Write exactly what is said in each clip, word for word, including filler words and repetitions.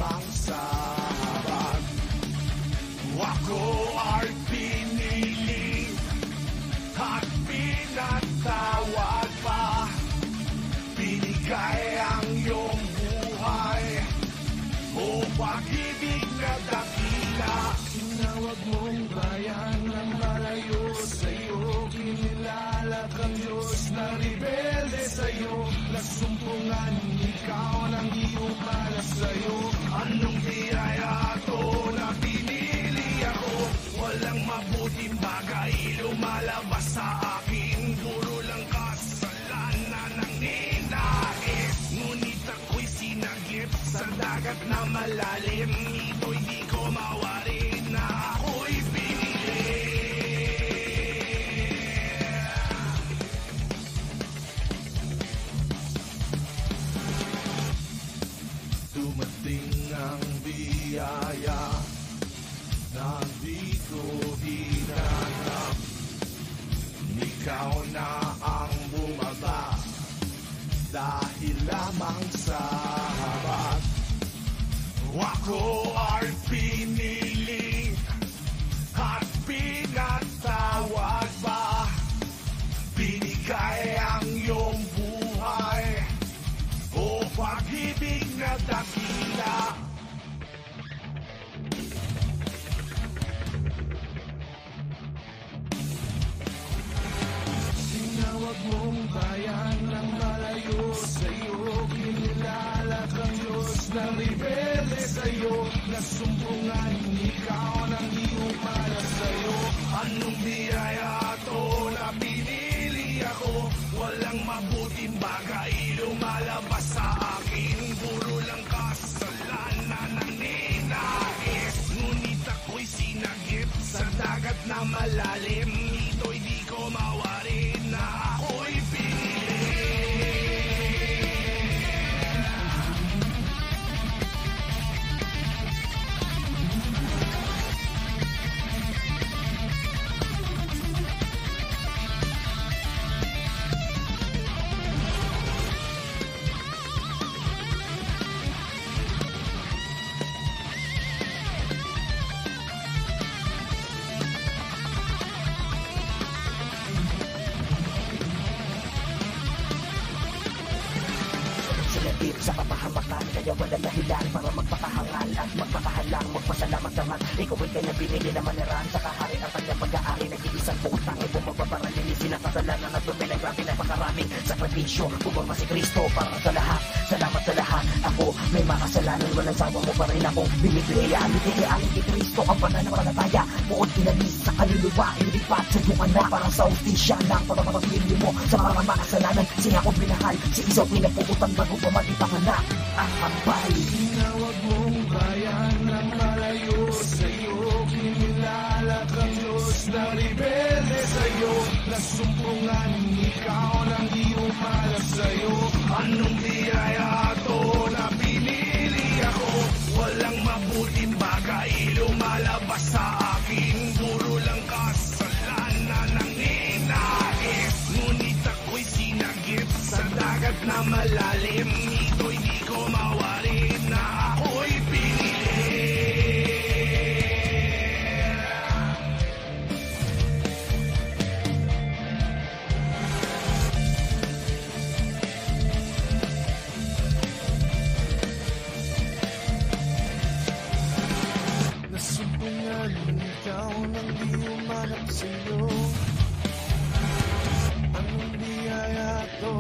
lamang sahabat. Ako ay pinili at pinatawag pa. Binigay ang iyong buhay o pag-ibig na dakila. Tinawag mong bayan ng malayo sa'yo. Kinilala kang Diyos na rebelde sa'yo. Nasumpungan ikaw nang iyong para sa'yo. Anong biyaya to na pinili ako? Walang mabuting bagay lumalabas sa akin. Puro lang kasalanan ang ninais. Ngunit ako'y sinagip sa dagat na malalim. Ito'y di ko mawarin na ako'y pinili. Dumating ang biyaya na di ko hinanap. Ikaw na ang bumaba dahil lamang sahabat. Ako ay pinili at pinatawag pa. Binigay ang iyong buhay o pag-ibig na dakila. Tinawag mong bayan ng malayo sa'yo. Kinilala kang Diyos na rebelde sa'yo. Nasumpungan ikaw ng iyong para sa'yo. Anong biyaya to na pinili ako? Walang mabuting bagay lumalabas sa akin. Puro lang kasalanan ang ninais. Ngunit ako'y sinagip sa dagat na malalim. Ito'y di ko mawarin na ako'y pinili. Sa kapahamakan, kaya wala dahilan para magpapahangal at magpapahalang. Magpasalamat naman, ikaw ay kanya binili na maniraan sa kahari ang kanyang pag-aari. Nag-iisang putang ito magpaparalili. Sinakasalanan at lumilay grabe na pakaraming sakripisyo. Pumama si Kristo para sa lahat. Salamat sa lahat. Ako may makasalanan, walang sawa mo pa rin akong binibigyan. Bigyan kay Kristo ang pananampalataya. Buod inalis sa kaluluwa, ilipat sa iyong anak. Para sa ustisya ng pagpapagpili mo sa mga makasalanan. Siya akong binahal, si isaw pinagpuputan bago pumatita na ang hambay. Tinawag mong bayan ng malayo sa'yo. Kinilala kang Diyos na rebelde sa'yo. Nasumpungan ikaw ng iyong para sa'yo. Anong biyaya to na pinili ako? Walang mabuting bagay lumalabas sa akin. Puro lang kasalanan ang ninais. Ngunit ako'y sinagip sa dagat na malalim. Ito'y di ko mawarin na ako'y pinili. Nasumpungan ikaw nang di umanap sa'yo. Anong biyaya to?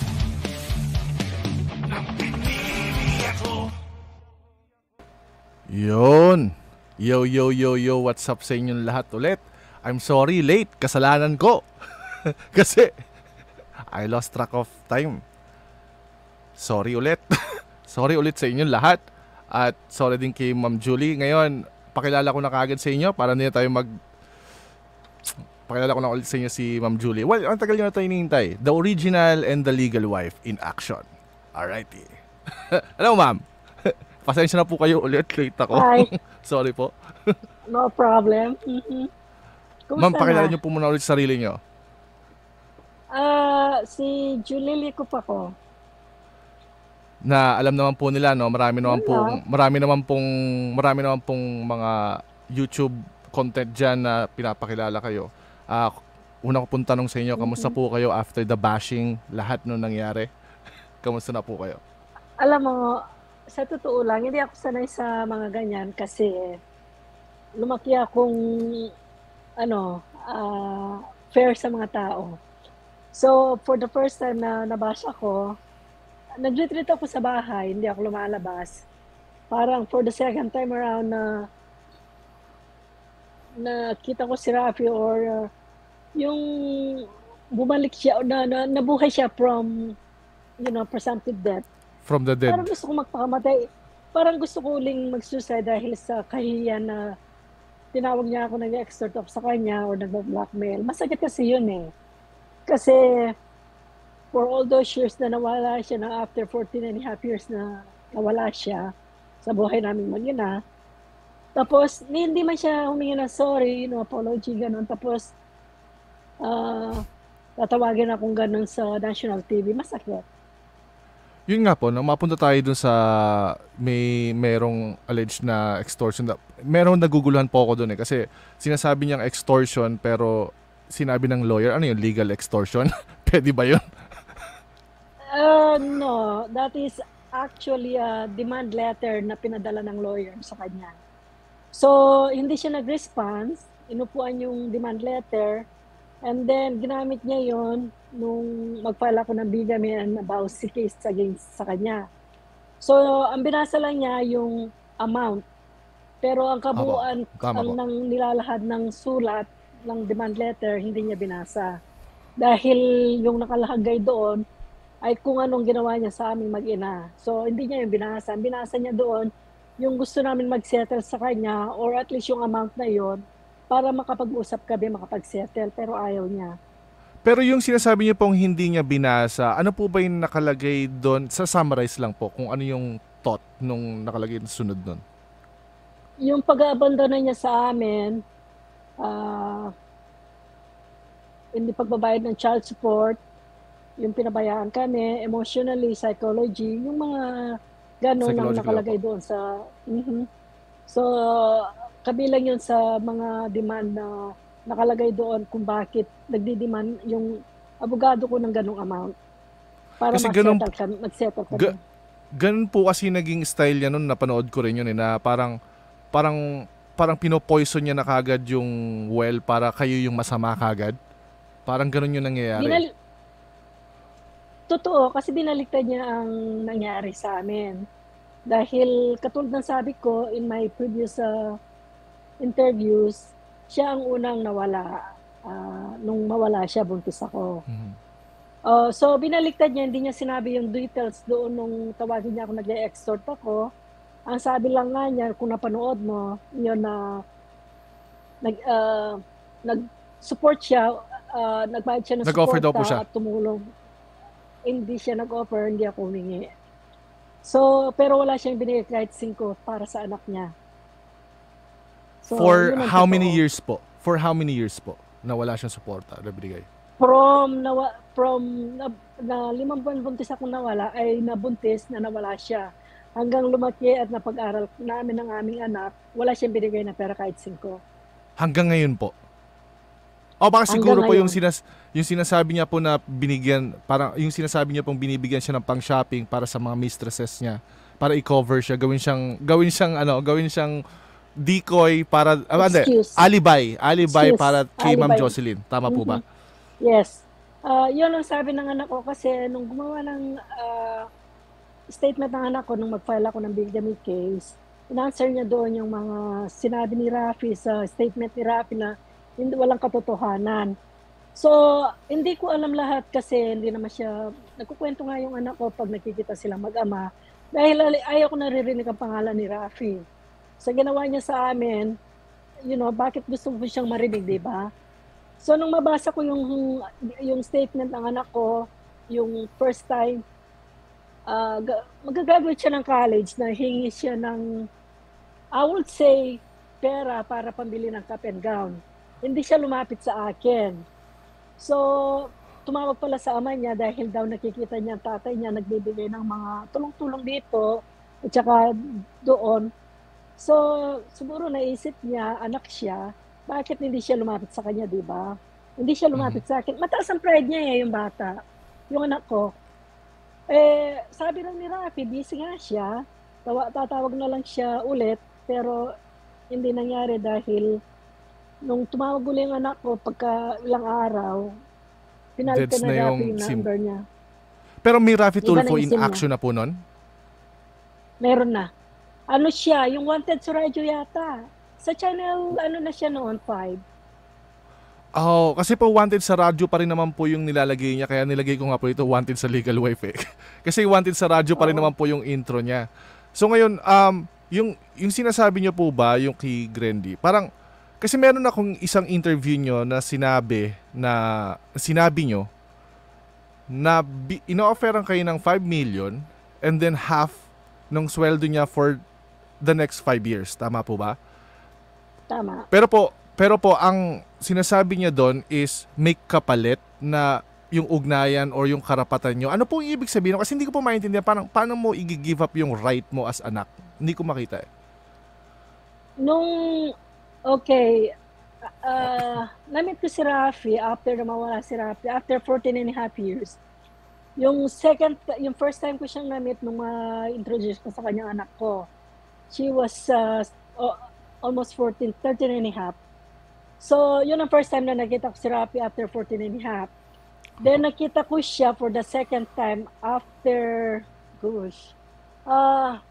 Yun. Yo, yo, yo, yo. What's up sa inyong lahat ulit? I'm sorry, late. Kasalanan ko. Kasi, I lost track of time. Sorry ulit. Sorry ulit sa inyong lahat. At sorry din kay Ma'am Julie. Ngayon, pakilala ko na kaagad sa inyo para hindi na tayo mag... Pakilala ko na ulit sa inyo si Ma'am Julie. Well, ang tagal nyo na tayo hinihintay. The original and the legal wife in action. Alrighty. Hello, ma'am. Pasensya na po kayo ulit. Late ako. Hi. Sorry po. No problem. Mm-hmm. Ma'am, pakilala nyo po muna ulit sa sarili nyo. Ah, uh, si Julie Lico pa ko. na alam naman po nila, no, marami naman Yun pong lang. marami naman pong marami naman pong mga YouTube content diyan na pinapakilala kayo. Ah, una ko pong tanong sa inyo, kamusta Mhm. po kayo after the bashing, lahat nung nangyari? Kamusta na po kayo? Alam mo, sa totoo lang, hindi ako sanay sa mga ganyan kasi lumaki akong ano, ah, fair sa mga tao. So, for the first time na nabasa ko, nag-retreat ako sa bahay, hindi ako lumalabas. Parang for the second time around na nakita ko si Rafi or uh, yung bumalik siya, na, na, nabuhay siya from, you know, presumptive death. From the dead. Parang gusto ko magpakamatay. Parang gusto ko uling mag-suicide dahil sa kahihiyan na tinawag niya ako, nag-extort up sa kanya or nag-blackmail. Masakit kasi yun eh. Kasi for all those years na nawala siya, na after fourteen and a half years na nawala siya sa buhay namin mag-ina, tapos hindi man siya humingi ng sorry, no apology, ganun. Tapos uh, tatawagin akong ganun sa national T V, masakit. Yun nga po, no, mapunta tayo dun sa may merong alleged na extortion. Merong naguguluhan po ako dun eh kasi sinasabi niyang extortion pero sinabi ng lawyer, ano yun, legal extortion? Pwede ba yun? Uh, no, that is actually a demand letter na pinadala ng lawyer sa kanya. So, hindi siya nag-response, inupuan yung demand letter, and then ginamit niya yon nung mag-file ako ng bigamy and abuse case against sa kanya. So, ang binasa lang niya yung amount. Pero ang kabuuan, Tama ang po. nang nilalahad ng sulat ng demand letter, hindi niya binasa. Dahil yung nakalagay doon ay kung anong ginawa niya sa aming mag-ina. So, hindi niya yung binasa. Ang binasa niya doon, yung gusto namin mag-settle sa kanya or at least yung amount na yon para makapag-usap kami, makapag-settle, pero ayaw niya. Pero yung sinasabi niyo pong hindi niya binasa, ano po ba yung nakalagay doon? Sa summarize lang po kung ano yung thought nung nakalagay na sunod doon. Yung pag-abandona niya sa amin, uh, hindi pagbabayad ng child support, yung pinabayaan kami, emotionally, psychology, yung mga gano'n ang nakalagay doon sa... Mm-hmm. So, kabilang yun sa mga demand na nakalagay doon kung bakit nagdi-demand yung abogado ko ng ganong amount. Para Kasi mag-settle ganun, kami. Mag-settle kami. Ga, ganun po kasi naging style niya noon, napanood ko rin yun eh, na parang, parang, parang pinopoison niya na kagad yung well para kayo yung masama kagad. Parang ganun yung nangyayari. Binali- Totoo, kasi binaliktad niya ang nangyari sa amin. Dahil katulad ng sabi ko in my previous uh, interviews, siya ang unang nawala. Uh, nung mawala siya, buntis ako. Mm-hmm. Uh, so binaliktad niya, hindi niya sinabi yung details doon nung tawagin niya ako, nag-extort ako. Ang sabi lang nga niya, kung napanood mo, yun na nag, uh, nag-support siya, uh, nagbayad siya ng Nag-offer support daw po siya. at tumulong. Hindi siya nag-offer, hindi ako humingi. So, pero wala siyang binigay kahit singko para sa anak niya. So, For yun ang how totoo. many years po? For how many years po na wala siyang suporta na binigay? From, nawa, from na, na limang buwan buntis akong nawala, ay nabuntis na nawala siya. Hanggang lumaki at napag-aral namin ng aming anak, wala siyang binigay na pera kahit singko. Hanggang ngayon po? O baka siguro Hanggang po yung, ngayon. sinas, yung sinasabi niya po na binigyan, parang yung sinasabi niya pong binibigyan siya ng pang-shopping para sa mga mistresses niya, para i-cover siya, gawin siyang, gawin siyang, ano, gawin siyang decoy para, ah, hindi, Excuse. alibi, alibi Excuse. para kay Ma'am Alibi. Jocelyn. Tama po ba? Yes. Uh, yun ang sabi ng anak ko kasi nung gumawa ng uh, statement ng anak ko nung mag-file ako ng bigamy case, in-answer niya doon yung mga sinabi ni Rafi sa statement ni Rafi na hindi, walang katotohanan. So, hindi ko alam lahat kasi hindi naman siya, nagkukwento nga yung anak ko pag nakikita silang mag-ama dahil ayaw ko naririnig ang pangalan ni Rafi. Sa ginawa niya sa amin, you know, bakit gusto mo siyang marinig, di ba? So, nung mabasa ko yung, yung statement ng anak ko, yung first time, uh, magagraduate siya ng college na hingi siya ng, I would say, pera para pambili ng cap and gown. Hindi siya lumapit sa akin. So, tumawag pala sa ama niya dahil daw nakikita niya ang tatay niya nagbibigay ng mga tulong-tulong dito at saka doon. So, siguro naisip niya, anak siya, bakit hindi siya lumapit sa kanya, di ba? Hindi siya lumapit sa akin. Mataas ang pride niya eh, yung bata. Yung anak ko. Eh, sabi lang ni Rafi, busy nga siya. Tawa, tatawag na lang siya ulit, pero hindi nangyari dahil nung tumawag uli yung anak ko, pagka ilang araw, pinalitan Deads na na Rafi yung yung sim. number niya. Pero may Rafi Iba na Tulfo yung in sim niya. action na po nun? Meron na. Ano siya, yung Wanted sa radyo yata. Sa channel, ano na siya noon, five. Oh, kasi po wanted sa radyo pa rin naman po yung nilalagay niya. Kaya nilagay ko nga po ito, wanted sa legal wife eh. Kasi wanted sa radyo pa rin Oo. naman po yung intro niya. So ngayon, um, yung, yung sinasabi niyo po ba, yung kay Grendy, parang, kasi meron akong isang interview niyo na sinabi, na sinabi niyo, na bi- ino-offeran kayo ng five million and then half ng sweldo niya for the next five years. Tama po ba? Tama. Pero po, pero po ang sinasabi niya doon is make kapalit na yung ugnayan or yung karapatan nyo. Ano po yung ibig sabihin? Kasi hindi ko po maintindihan parang paano mo i-give up yung right mo as anak. Hindi ko makita eh. Nung, okay, uh, namit ko si Rafi after na mawala si Rafi, after fourteen and a half years. Yung second, yung first time ko siyang namit nung ma-introduce ko sa kanyang anak ko, she was uh, oh, almost fourteen, thirteen and a half. So, yun ang first time na nakita ko si Rafi after fourteen and a half. Then, nakita ko siya for the second time after, gosh, uh,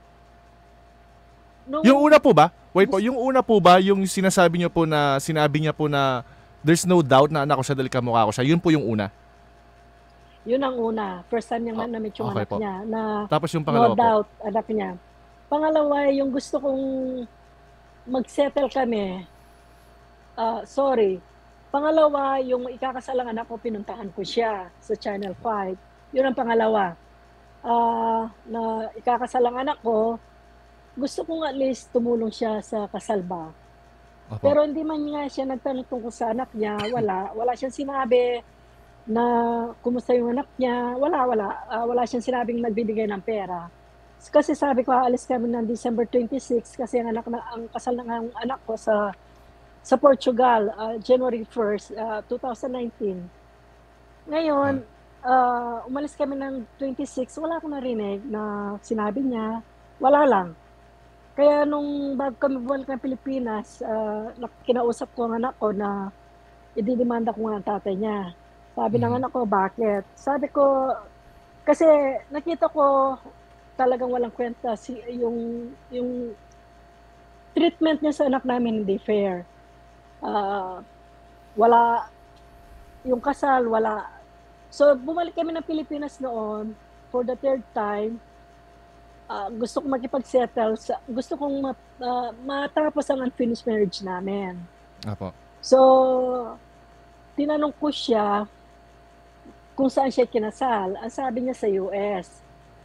nung, Yung una po ba? Wait po, yung una po ba yung sinasabi niyo po na sinabi niya po na there's no doubt na anak ko siya dahil kamukha ko siya. Yun po yung una. yun ang una. First time niyang Oh, namit yung okay anak po. niya na Tapos yung no pangalawa po. doubt, anak niya. Pangalawa, yung gusto kong mag-settle kami, ah, sorry. Pangalawa, yung ikakasalang anak ko, pinuntahan ko siya sa Channel five. Yun ang pangalawa. Ah, na ikakasalang anak ko, gusto kong at least tumulong siya sa kasal ba. Opo. Pero hindi man nga siya nagtanong tungkol sa anak niya, wala. Wala siyang sinabi na kumusta yung anak niya. Wala, wala. Ah, wala siyang sinabing nagbibigay ng pera. Kasi sabi ko, aalis kami ng December twenty-six kasi ang anak na ang kasal ng ang anak ko sa sa Portugal, ah, January first, ah, twenty nineteen. Ngayon, ah, umalis kami ng twenty-six, wala akong narinig na sinabi niya. Wala lang. Kaya nung bago kami bumalik ng Pilipinas, ah, nak- kinausap ko ang anak ko na ididemanda ko nga ang tatay niya. Sabi ng Mhm. anak ko, bakit? Sabi ko, kasi nakita ko talagang walang kwenta si yung yung treatment niya sa anak namin hindi fair. Ah, wala yung kasal, wala. So bumalik kami ng Pilipinas noon for the third time. Ah, gusto kong makipag-settle sa gusto kong ma- ah, matapos ang unfinished marriage namin. Opo. So tinanong ko siya kung saan siya kinasal. Ang sabi niya sa U S.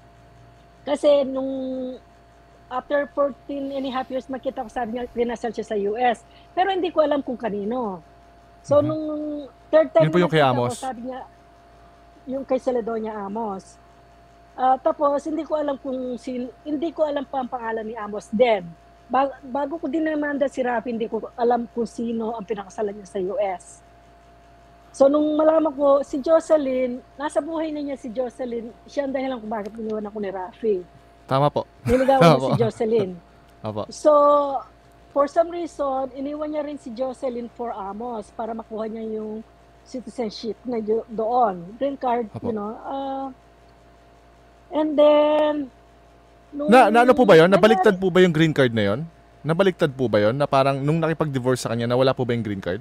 Kasi nung after fourteen and a half years makita ko, sabi niya kinasal siya sa U S. Pero hindi ko alam kung kanino. So Mhm. nung third time Yun po na yung kay nakita ko, Amos. sabi niya yung kay Celedonia Amos. Ah, tapos hindi ko alam kung si hindi ko alam pa ang pangalan ni Amos then. Ba- bago ko dinamanda si Rafi, hindi ko alam kung sino ang pinakasalan niya sa U S. So nung malaman ko si Jocelyn, nasa buhay na niya si Jocelyn, siya ang dahilan kung bakit iniwan ako ni Rafi. Tama po. Niligawan niya Opo. si Jocelyn. Opo. So, for some reason, iniwan niya rin si Jocelyn for Amos para makuha niya yung citizenship na do- doon. Green card, Opo. you know. Uh, and then, nung... Na, na ano po ba yun? Nabaliktad nangyari- po ba yung green card na yun? Nabaliktad po ba yun? Na parang nung nakipag-divorce sa kanya, nawala po ba yung green card?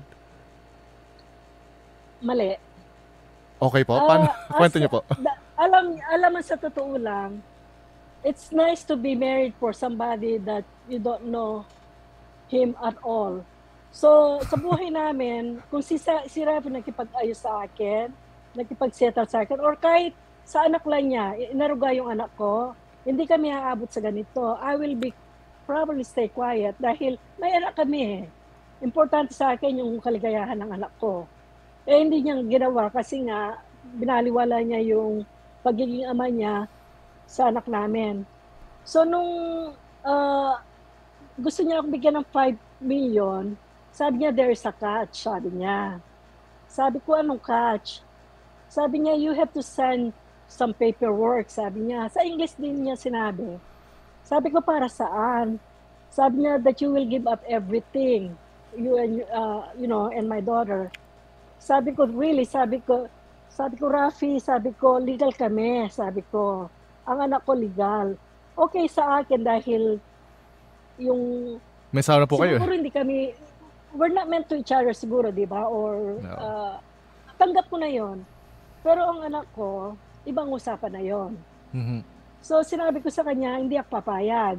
Mali. Okay po? Ah, Paano? as- Kwento niyo po. da- alam, alam mo sa totoo lang, it's nice to be married for somebody that you don't know him at all. So, sa buhay namin, kung si, Sa- si Rafi nakipag-ayos sa akin, nakipag-settle sa akin, or kahit sa anak lang niya, inaruga yung anak ko, hindi kami aabot sa ganito. I will be probably stay quiet dahil may anak kami eh. Importante sa akin yung kaligayahan ng anak ko. Eh, hindi niya ginawa kasi nga, binaliwala niya yung pagiging ama niya sa anak namin. So, nung uh, gusto niya akong bigyan ng five million, sabi niya, there's a catch, sabi niya. Sabi ko, anong catch? Sabi niya, you have to send some paperwork, sabi niya. Sa English din niya sinabi. Sabi ko, para saan? Sabi niya, that you will give up everything, you and, uh, you know, and my daughter. Sabi ko, really? Sabi ko, sabi ko, Rafi, sabi ko, legal kami. Sabi ko, ang anak ko legal. Okay sa akin dahil yung... May sawa na po kayo. Siguro hindi kami, we're not meant to each other siguro, di ba? Or, No. uh, tanggap ko na yon. Pero ang anak ko, ibang usapan na yon. Mhm. So, sinabi ko sa kanya, hindi ako papayag.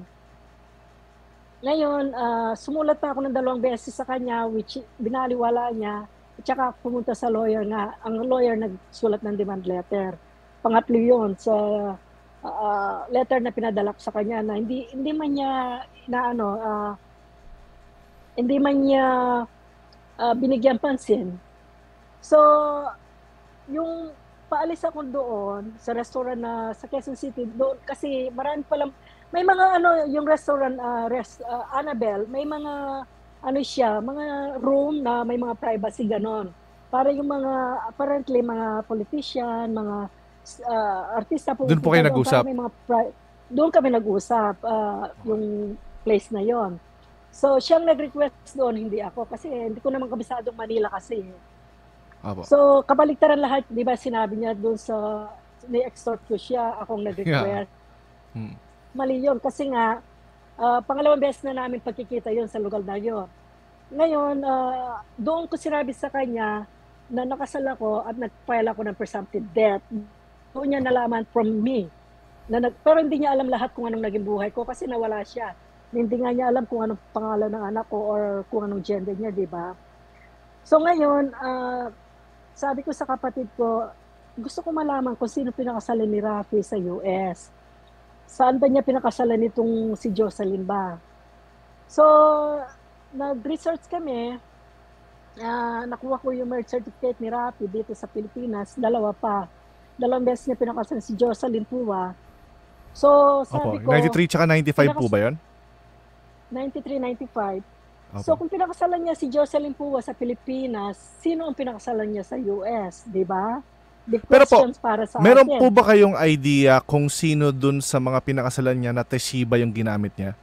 Ngayon, uh, sumulat pa ako ng dalawang beses sa kanya, which binaliwala niya. At saka pumunta sa lawyer nga. Ang lawyer nagsulat ng demand letter. Pangatlo yun sa uh, letter na pinadala ko sa kanya na hindi hindi man niya na ano uh, hindi man niya uh, binigyan pansin. So, yung paalis ako doon sa restaurant na sa Quezon City doon kasi marami pa lang may mga ano yung restaurant uh, rest, uh, Annabelle, may mga ano siya, mga room na may mga privacy ganon. Para yung mga, apparently, mga politician, mga uh, artista po. Doon po kayo nag-usap? Pri- doon kami nag-usap, uh, yung place na yon. So, siyang nag-request doon, hindi ako. Kasi hindi ko naman kabisadong Manila kasi. Apo. So, kabaliktaran lahat, di ba sinabi niya doon sa, ni-extort ko siya, akong nag-request. Yeah. Hmm. Mali yun, kasi nga, Uh, pangalawang beses na namin pagkikita yon sa lugar na yun. Ngayon, uh, doon ko sinabi sa kanya na nakasal ako at nag-file ako ng presumptive death. Doon niya nalaman from me. Na nag- pero hindi niya alam lahat kung anong naging buhay ko kasi nawala siya. Hindi nga niya alam kung anong pangalan ng anak ko or kung anong gender niya, di ba? So ngayon, uh, sabi ko sa kapatid ko, gusto ko malaman kung sino pinakasalan ni Rafi sa U S. Saan ba niya pinakasalan nitong si Jocelyn ba? So, nag-research kami. Uh, nakuha ko yung marriage certificate ni Rafi dito sa Pilipinas. Dalawa pa. Dalawang beses niya pinakasalan si Jocelyn Pua. So, sabi Opo. ko... ninety-three tsaka ninety-five po ba yun? ninety-three, ninety-five. Opo. So, kung pinakasalan niya si Jocelyn Pua sa Pilipinas, sino ang pinakasalan niya sa U S? Diba? Big Pero po, para sa meron atin. po ba kayong idea kung sino dun sa mga pinakasalan niya na Teshiba yung ginamit niya?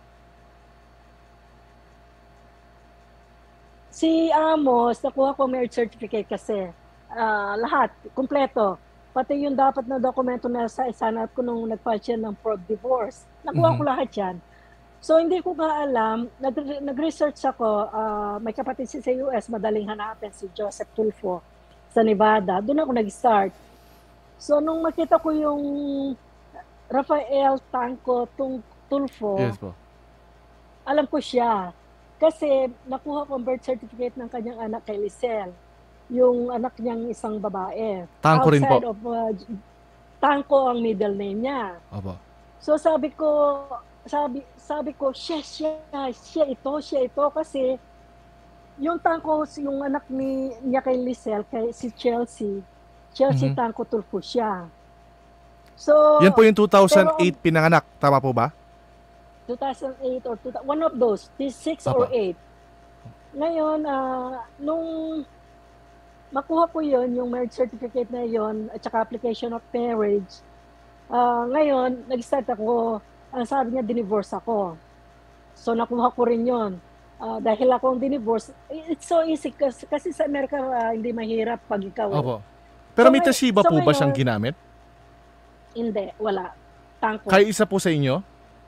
Si Amos, nakuha ko marriage certificate kasi uh, lahat, kumpleto. Pati yung dapat na dokumento na sa isanat ko nung nag-file siya ng fraud divorce. Nakuha Mm-hmm. ko lahat yan. So, hindi ko nga alam, nag- nag-research ako, uh, may kapatid si sa U S, madaling hanapin, si Joseph Tulfo sa Nevada. Doon ako nag-start. So, nung makita ko yung Rafael Tanco Tulfo, Yes po. alam ko siya. Kasi nakuha ko ang birth certificate ng kanyang anak kay Lisel. Yung anak niyang isang babae. Tanco rin po. Outside of, uh, Tanco ang middle name niya. Opo. So sabi ko, sabi sabi ko, siya, siya, siya ito, siya ito. Kasi yung Tanco, yung anak ni, niya kay Lisel, kay si Chelsea, Chelsea Mhm. Tanco Tulfo siya. So, Yan po yung two thousand eight pero- pinanganak. Tama po ba? two thousand eight or two thousand, one of those, six or Apa. eight. Ngayon, ah, nung makuha ko yon yung marriage certificate na yon at saka application of marriage, ah, ngayon, nag-start ako, ang sabi niya, dinivorce ako. So, nakuha ko rin yon. Ah, dahil ako ang dinivorce, it's so easy kasi, kasi sa Amerika, ah, hindi mahirap pag ikaw. Opo. Pero So, may ngay- Teshiba so po ba ngayon- siyang ginamit? Hindi, wala. Tangko. Kaya isa po sa inyo?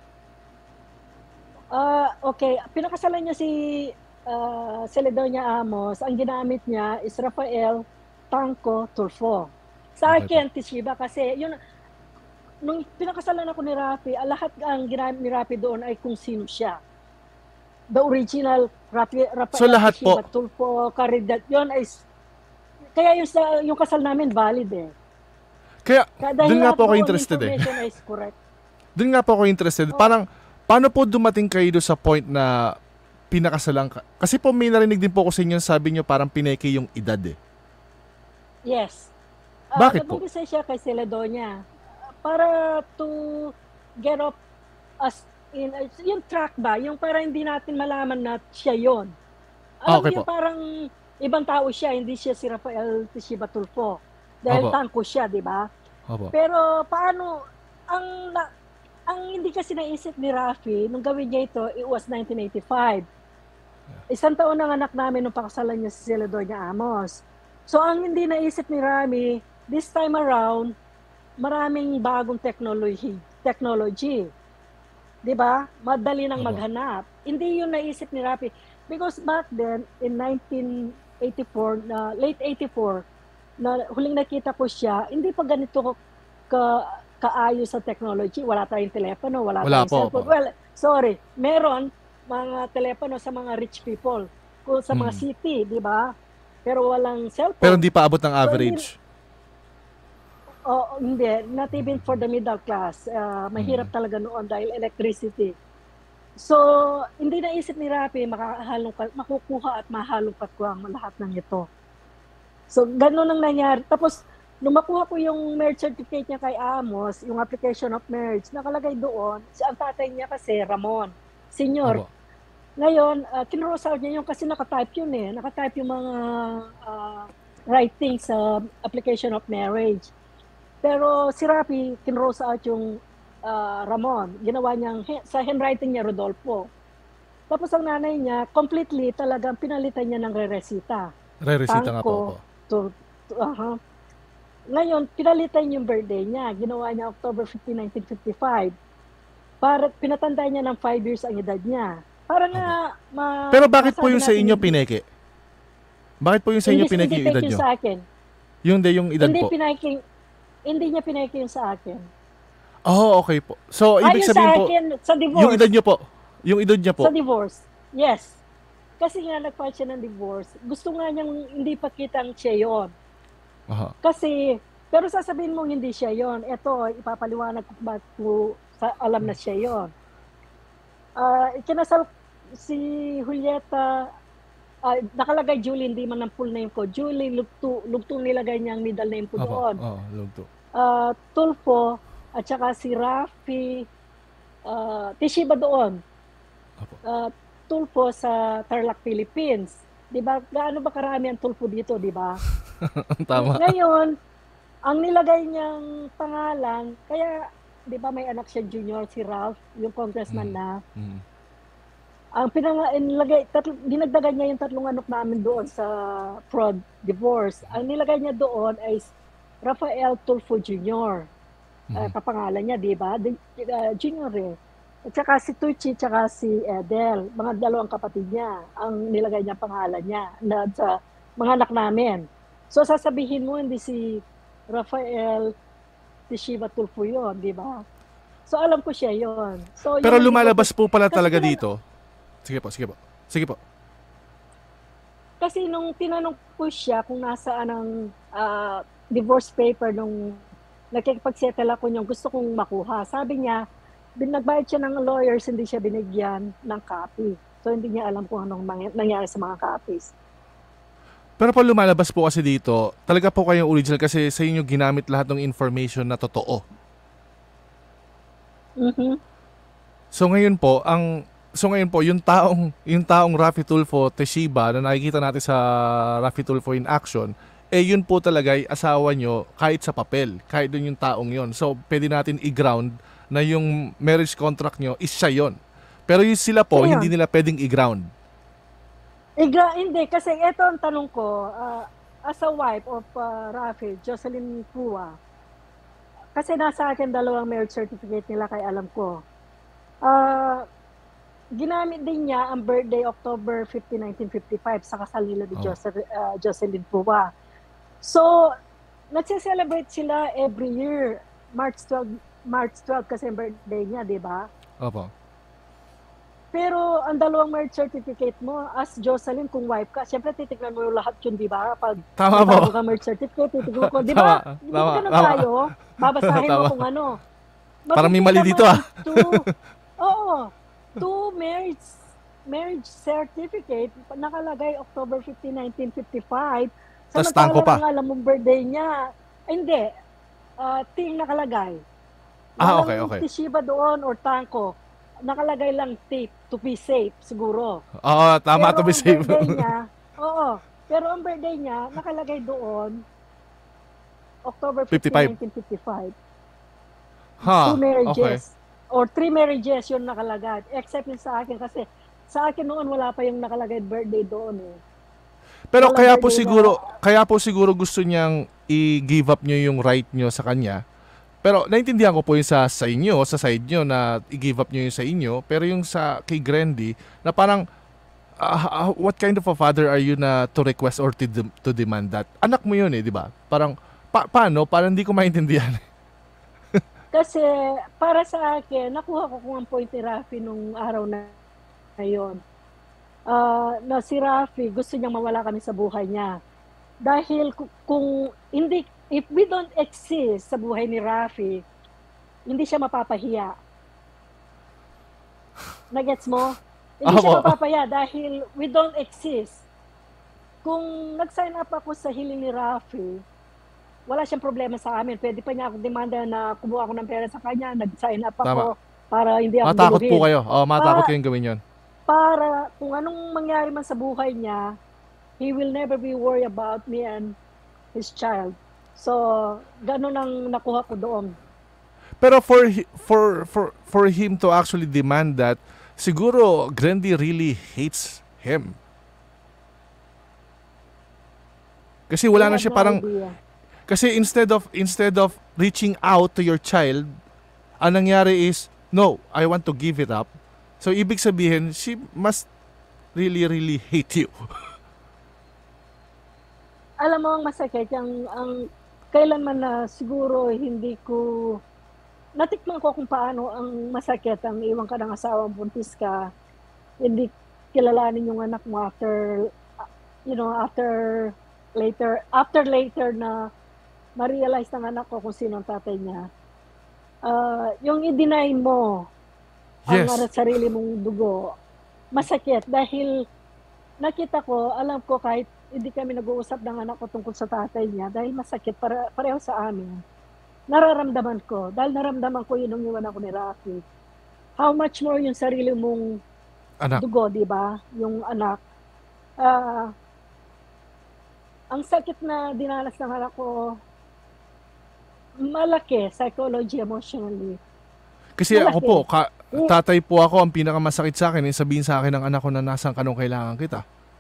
Ah, okay. Pinakasalan niya si uh, Celedonia Amos. Ang ginamit niya is Rafael Tanco Tulfo. Sa Okay akin, Teshiba, kasi yun, nung pinakasalan ako ni Rafi, ah, lahat ang ginamit ni Rafi doon ay kung sino siya. The original Rafi, Rafael So, lahat Teshiba po? Tulfo, Caridad, yun ay, kaya yung, sa, yung kasal namin valid eh. Kaya, Kaya dahil dun nga lahat po ako doon, interested eh. information is correct. Doon nga po ako interested. Oh. Parang, paano po dumating kayo doon sa point na pinakasalang ka? Kasi po may narinig din po ko sa inyo, sabi nyo parang pineke yung edad eh. Yes. Uh, Bakit po? Nag-umpisa siya kay Celedonia para to get up as in, uh, yung track ba, yung para hindi natin malaman na siya yon. Ah, Alam okay mo po. yung parang ibang tao siya, hindi siya si Rafael Teshiba Tulfo. Dahil Opo. tangko siya, di ba? Opo. Pero paano, ang na, ang hindi kasi naisip ni Rafi, nung gawin niya ito, it was nineteen eighty-five. Isang taon ang anak namin nung pakasalan niya si Celedonia Amos. So ang hindi naisip ni Rami, this time around, maraming bagong technology. technology. 'Di ba? Madali nang Opo. maghanap. Hindi yun naisip ni Rafi. Because back then, in nineteen eighty-four, na late eighty-four, na huling nakita ko siya, hindi pa ganito ka kaayos sa technology. Wala tayong telepono, wala, Wala tayong po, cellphone. po. Well, sorry, meron mga telepono sa mga rich people, kung sa mga Hmm. city, di ba? Pero walang cellphone. Pero hindi pa abot ng average. Oh, hindi. Not even for the middle class. Uh, mahirap Hmm. talaga noon dahil electricity. So, hindi naisip ni Rafi makahalong makukuha at mahalongkat ko ang lahat ng ito. So, ganun ang nangyari. Tapos, nung makuha ko yung marriage certificate niya kay Amos, yung application of marriage, nakalagay doon, si ang tatay niya kasi Ramon, senior. Opo. Ngayon, uh, kinross out niya yung kasi nakatype yun eh. Nakatype yung mga uh, writing sa application of marriage. Pero si Rafi, kinross out yung uh, Ramon. Ginawa niyang, sa handwriting niya, Rodolfo. Tapos ang nanay niya, completely talagang pinalitan niya ng re-resita. Re-resita nga po. Tangko. Opo. To, to, uh-huh. Ngayon, pinalitan yung birthday niya. Ginawa niya October fifteenth, nineteen fifty-five. Para pinatanda niya ng five years ang edad niya. Para nga, ma- Pero bakit po masabi yung sa natin inyo hindi- pineke? Bakit po yung sa inyo hindi- pineke hindi yung edad fake nyo? sa akin. Yung de yung edad Hindi po. pinake, hindi niya pinake yung sa akin. Oh, okay po. So, Ay, ibig yung sabihin sa po, akin, sa divorce. yung edad nyo po, yung edad niya po. Sa divorce. Yes. Kasi nga nag-file siya ng divorce. Gusto nga niyang hindi pakitang siya yun. Aha. Kasi, pero sasabihin mo hindi siya yon. Ito, ipapaliwanag ko ba kung sa, alam na siya yon. Uh, ikinasal si Julieta, uh, nakalagay Julie, hindi man ang full name ko. Julie, lugto, lugtong nilagay niya ang middle name ko Opo. doon. Oh, lugto. Uh, Tulfo, at saka si Rafi, uh, Teshiba doon. Opo. Uh, Tulfo sa Tarlac, Philippines. Di ba? Gaano ba karami ang Tulfo dito, di ba? Tama. Ngayon, ang nilagay niyang pangalan, kaya, di ba may anak siya junior, si Ralph, yung congressman Mm. na, Mm. ang pinanga, nilagay, tatlo, dinagdagan niya yung tatlong anak namin doon sa fraud divorce. Ang nilagay niya doon ay Rafael Tulfo Junior Uh, Mhm. kapangalan niya, di ba? Di- uh, junior eh. At saka si Tucci, at saka si Edel, mga dalawang kapatid niya, ang nilagay niya pangalan niya na sa mga anak namin. So sasabihin mo, hindi si Rafael Teshiba Tulfo yun, di ba? So alam ko siya yun. So, Pero yung- lumalabas po pala Kasi talaga tinanong- dito. Sige po, sige po. Sige po. Kasi nung tinanong ko siya kung nasaan ang ah, divorce paper nung nakikipagsettle ako niyo, gusto kong makuha. Sabi niya, bin nagbayad siya ng lawyers, hindi siya binigyan ng copy. So hindi niya alam kung anong mangy- nangyari sa mga copies. Pero po lumalabas po kasi dito, talaga po kayong original kasi sa inyo ginamit lahat ng information na totoo. Mhm. So ngayon po, ang so ngayon po yung taong yung taong Rafi Tulfo Teshiba na nakikita natin sa Rafi Tulfo in action, eh yun po talaga ay asawa nyo kahit sa papel, kahit dun yung taong yon. So pwede natin i-ground na yung marriage contract nyo is siya yon. Pero yung sila po, Siya yun. hindi nila pwedeng i-ground. Igra, hindi, kasi ito ang tanong ko, ah, as a wife of uh, Rafi, Jocelyn Pua, kasi nasa akin dalawang marriage certificate nila kay alam ko. Ah, ginamit din niya ang birthday October fifteenth, nineteen fifty-five sa kasal nila ni Oh. Josel- ah, Jocelyn Pua. So, nagse-celebrate sila every year. March twelfth, March twelfth kasi ang birthday niya, di ba? Opo. Pero ang dalawang marriage certificate mo, as Jocelyn, kung wife ka, syempre titignan mo yung lahat yun, di ba? Pag Tama bago po. ka marriage certificate, titignan ko, di ba? Tama, Di ba tama, ganun tama. tayo? Babasahin mo Tama. kung ano. Parang may mali Makikita dito, mo ah. Two, oo. Two marriage marriage certificate, nakalagay October fifteenth, nineteen fifty-five, Tas tangko pa. Samantala, ang alam mong birthday niya, ay, hindi, uh, ting nakalagay. Ah, Walang okay, okay. Toshiba doon or tangko. Nakalagay lang tape to be safe, siguro. Oo, tama, Pero to be ang safe. birthday niya, oo, pero ang birthday niya, nakalagay doon, October fifty-five. fifteenth, nineteen fifty-five. Ha, Two marriages. okay. Or three marriages yung nakalagay. Except yung sa akin kasi sa akin noon wala pa yung nakalagay birthday doon eh. Pero Walang kaya po birthday siguro, na- kaya po siguro gusto niyang i-give up niyo yung right niyo sa kanya. Pero naintindihan ko po yung sa, sa inyo, sa side niyo na i-give up niyo yung sa inyo. Pero yung sa kay Grandy, na parang, ah, ah, what kind of a father are you na to request or to, de- to demand that? Anak mo yun eh, di ba? Parang, pa- paano? Parang hindi ko maintindihan. Kasi para sa akin, nakuha ko kung ang point ni Rafi nung araw na ngayon. Uh, na si Rafi, gusto niyang mawala kami sa buhay niya. Dahil kung, kung hindi, if we don't exist sa buhay ni Rafi, hindi siya mapapahiya. Nagets mo? Hindi siya Ako. mapapahiya dahil we don't exist. Kung nag-sign up ako sa hiling ni Rafi, wala siyang problema sa amin. Pwede pa niya ako demanda na kumuha ako ng pera sa kanya, nag-sign up ako Tama. para hindi ako Matakot buluhin. po kayo. Oh, matakot Ah. kayong gawin yun. Para kung anong mangyari man sa buhay niya, he will never be worried about me and his child. So, ganun ang nakuha ko doon. Pero for hi- for for for him to actually demand that, siguro Grandy really hates him. Kasi wala I na have siya no parang idea. kasi instead of instead of reaching out to your child, ang nangyari is no, I want to give it up. So ibig sabihin, she must really really hate you. Alam mo ang masakit, ang, ang kailanman na siguro hindi ko, natikman ko kung paano ang masakit, ang iwan ka ng asawang buntis ka, hindi kilalanin yung anak mo after, you know, after later, after later na ma-realize ng anak ko kung sino ang tatay niya. Uh, yung i-deny mo Yes. ang sarili mong dugo, masakit dahil nakita ko, alam ko kahit hindi kami nag-uusap ng anak ko tungkol sa tatay niya dahil masakit para, pareho sa amin. Nararamdaman ko, dahil naramdaman ko yun nung iwan ako ni Rafi. How much more yung sarili mong Anak. dugo, di ba? Yung anak. Ah, ang sakit na dinanas ng anak ko, malaki, psychology, emotionally. Kasi ako Malaki. po, ka- tatay po ako, ang pinakamasakit sa akin, eh, sabihin sa akin ng anak ko na nasaan ka nung kailangan kita.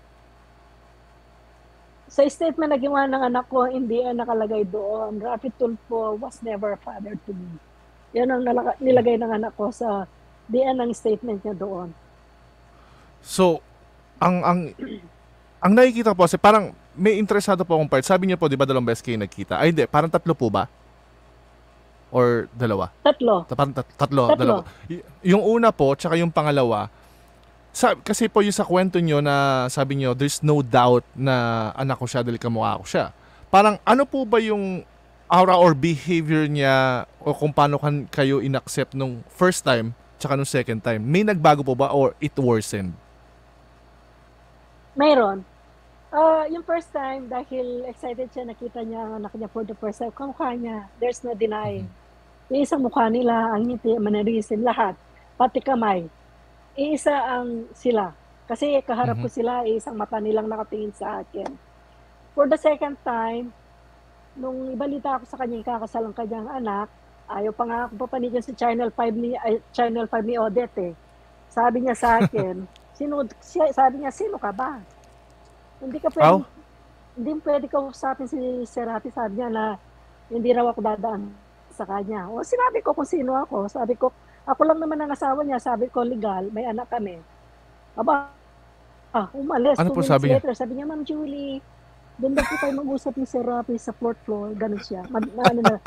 Sa statement na ginawa ng anak ko, hindi ang nakalagay doon. Rafi Tulfo was never a father to me. Yan ang nalaka- nilagay ng anak ko sa D N ng statement niya doon. So, ang ang ang nakikita po kasi parang may interesado po akong part. Sabi niyo po, di ba dalawang beses kayo nagkita? Ay, hindi. Parang tatlo po ba? Or dalawa? Tatlo. Ta- Parang tat- tatlo, Tatlo. dalawa. Y- yung una po, tsaka yung pangalawa, sa, kasi po yung sa kwento nyo na sabi nyo, there's no doubt na anak ko siya dahil kamukha ko siya. Parang ano po ba yung aura or behavior niya o kung paano kan kayo inaccept nung first time tsaka nung second time? May nagbago po ba or it worsened? Mayroon. Uh, yung first time, dahil excited siya, nakita niya ang anak niya for the first time, kamukha niya. There's no denying. Yung isang mukha nila, ang ngiti, manerisin, lahat. Pati kamay. Iisa ang sila. Kasi kaharap ko sila, isang mata nilang nakatingin sa akin. For the second time, nung ibalita ako sa kanya, kakasal ang kanyang anak, ayaw pa nga ako papanigyan sa Channel five ni, ay, Channel five ni Odette eh. Sabi niya sa akin, sino, siya, sabi niya, sino ka ba? Hindi ka pwede, Oh? hindi pwede ka usapin si Serati, sabi niya na hindi raw ako dadaan sa kanya. O sinabi ko kung sino ako. Sabi ko, ako lang naman ang asawa niya. Sabi ko, legal, may anak kami. Aba, ah, umalis. Ano Two po minutes sabi niya? later, sabi niya, Ma'am Julie, doon daw po tayo mag-usap ni Serapi sa fourth floor. Ganun siya. Ma- na, ano na.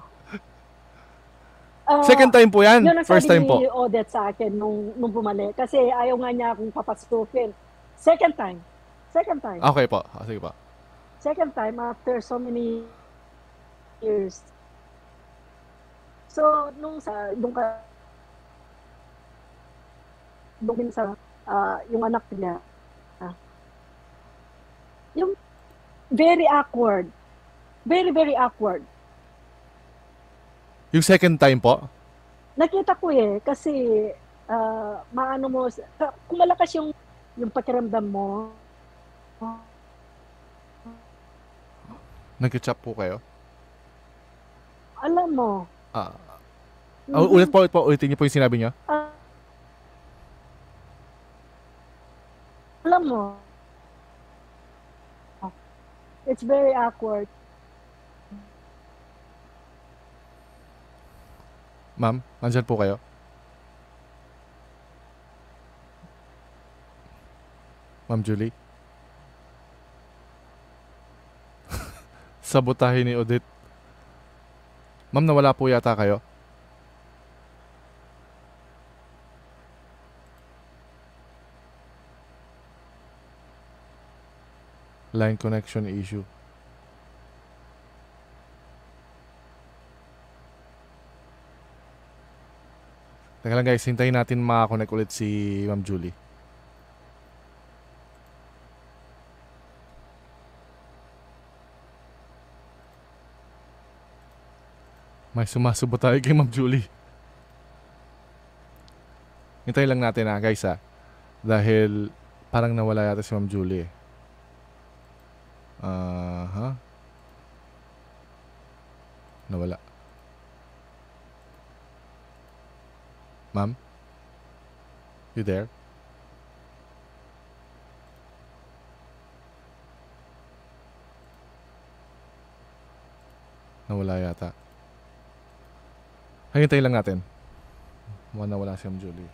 Ah, Second time po yan? yun ang First sabi time po? ni Odette sa akin nung, nung bumalik. Kasi ayaw nga niya akong papastupin. Second time. Second time. Okay po. Ah, sige po. Second time after so many years. So, nung sa, nung ka, nung sa, ah, yung anak niya, ah, yung, Very awkward. Very, very awkward. Yung second time po? Nakita ko eh, kasi uh, maano mo, kung malakas yung, yung pakiramdam mo, Nag-chat po kayo? alam mo. Ah. Uh, ulit po, ulit po, ulitin niyo po yung sinabi niyo. Uh, alam mo. It's very awkward. Ma'am, nandyan po kayo? Ma'am Julie? Sabotahe ni Odette. Ma'am, nawala po yata kayo? Line connection issue. Teka lang guys, hintayin natin makakonect ulit si Ma'am Julie. May sumasubo tayo kay Ma'am Julie. Hintayin lang natin ha guys ha. Dahil parang nawala yata si Ma'am Julie eh. Aha. Uh-huh. Nawala. Ma'am? You there? Nawala yata. Hintayin lang natin. Mukhang nawala si Ma'am Julie.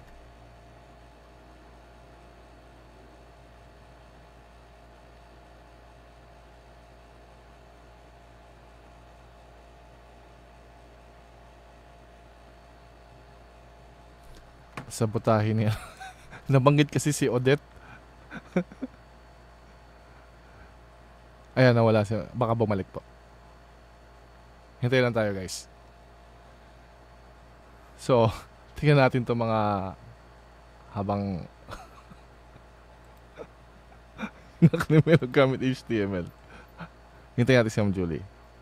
Sabotahe niya. Nabanggit kasi si Odette. Ayan, nawala siya. Baka bumalik po. Hintayin lang tayo guys. So, tingnan natin to mga habang nakalimutan gamit H T M L. Hintayin natin si Ma'am Julie.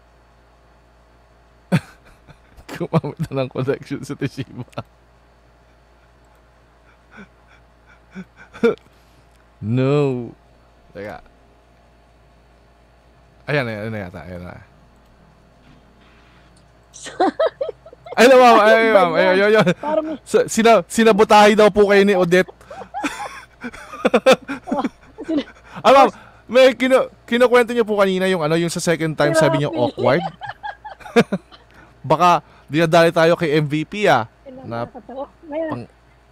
Kumamit na ng connection sa Toshiba. No. Teka. Ayan, ayan, ayan yata. Ayan na. Ay, na, ma'am. Ay, ma'am. Ay, ay, ay, ay. Sina, sinabotahe daw po kayo ni Odette. Ah, ma'am. May kino, kinukwento niyo po kanina yung ano, yung sa second time sabi niyo awkward. Baka dinadali tayo kay M V P ah. Na pang,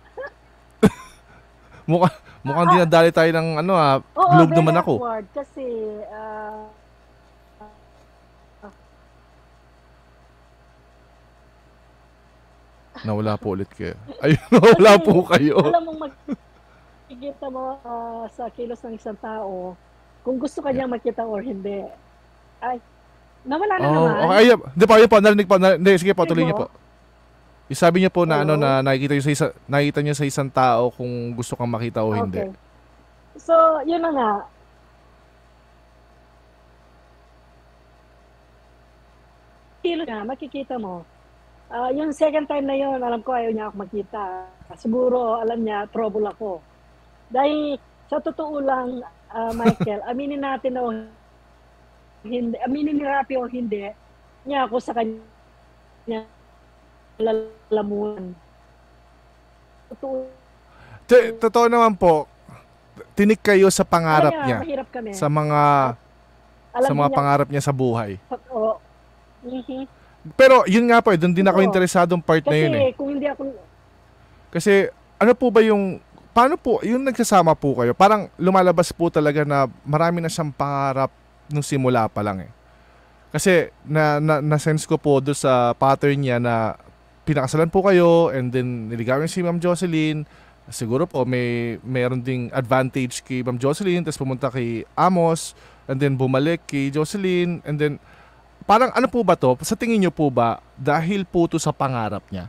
Mukha, mukhang dinadali tayo ng ano ah, Oo, globe naman ako. Awkward kasi uh, Nawala po ulit kayo. Ayun, nawala kasi, po kayo. Alam mong makikita mo uh, sa kilos ng isang tao kung gusto ka niyang makita or hindi. Ay, nawala na Oh, naman. okay, ayun. Hindi po, ayun po, narinig po. Nar- Hindi, sige po, tuloy niyo po. Isabi niyo po na ano Hello? na nakikita niyo sa isa, nakikita niyo sa isang tao kung gusto kang makita o hindi. Okay. So, yun na nga. Kilo nga, makikita mo. Uh, yung second time na yun, alam ko ayaw niya ako makita. Siguro, alam niya, trouble ako. Dahil, sa totoo lang, uh, Michael, aminin natin o hindi, aminin ni Rapi o hindi, niya ako sa kanya lalamunan. Totoo. T- totoo naman po, tinik kayo sa pangarap Kaya, niya. mahirap kami. Sa mga Alam sa mga niya, pangarap niya sa buhay. Oo. Mhm. Pero yun nga po, eh, doon din ako Oo. interesadong part Kasi na yun eh. kung hindi ako, Kasi ano po ba yung, paano po, yung nagsasama po kayo, parang lumalabas po talaga na marami na siyang pangarap nung simula pa lang eh. Kasi na, na, na-sense ko po doon sa pattern niya na pinakasalan po kayo and then niligawan si Ma'am Jocelyn. Siguro po may meron ding advantage kay Ma'am Jocelyn, tapos pumunta kay Amos and then bumalik kay Jocelyn and then parang ano po ba to? Sa tingin niyo po ba dahil po to sa pangarap niya?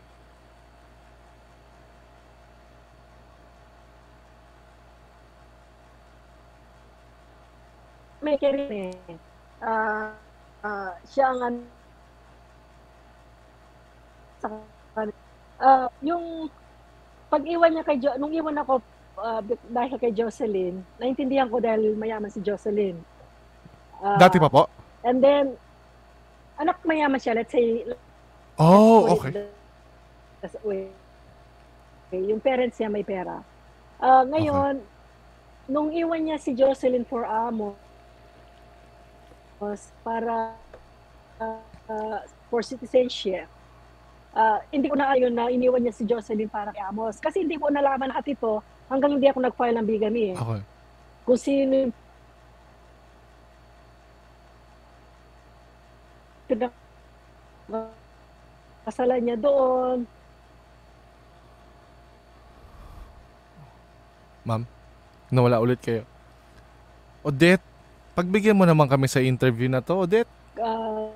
may rin eh. Ah, ah, siya ang ano, sa ah, yung pag-iwan niya kay Jo, nung iwan ako ah, bi- dahil kay Jocelyn, naintindihan ko dahil mayaman si Jocelyn. Ah, Dati pa po? And then, anak mayaman siya, let's say, Oh, let's okay. That's way. Yung parents niya may pera. Ah, ngayon, nung iwan niya si Jocelyn for Amos para ah, for citizenship, ah, hindi ko na ayun na iniwan niya si Jocelyn para kay Amos. Kasi hindi ko nalaman lahat ito hanggang hindi ako nag-file ng bigamy eh. Okay. Kung sino yung pinakasalan niya doon. Ma'am, nawala ulit kayo. Odette, pagbigyan mo naman kami sa interview na to, Odette. Uh,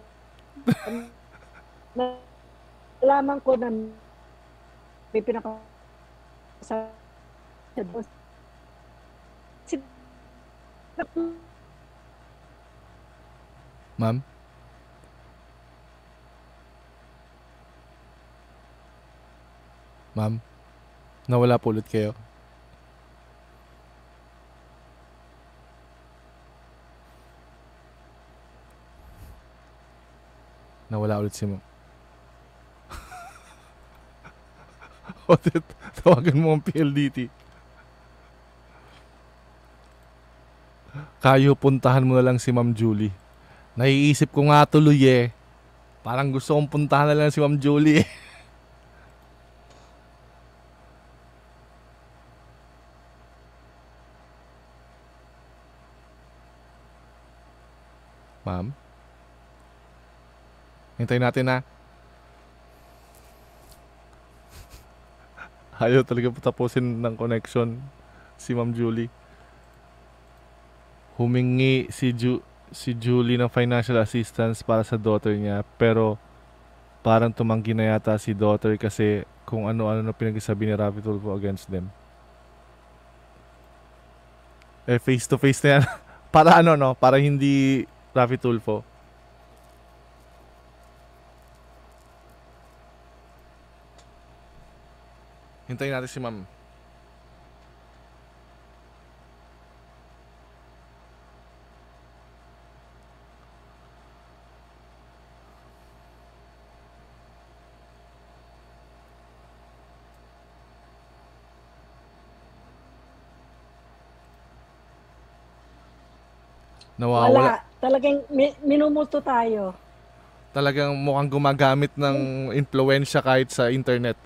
nalaman ko na may pinakasalan niya doon. Ma'am? Ma'am? Nawala po ulit kayo. Nawala ulit si Ma'am. Odette, tawagan mo ang P L D T. Kayo, puntahan mo na lang si Ma'am Julie. Naiisip ko nga tuloy eh. Parang gusto kong puntahan na lang si Ma'am Julie eh. Ma'am? Hintayin natin na. Ayaw talaga tapusin ng connection si Ma'am Julie. Humingi si Ju si Julie ng financial assistance para sa daughter niya, pero parang tumanggi na yata si daughter kasi kung ano-ano na pinagsasabi ni Rafi Tulfo against them. Eh, face to face na yan. Para ano, no? Para hindi Rafi Tulfo. Hintayin natin si Ma'am. Nawawala. Wala. Talagang mi- minumulto tayo. Talagang mukhang gumagamit ng influensya kahit sa internet.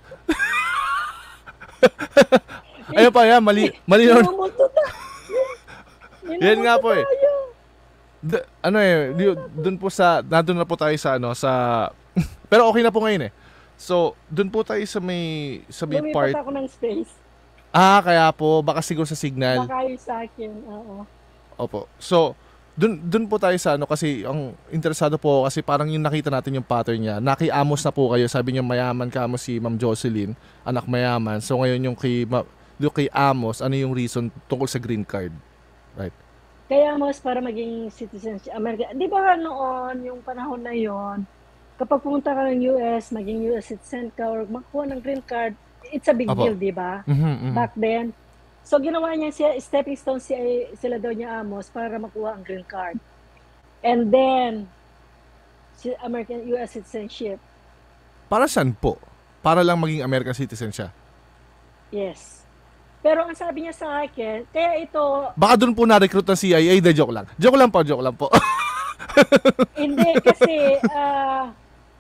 Ayun pa yan, mali, mali nun. Minumulto tayo. Yan nga po eh. D- ano eh, di- dun po sa, nandun na po tayo sa ano, sa, pero okay na po ngayon eh. So, dun po tayo sa may, sa may part. Lumipat ako ng space. Ah, kaya po, baka siguro sa signal. Baka yung sa akin. Oo. Opo. So, dun, dun po tayo sa ano, kasi ang interesado po ako kasi parang yung nakita natin yung pattern niya. Naki-Amos na po kayo, sabi niyo mayaman ka mo si Ma'am Jocelyn, anak mayaman. So ngayon yung kay, Ma- yung kay Amos, ano yung reason tungkol sa green card? Right. Kaya mas para maging citizenship America. Di ba noon, yung panahon na yon, kapag pumunta ka ng U S, maging U S citizen ka or makuha ng green card, it's a big Apo. deal, di ba? Mhm, mhm. Back then. So ginawa niya siya, stepping stone si, sila daw niya Amos para makuha ang green card. And then, si American U S citizenship. Para saan po? Para lang maging American citizen siya. Yes. Pero ang sabi niya sa akin, kaya ito, Baka doon po na-recruit ng C I A. De, joke lang. Joke lang po, joke lang po. hindi kasi, ah,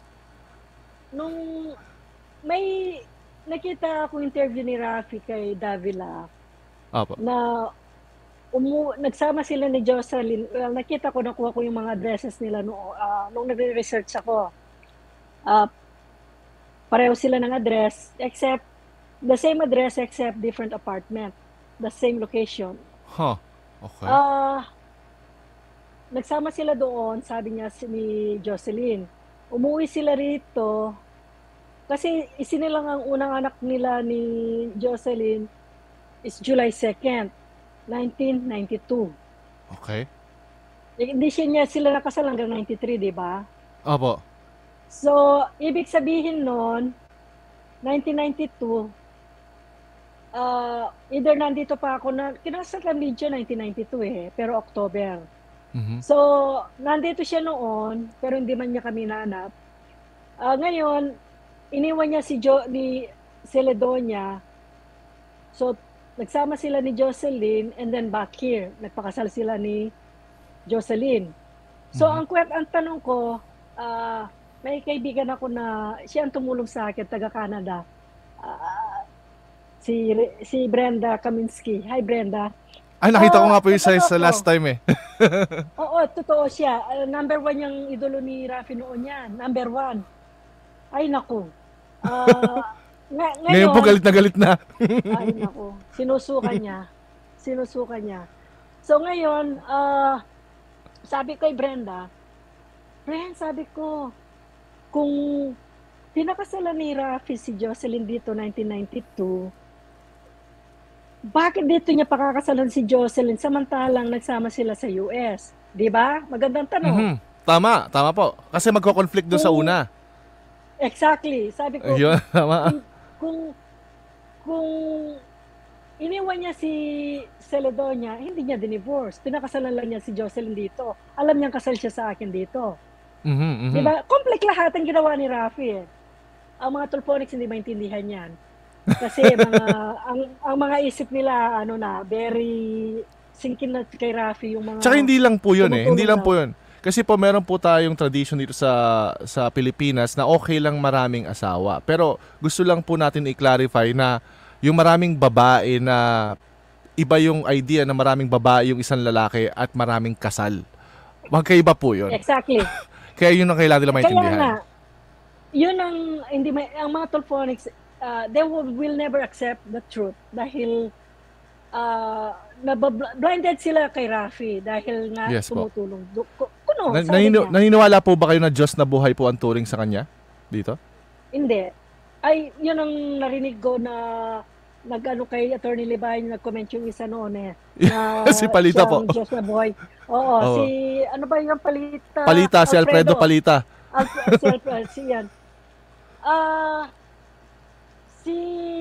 nung may nakita akong interview ni Rafi kay Davila, Opo. na umu nagsama sila ni Jocelyn. Well, nakita ko, nakuha ko yung mga addresses nila noong uh, nung nagre-research ako. Uh, pareho sila ng address, except the same address except different apartment. The same location. Huh. Okay. Uh, nagsama sila doon, sabi niya si ni Jocelyn. Umuwi sila rito kasi isinilang ang unang anak nila ni Jocelyn is July second, nineteen ninety-two. Okay. Eh, Hindi siya niya sila nakasal hanggang ninety-three, di ba? Opo. So, ibig sabihin nun, nineteen ninety-two, uh, either nandito pa ako na, kinasal kami dyan nineteen ninety-two eh, pero October. Mhm. So, nandito siya noon, pero hindi man niya kami nanap. Ah, ngayon, iniwan niya si Jo ni Celedonia. So, nagsama sila ni Jocelyn and then back here, nagpakasal sila ni Jocelyn. So, Mhm. ang kwet, ang tanong ko, ah, may kaibigan ako na siya ang tumulong sa akin, taga Canada. Ah, si Re- si Brenda Kaminsky. Hi Brenda. Ay, nakita ko Ah, nga po yung size sa totoo last po. time eh. Oo, totoo siya. Ah, number one yung idolo ni Rafi noon yan. Number one. Ay, naku. Ah, nga- Ngayon po ngayon, galit na galit na. ay, naku. Sinusukan niya. Sinusukan niya. So, ngayon, ah, sabi kay Brenda, Brenda, sabi ko, kung pinakasalan ni Rafi si Jocelyn dito nineteen ninety-two, bakit dito niya pakakasalan si Jocelyn samantalang nagsama sila sa U S? Di ba? Magandang tanong. Mhm. Tama, tama po. Kasi magko-conflict doon sa Kung- una. Exactly. Sabi ko, Ayun, tama. kung, kung, kung iniwan niya si Celedonia, hindi niya dinivorce. Pinakasalan lang niya si Jocelyn dito. Alam niyang kasal siya sa akin dito. Mhm, mhm. Di ba? Complex lahat ang ginawa ni Rafi eh. Ang mga Tulponics hindi maintindihan yan. Kasi mga ang ang mga isip nila ano na very sinkin na kay Rafi yung mga Tsaka hindi lang po yun eh. tumutulong Hindi lang na- po yun. Kasi po meron po tayong tradition dito sa sa Pilipinas na okay lang maraming asawa. Pero gusto lang po natin i-clarify na yung maraming babae na iba yung idea na maraming babae yung isang lalaki at maraming kasal. Magkaiba po yun. Exactly. Kaya yun ang kailangan nila Kaya maintindihan. nga, yun ang hindi may ang mga Tulponics uh, they will, will never accept the truth dahil uh, nabab- blinded sila kay Rafi dahil nga Yes po. tumutulong. Du- ku- Kuno, Na, sabi nanino, niya. naniniwala po ba kayo na Diyos na buhay po ang turing sa kanya? Dito? Hindi. Ay, yun ang narinig ko na nag-ano kay Attorney Libay, nag-comment yung isa noon eh. Na Si Palita po. siyang Diyos na buhay. Oo, Oo. si, ano ba yung Palita? Palita, si Alfredo Palita. Alfredo, si Alfredo, si yan. Ah, si,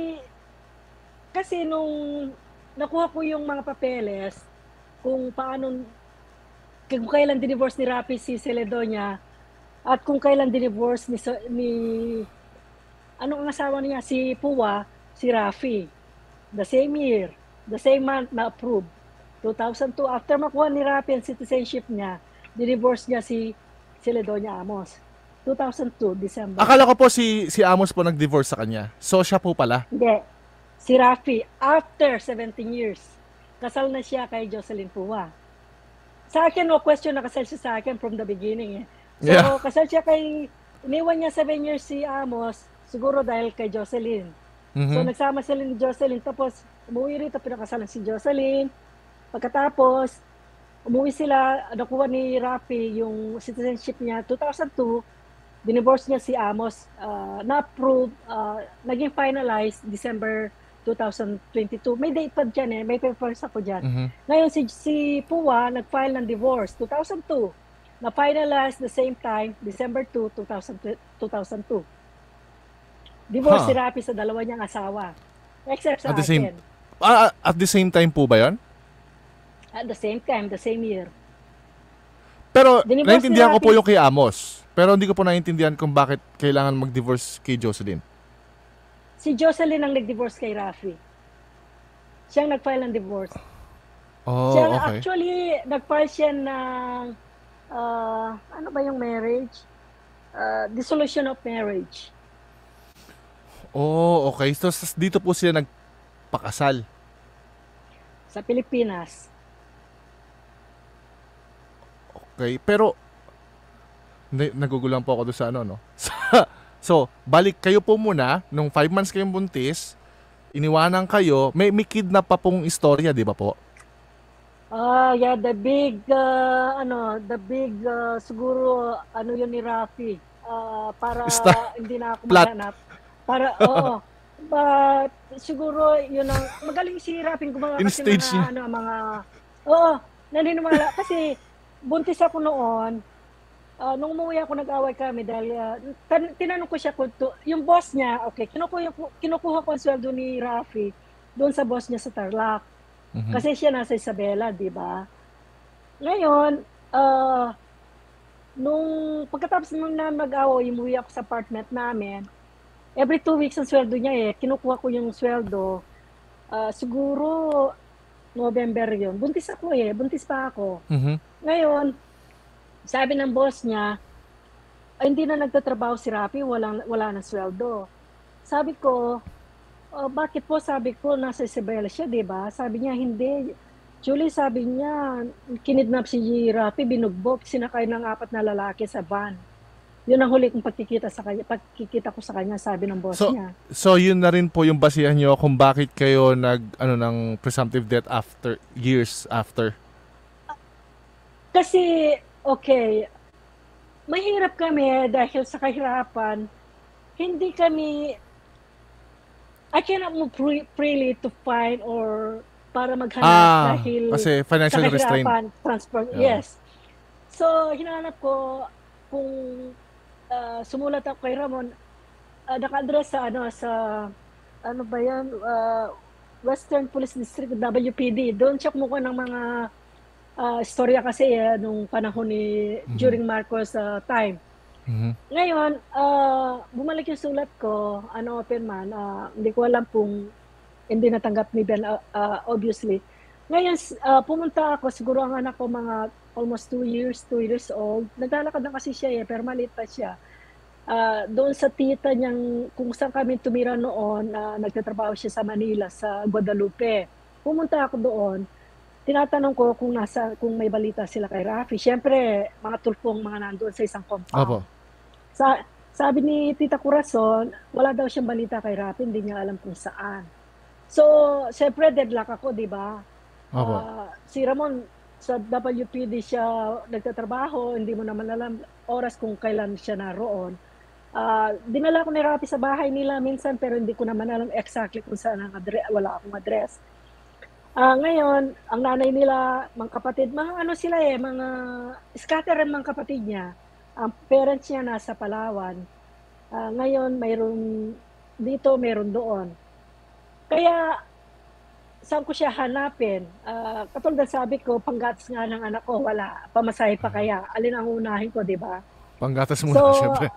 kasi nung nakuha ko yung mga papeles, kung paano, kung kailan divorce ni Rafi si Celedonia, at kung kailan divorce ni, So- ni ano ang asawa niya, si Puwa, si Rafi. The same year, the same month na approved. two thousand two, after makuha ni Rafi ang citizenship niya, divorce niya si Celedonia Amos. two thousand two, December. Akala ko po si si Amos po nag-divorce sa kanya. So siya po pala. Hindi. Si Rafi, after seventeen years, kasal na siya kay Jocelyn Puwa. Sa akin, no question na kasal siya sa akin from the beginning. Eh. So, Yeah. kasal siya kay, iniwan niya seven years si Amos, siguro dahil kay Jocelyn. Mhm. So, nagsama sila ni Jocelyn, tapos umuwi rito, pinakasalan si Jocelyn. Pagkatapos, umuwi sila, nakuha ni Rafi yung citizenship niya, two thousand two, dinivorce niya si Amos, uh, na-approve, uh, naging finalized December two thousand twenty-two. May date pa dyan eh, may papers ako dyan. Mhm. Ngayon si, si Puwa nag-file ng divorce, two thousand two. Na-finalize the same time, December second, two thousand two. Divorce Huh. si Rafi sa dalawa niyang asawa. Except sa At the akin. same- Ah, at the same time po ba 'yon? At the same time, the same year. Pero Dinivorce naintindihan ni ko po Rafi. yung kay Amos. Pero hindi ko po naintindihan kung bakit kailangan mag-divorce kay Jocelyn. Si Jocelyn ang nag-divorce kay Rafi. Siyang nag-file ng divorce. Oh, siya, okay. Actually, nag-file siya ng, ah, ano ba yung marriage? Ah, dissolution of marriage. Oh, okay. So s- dito po sila nagpakasal. Sa Pilipinas. Okay, pero na- nagugulan po ako doon sa ano, no? So, balik kayo po muna, nung five months kayong buntis, iniwanan kayo, may, may kidnap pa pong istorya, di ba po? Ah, yeah, the big, uh, ano, the big, uh, siguro, ano yun ni Rafi. Ah, para Sta- hindi na ako plot. maghanap. Para, oo. But, siguro, yun ang, magaling si Rafi gumawa In kasi stage mga, niya. ano, mga, oo, naniniwala. Kasi, buntis ako noon. Uh, nung umuwi ako, nag-away kami dahil uh, tan- tinanong ko siya kung to, yung boss niya, okay, kinukuha, kinukuha ko ang sweldo ni Rafi doon sa boss niya sa Tarlac. Mhm. Kasi siya nasa Isabela, di ba? Ngayon, uh, nung pagkatapos nung na mag-away, umuwi ako sa apartment namin, every two weeks ang sweldo niya eh, kinukuha ko yung sweldo. Uh, siguro, November yun. Buntis ako eh, buntis pa ako. Mhm. Ngayon, sabi ng boss niya, ay, hindi na nagtatrabaho si Rafi, walang, wala na sweldo. Sabi ko, oh, bakit po? Sabi ko, nasa Isabela siya, di ba? Sabi niya, hindi. Julie, sabi niya, kinidnap si Rafi, binugbog, sinakay ng apat na lalaki sa van. Yun ang huli kong pagkikita sa kanya, pagkikita ko sa kanya, sabi ng boss So, niya. so yun na rin po yung basihan nyo kung bakit kayo nag ano ng presumptive death after years after. Kasi, okay, mahirap kami dahil sa kahirapan, hindi kami, I cannot move free, freely to find or para maghanap Ah, dahil kasi financial sa restraint. kahirapan, transport, Yeah. yes. So, hinanap ko kung uh, sumulat ako kay Ramon, uh, naka-address sa, ano, sa, ano ba yan, uh, Western Police District, W P D. Doon siya kumukuha ng mga uh, istorya kasi eh, nung panahon ni, Mhm. during Marcos uh, time. Mhm. Ngayon, uh, bumalik yung sulat ko, ano, open man, uh, hindi ko alam kung hindi natanggap ni Ben, uh, uh, obviously. Ngayon, uh, pumunta ako, siguro ang anak ko mga almost two years, two years old. Naglalakad na kasi siya eh, pero maliit pa siya. Uh, doon sa tita niyang, kung saan kami tumira noon, uh, nagtatrabaho siya sa Manila, sa Guadalupe. Pumunta ako doon. Tinatanong ko kung nasa, kung may balita sila kay Rafi. Siyempre, mga tulpong mga nandoon sa isang compound. Opo. Sa, sabi ni Tita Corazon, wala daw siyang balita kay Rafi, hindi niya alam kung saan. So, siyempre, deadlock ako, di ba? Opo. Uh, si Ramon, sa W P D siya nagtatrabaho, hindi mo naman alam oras kung kailan siya naroon. Uh, dinala ko ni Rafi sa bahay nila minsan, pero hindi ko naman alam exactly kung saan ang address, wala akong address. Uh, ngayon, ang nanay nila, mga kapatid, mga ano sila eh, mga scatter ang mga kapatid niya. Ang parents niya nasa Palawan. Uh, ngayon, mayroon dito, mayroon doon. Kaya, saan ko siya hanapin? Uh, katulad sabi ko, panggatas nga ng anak ko, wala. Pamasahe pa kaya. Alin ang unahin ko, di ba? Panggatas muna, So, syempre.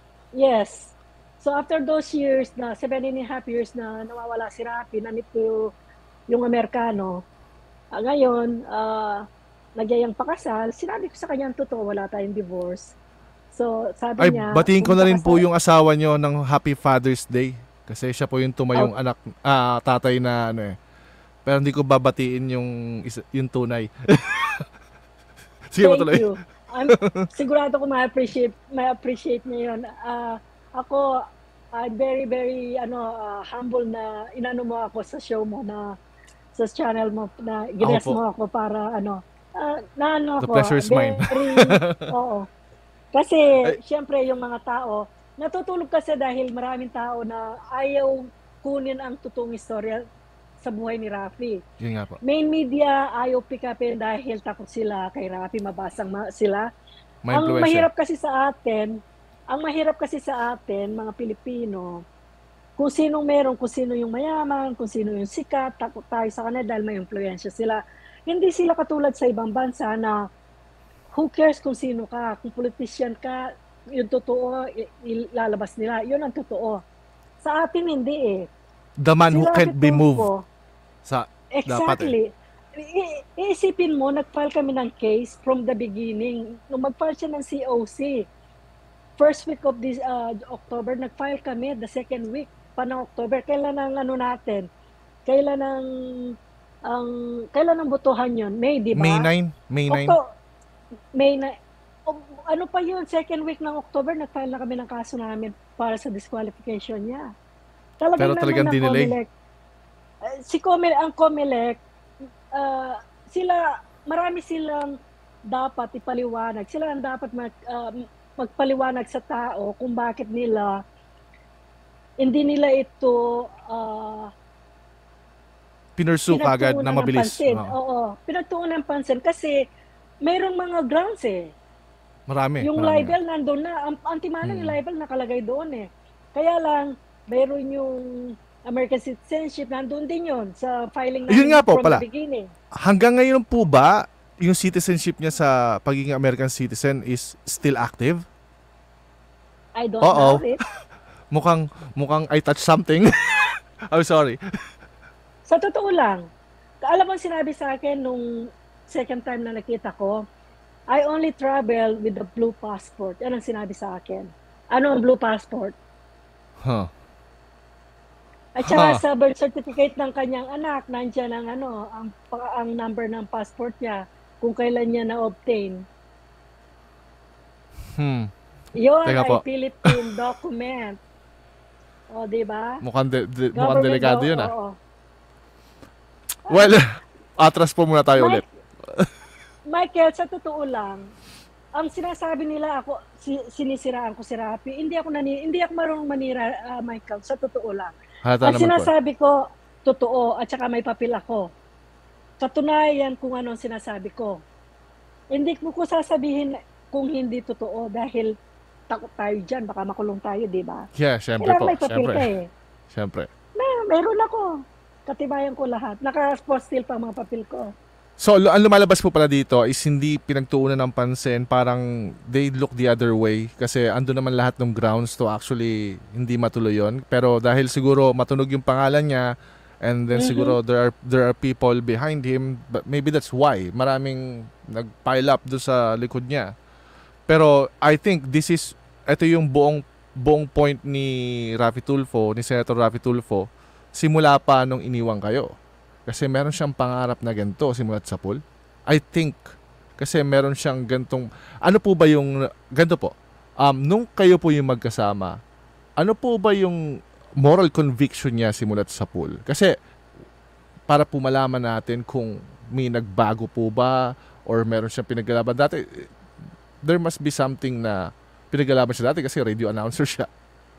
Yes. So, after those years, na seven and a half years na nawawala si Rafi, namit ko yung Amerikano. Uh, ngayon, uh, nagyayang pakasal, sinabi ko sa kanya, totoo, wala tayong divorce. So, sabi Ay, niya, batiin ko kung na rin po pakasal- yung asawa nyo ng Happy Father's Day. Kasi siya po yung tumayong Oh. anak, ah, tatay na ano eh. Pero hindi ko babatiin yung, isa- yung tunay. Sige, Thank matuloy. you. I'm, sigurado ko ma-appreciate, ma-appreciate niya yun. Uh, ako, I'm very, very ano, uh, humble na inano mo ako sa show mo na sa channel mo na gines Ako po. mo ako para ano, uh, na ano The ako. pleasure is mine. very, oo. Kasi, Ay. syempre, yung mga tao, natutulog kasi dahil maraming tao na ayaw kunin ang totoong istorya sa buhay ni Rafi. Yun nga po. Main media ayaw pick upin dahil takot sila kay Rafi, mabasang ma- sila. May Ang influensya. mahirap kasi sa atin, ang mahirap kasi sa atin, mga Pilipino, kung sinong meron, kung sino yung mayaman, kung sino yung sikat, takot tayo sa kanila dahil may influensya sila. Hindi sila katulad sa ibang bansa na who cares kung sino ka, kung politician ka, yung totoo, i- ilalabas nila. Yun ang totoo. Sa atin, hindi eh. The man who Sila can't be Tulfo, moved. Sa, Exactly. I- iisipin mo, nag-file kami ng case from the beginning. Nung mag-file siya ng C O C, first week of this uh, October, nag-file kami the second week pa ng October. Kailan ang ano natin? Kailan ang ang kailan ang botohan yun? May, di ba? May ninth? May ninth? Octo- May na o- ano pa yun? Second week ng October, nag-file na kami ng kaso namin para sa disqualification niya. Talagang Pero talagang naman ng dinelay? Comelec. Uh, si Comel, ang Comelec, uh, sila, marami silang dapat ipaliwanag. Sila ang dapat mag, uh, magpaliwanag sa tao kung bakit nila hindi nila ito uh, Pinursu kagad pinagtuunan na ng mabilis. pansin. Oo. Oo, pinagtuunan ng pansin kasi mayroong mga grounds eh. Marami. Yung marami libel nandun na. Ang antimano Mm. yung libel nakalagay doon eh. Kaya lang, mayroon yung American citizenship, nandun din yun sa filing namin Yun nga po from pala. the beginning. Hanggang ngayon po ba yung citizenship niya sa pagiging American citizen is still active? I don't Oo. know it. Mukhang mukhang I touched something. I'm sorry. Sa totoo lang, alam mo ang sinabi sa akin nung second time na nakita ko, I only travel with the blue passport. Yan ang sinabi sa akin. Ano ang blue passport? Huh. At saka Huh. sa birth certificate ng kanyang anak, nandiyan ang ano, ang, pa- ang number ng passport niya, kung kailan niya na-obtain. Hmm. Yun Teka ay po. Philippine document. O, di ba? Mukhang de- de- mukhang Government delikado do- yun ah. oo. Well, atras po muna tayo ulit. Mike, Michael, sa totoo lang, ang sinasabi nila ako, si, sinisiraan ko si Rafi, hindi ako nani, hindi ako marunong manira, ah, Michael, sa totoo lang. Halata Ang naman po. sinasabi ko, totoo, at saka may papel ako. Katunayan kung ano ang sinasabi ko. Hindi ko ko sasabihin kung hindi totoo dahil takot tayo dyan, baka makulong tayo, di ba? Yeah, syempre Kailangan po. may papel Syempre. ka eh. Syempre. May, meron ako. Katibayan ko lahat. Naka-postil pa mga papel ko. So, lu- ang lumalabas po pala dito is hindi pinagtuunan ng pansin, parang they look the other way kasi ando naman lahat ng grounds to actually hindi matuloy yun. Pero dahil siguro matunog yung pangalan niya and then Mhm. siguro there are there are people behind him, but maybe that's why maraming nag-pile up do sa likod niya. Pero I think this is ito yung buong buong point ni Raffy Tulfo, ni Senator Raffy Tulfo simula pa nung iniwan kayo. Kasi meron siyang pangarap na ganito simulat sa pool. I think kasi meron siyang gantong ano po ba yung ganito po. Um nung kayo po yung magkasama, ano po ba yung moral conviction niya simulat sa pool? Kasi para po malaman natin kung may nagbago po ba or meron siyang pinaglalaban dati, there must be something na pinaglalaban siya dati kasi radio announcer siya.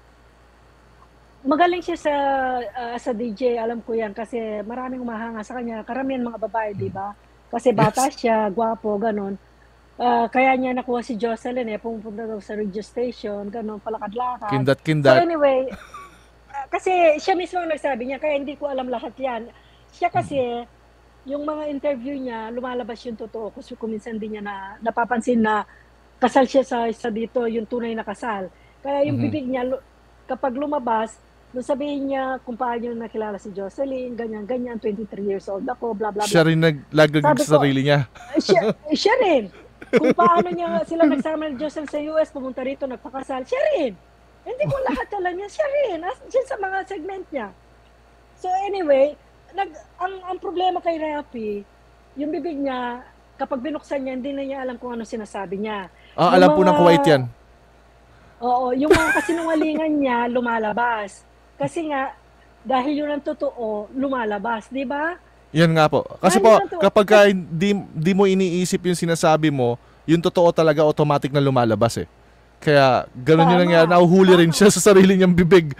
Magaling siya sa ah, sa D J, alam ko yan kasi maraming umahanga sa kanya. Karamihan mga babae, di ba? Kasi bata siya, gwapo, ganun. Ah, kaya niya nakuha si Jocelyn eh, pumunta daw sa radio station, ganun, palakad-lakad. Kindat So kindat. anyway, ah, kasi siya mismo ang nagsabi niya, kaya hindi ko alam lahat yan. Siya kasi, yung mga interview niya, lumalabas yung totoo. Kasi kuminsan din niya na napapansin na kasal siya sa isa dito, yung tunay na kasal. Kaya yung Mhm. bibig niya, lu- kapag lumabas, nung sabihin niya kung paano nakilala si Jocelyn, ganyan, ganyan, twenty-three years old ako, bla bla Siya bla. rin naglaglag Sabi sa ko, sarili niya. eh, siya, eh, siya rin. Kung paano niya sila nagsama ni Jocelyn sa U S, pumunta rito, nagpakasal, siya rin. Hindi ko lahat alam niya, siya rin. As, dyan sa mga segment niya. So anyway, nag, ang, ang problema kay Rafi, yung bibig niya, kapag binuksan niya, hindi na niya alam kung ano sinasabi niya. Ah, Yung alam po ng mga- Kuwait yan. Oo, yung mga kasinungalingan niya lumalabas. Kasi nga, dahil yun ang totoo, lumalabas, di ba? Yan nga po. Kasi Ano po, na to? kapag ka di, di mo iniisip yung sinasabi mo, yung totoo talaga automatic na lumalabas eh. Kaya, ganun Tama. yung nangyari. Nahuhuli rin siya sa sarili niyang bibig.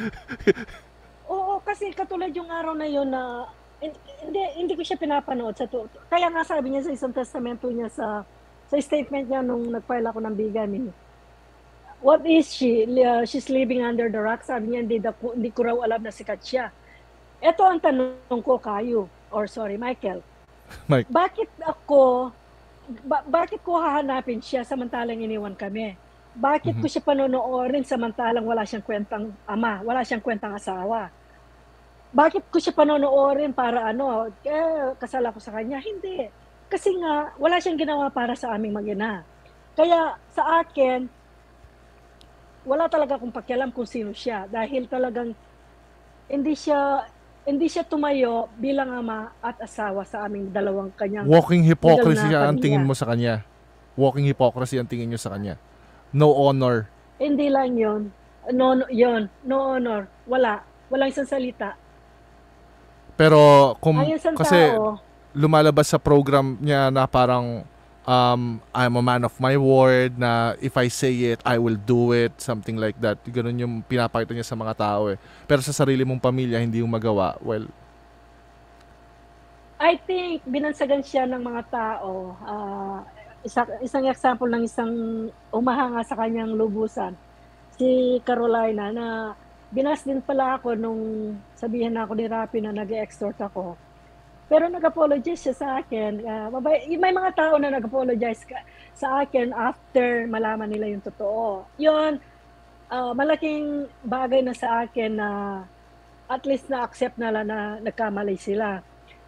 Oo, kasi katulad yung araw na yun na hindi hindi ko siya pinapanood sa to. Kaya nga sabi niya sa isang testamento niya sa sa statement niya nung nag-file ako ng bigamy. What is she? Uh, she's living under the rock. Sabi niya, hindi, da, hindi ko raw alam na sikat siya. Ito ang tanong ko kayo, or sorry, Michael. Mike. Bakit ako, ba- bakit ko hahanapin siya samantalang iniwan kami? Bakit ko siya panonoorin samantalang wala siyang kwentang ama, wala siyang kwentang asawa? Bakit ko siya panonoorin para ano, eh, kasal ako sa kanya? Hindi. Kasi nga, wala siyang ginawa para sa aming mag-ina. Kaya sa akin, wala talaga akong pakialam kung sino siya. Dahil talagang hindi siya hindi siya tumayo bilang ama at asawa sa aming dalawang kanyang Walking hypocrisy legal na ang pamilya. tingin mo sa kanya. Walking hypocrisy ang tingin niyo sa kanya. No honor. Hindi lang yon. No, no, yun. No honor. Wala. Walang isang salita. Pero kung Ang isang kasi tao, lumalabas sa program niya na parang um, I'm a man of my word, na if I say it, I will do it, something like that. Ganun yung pinapakita niya sa mga tao eh. Pero sa sarili mong pamilya, hindi yung magawa. Well, I think binansagan siya ng mga tao. ah, isa, isang example ng isang umahanga sa kanyang lubusan, si Carolina, na binas din pala ako nung sabihin na ako ni Rapi na nag-extort ako. Pero nag-apologize siya sa akin. Uh, mabay, may mga tao na nag-apologize ka, sa akin after malaman nila yung totoo. Yun, uh, malaking bagay na sa akin na at least na-accept nila na nagkamali sila.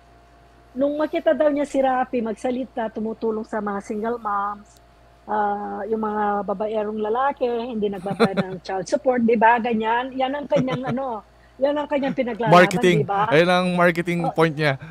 Nung makita daw niya si Rapi magsalita, tumutulong sa mga single moms, uh, yung mga babaerong lalaki, hindi nagbabayad ng child support, di ba? Ganyan. Yan ang kanyang ano, yan ang kanyang pinaglalaban, Marketing. di ba? Ayun ang marketing Oh, point niya.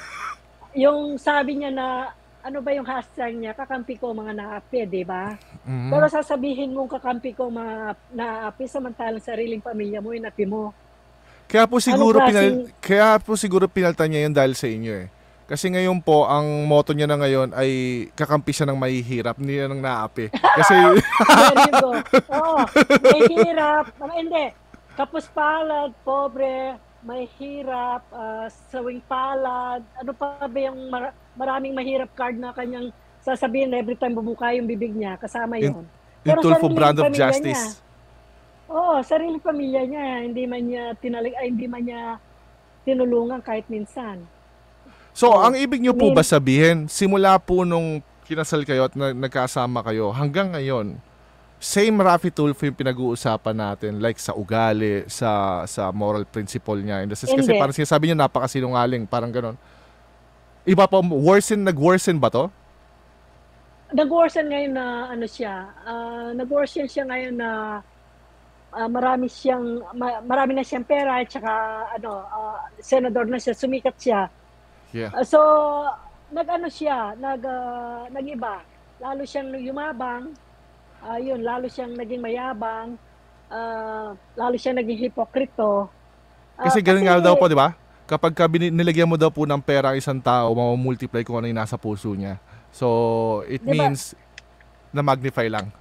yung sabi niya na, ano ba yung hashtag niya, kakampi ko mga naapi, di ba? Mhm. Pero sasabihin mong kakampi ko mga naapi, samantalang sariling pamilya mo, inapi mo. Kaya po siguro Anong pinal klaseng- kaya po siguro pinaltan niya yun dahil sa inyo eh. Kasi ngayon po ang motto niya na ngayon ay kakampi siya ng mahihirap, hindi na ng naapi. Kasi There you go. Oo, may hirap. Ah, hindi, kapos palad, pobre, may hirap, uh, sawing palad, ano pa ba yung mar- maraming mahirap card na kanyang sasabihin every time bumuka yung bibig niya, kasama Yung- yun. yung Tulfo sariling brand of pamilya justice. niya. Oo, sarili pamilya niya, hindi man niya tinalig, ay, hindi man niya tinulungan kahit minsan. So, Oh, ang ibig niyo po I mean- ba sabihin, simula po nung kinasal kayo at na- nagkasama kayo hanggang ngayon, same Rafi Tulfo yung pinag-uusapan natin, like sa ugali, sa sa moral principle niya. In the sense, kasi Hindi. parang sinasabi niyo napakasinungaling, parang ganon. Iba pa, worsen, nag-worsen ba to? Nag-worsen ngayon na ano siya, ah, nag-worsen siya ngayon na ah, marami siyang ma- marami na siyang pera at saka ano, ah, senador na siya, sumikat siya. Yeah. Ah, so nag-ano siya, nag ah, nag-iba. Lalo siyang yumabang. Ayun, lalo siyang naging mayabang. ah, lalo siyang naging hipokrito. Ah, Kasi ganun nga daw po, di ba? Kapag ka bini- nilagyan mo daw po ng pera ang isang tao, mamamultiply kung ano yung nasa puso niya. So, it Di ba? means na magnify lang.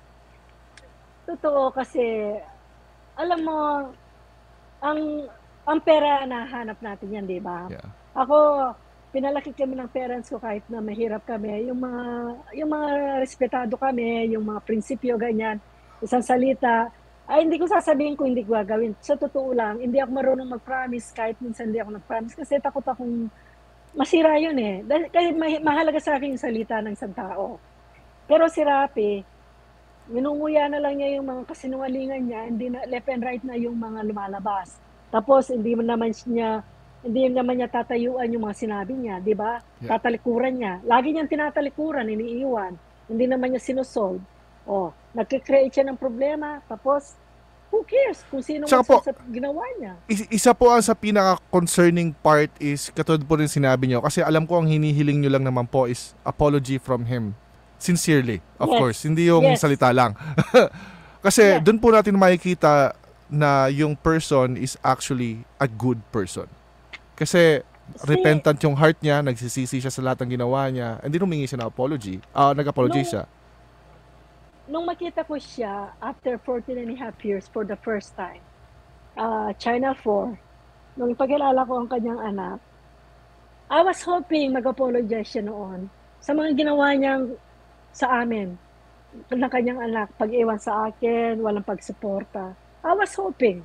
Totoo kasi, alam mo, ang ang pera na hanap natin yan, di ba? Yeah. Ako, pinalaki kami ng parents ko kahit na mahirap kami. Yung mga, yung mga respetado kami, yung mga prinsipyo, ganyan. Isang salita, ay hindi ko sasabihin kung hindi ko gagawin. Sa totoo lang, hindi ako marunong mag-promise kahit minsan hindi ako nag-promise kasi takot akong masira yun eh. Dahil, kasi ma- mahalaga sa akin yung salita ng isang tao. Pero si Rapi, minunguya na lang niya yung mga kasinungalingan niya, hindi na, left and right na yung mga lumalabas. Tapos hindi mo naman niya hindi naman niya tatayuan yung mga sinabi niya, di ba? Yeah. Tatalikuran niya. Lagi niyang tinatalikuran, iniiwan. Hindi naman niya sinusolve. Oh, nagkikreate siya ng problema, tapos who cares kung sino Tsaka man po, sa ginawa niya. Is- isa po ang sa pinaka-concerning part is, katulad po rin sinabi niyo, kasi alam ko ang hinihiling niyo lang naman po is apology from him. Sincerely, of Yes. course. Hindi yung Yes. salita lang. Kasi Yeah. doon po natin makikita na yung person is actually a good person. Kasi Si- repentant yung heart niya, nagsisisi siya sa lahat ng ginawa niya, and then humingi siya ng apology. Ah, nag-apologize Nung- siya. Nung makita ko siya after fourteen and a half years for the first time, uh, China four, nung pagkilala ko ang kanyang anak, I was hoping mag-apologize siya noon sa mga ginawa niyang sa amin, ng kanyang anak, pag-iwan sa akin, walang pagsuporta. I was hoping.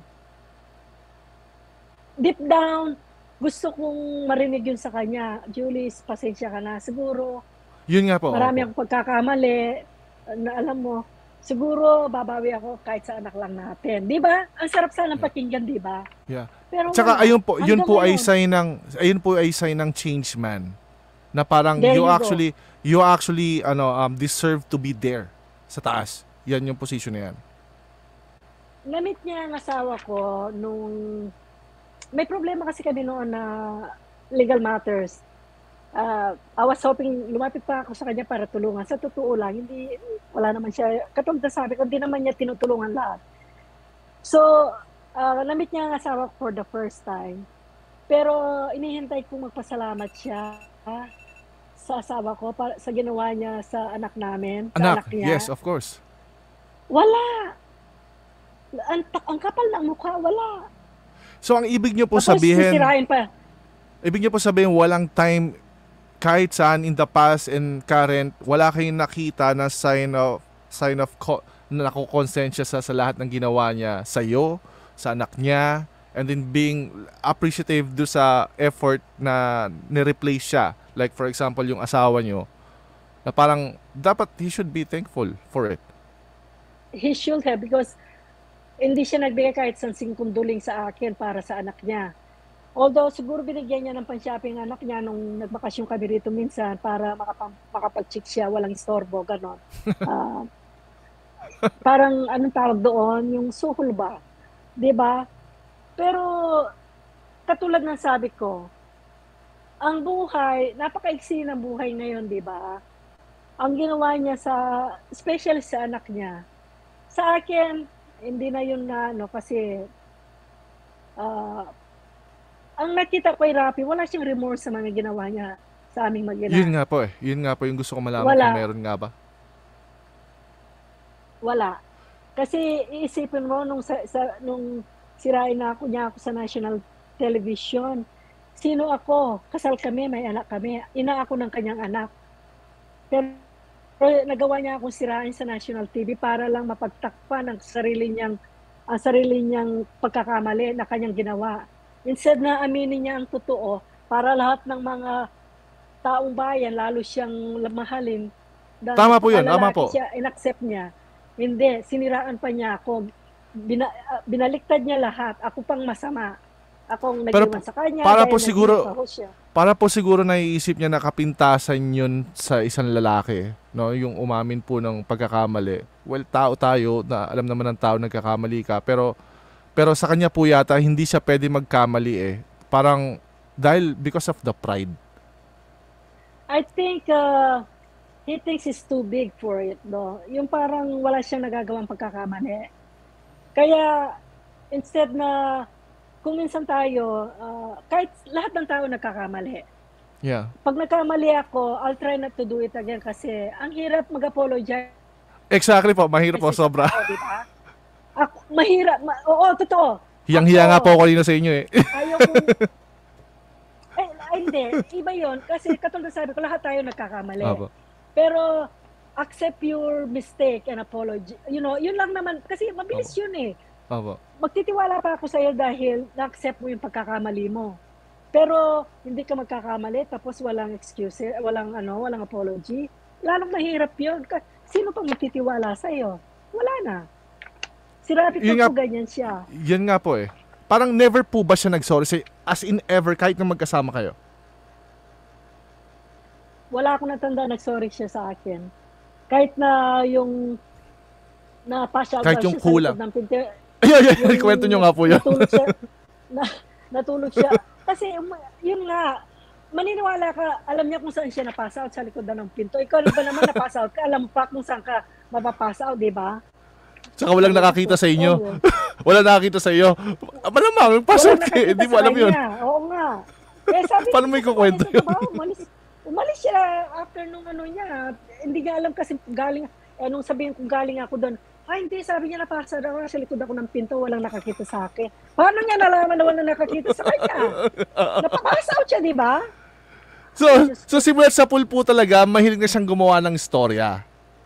Deep down, gusto kong marinig yun sa kanya. Julius, pasensya ka na. Siguro, Yun nga po. marami opo. akong pagkakamali na alam mo, siguro babawi ako kahit sa anak lang natin. Di ba? Ang sarap sanang pakinggan, di ba? Yeah. Pero Tsaka wala. ayun po, yun Hanggang po ay ngayon, sign ng ayun po ay sign ng change man. Na parang There you, you go. actually you actually ano um deserve to be there sa taas. Yan yung position na yan. na-meet niya ang asawa ko nung may problema kasi kami noon na legal matters. Uh, I was hoping, lumapit pa ako sa kanya para tulungan. Sa totoo lang, hindi, wala naman siya, katulad na sabi ko, hindi naman niya tinutulungan lahat. So, uh, na-meet niya ang asawa ko for the first time. Pero inihintay kong magpasalamat siya ah, sa asawa ko para, sa ginawa niya sa anak namin, sa anak, Anak, niya. yes, of course. Wala. Ang, ang kapal ng mukha, wala. So ang ibig niyo po Tapos sabihin, sisirain pa. ibig niyo po sabihin walang time kahit saan in the past and current, wala kayong nakita na sign of sign of co- na nakukonsensya sa sa lahat ng ginawa niya sa iyo, sa anak niya, and then being appreciative do sa effort na ni-replace siya. Like for example, yung asawa niyo, na parang dapat he should be thankful for it. He should have, because hindi siya nagbigay kahit sansing kunduling sa akin para sa anak niya. Although siguro binigyan niya ng pan-shopping anak niya nung nagbakasyon kami rito minsan para makapang, makapag-check siya, walang istorbo, ganon. Uh, parang anong tawag doon, yung suhol ba? 'Di ba? Pero katulad ng sabi ko, ang buhay, napakaiksi ng buhay ngayon, 'di ba? Ang ginawa niya sa, especially sa anak niya, sa akin, hindi na yun na, no, kasi uh, ang nakita ko kay Rafi, wala siyang remorse sa mga ginawa niya sa aming mag-ina. Yun nga po eh. Yun nga po yung gusto ko malaman Wala. kung meron nga ba. Wala. Kasi iisipin mo, nung, sa, sa, nung sirain na ako niya ako sa national television, sino ako? Kasal kami, may anak kami. Ina ako ng kanyang anak. Pero, pero nagawa niya akong sirain sa national T V para lang mapagtakpan ang sarili niyang, ang sarili niyang pagkakamali na kanyang ginawa. Instead na aminin niya ang totoo, para lahat ng mga taong bayan, lalo siyang mahalin. Tama po yun, tama po. Siya, in-accept niya. Hindi, siniraan pa niya ako. Bina, uh, binaliktad niya lahat. Ako pang masama. Akong nag-iwan sa kanya. Para po siguro, siya. para po siguro naiisip niya na kapintasan yun sa isang lalaki. No? Yung umamin po ng pagkakamali. Well, tao tayo, na alam naman ng tao nagkakamali ka. Pero Pero sa kanya po yata, hindi siya pwede magkamali eh. Parang, dahil because of the pride. I think, uh, he thinks he's too big for it, no? Yung parang wala siyang nagagawang pagkakamali. Kaya, instead na, kung minsan tayo, uh, kahit lahat ng tao nagkakamali. Yeah. Pag nagkamali ako, I'll try not to do it again kasi ang hirap mag-apologize. Exactly po, mahirap po, sobra. Tao, diba? Ako, mahirap. Ma- oo, totoo. Hiyang-hiya nga po ako kanina sa inyo eh. Ayaw kong... Ay, ay, hindi. Iba yun. Kasi katulad sabi ko, lahat tayo nagkakamali. Apo. Pero accept your mistake and apology. You know, yun lang naman. Kasi mabilis Apo. yun eh. Opo. Magtitiwala pa ako sa'yo dahil na-accept mo yung pagkakamali mo. Pero hindi ka magkakamali tapos walang excuse, walang ano, walang apology. Lalong mahirap yun. Sino pang magtitiwala sa'yo? Wala na. Si Rafi po po ganyan siya. Yan nga po eh. Parang never po ba siya nag-sorry say, as in ever kahit na magkasama kayo? Wala akong natanda nag-sorry siya sa akin. Kahit na yung napasyal kahit yung siya kulang. sa likod ng pinto. Ayun, ayun, kwento nyo nga po yun. Natulog siya. na, natulog siya. Kasi yun nga, maniniwala ka, alam niya kung saan siya napass out sa likod ng pinto. Ikaw ba naman napass out ka, alam pa kung saan ka mapapass out, di ba? Tsaka walang nakakita sa inyo. Walang nakakita sa iyo. Malamang, pasok eh. Hindi mo alam yun. Oo nga. Eh, sabi paano mo ikukwento yun? Umalis, umalis siya after nung ano niya. Hindi niya alam kasi galing, eh, nung sabihin kung galing ako doon, ay hindi, sabi niya napasa daw sa likod ako ng pinto, walang nakakita sa akin. Paano niya nalaman na walang nakakita sa kanya? Napapass out siya, di ba? So, so simulat sa pool po talaga, mahilig na siyang gumawa ng istorya.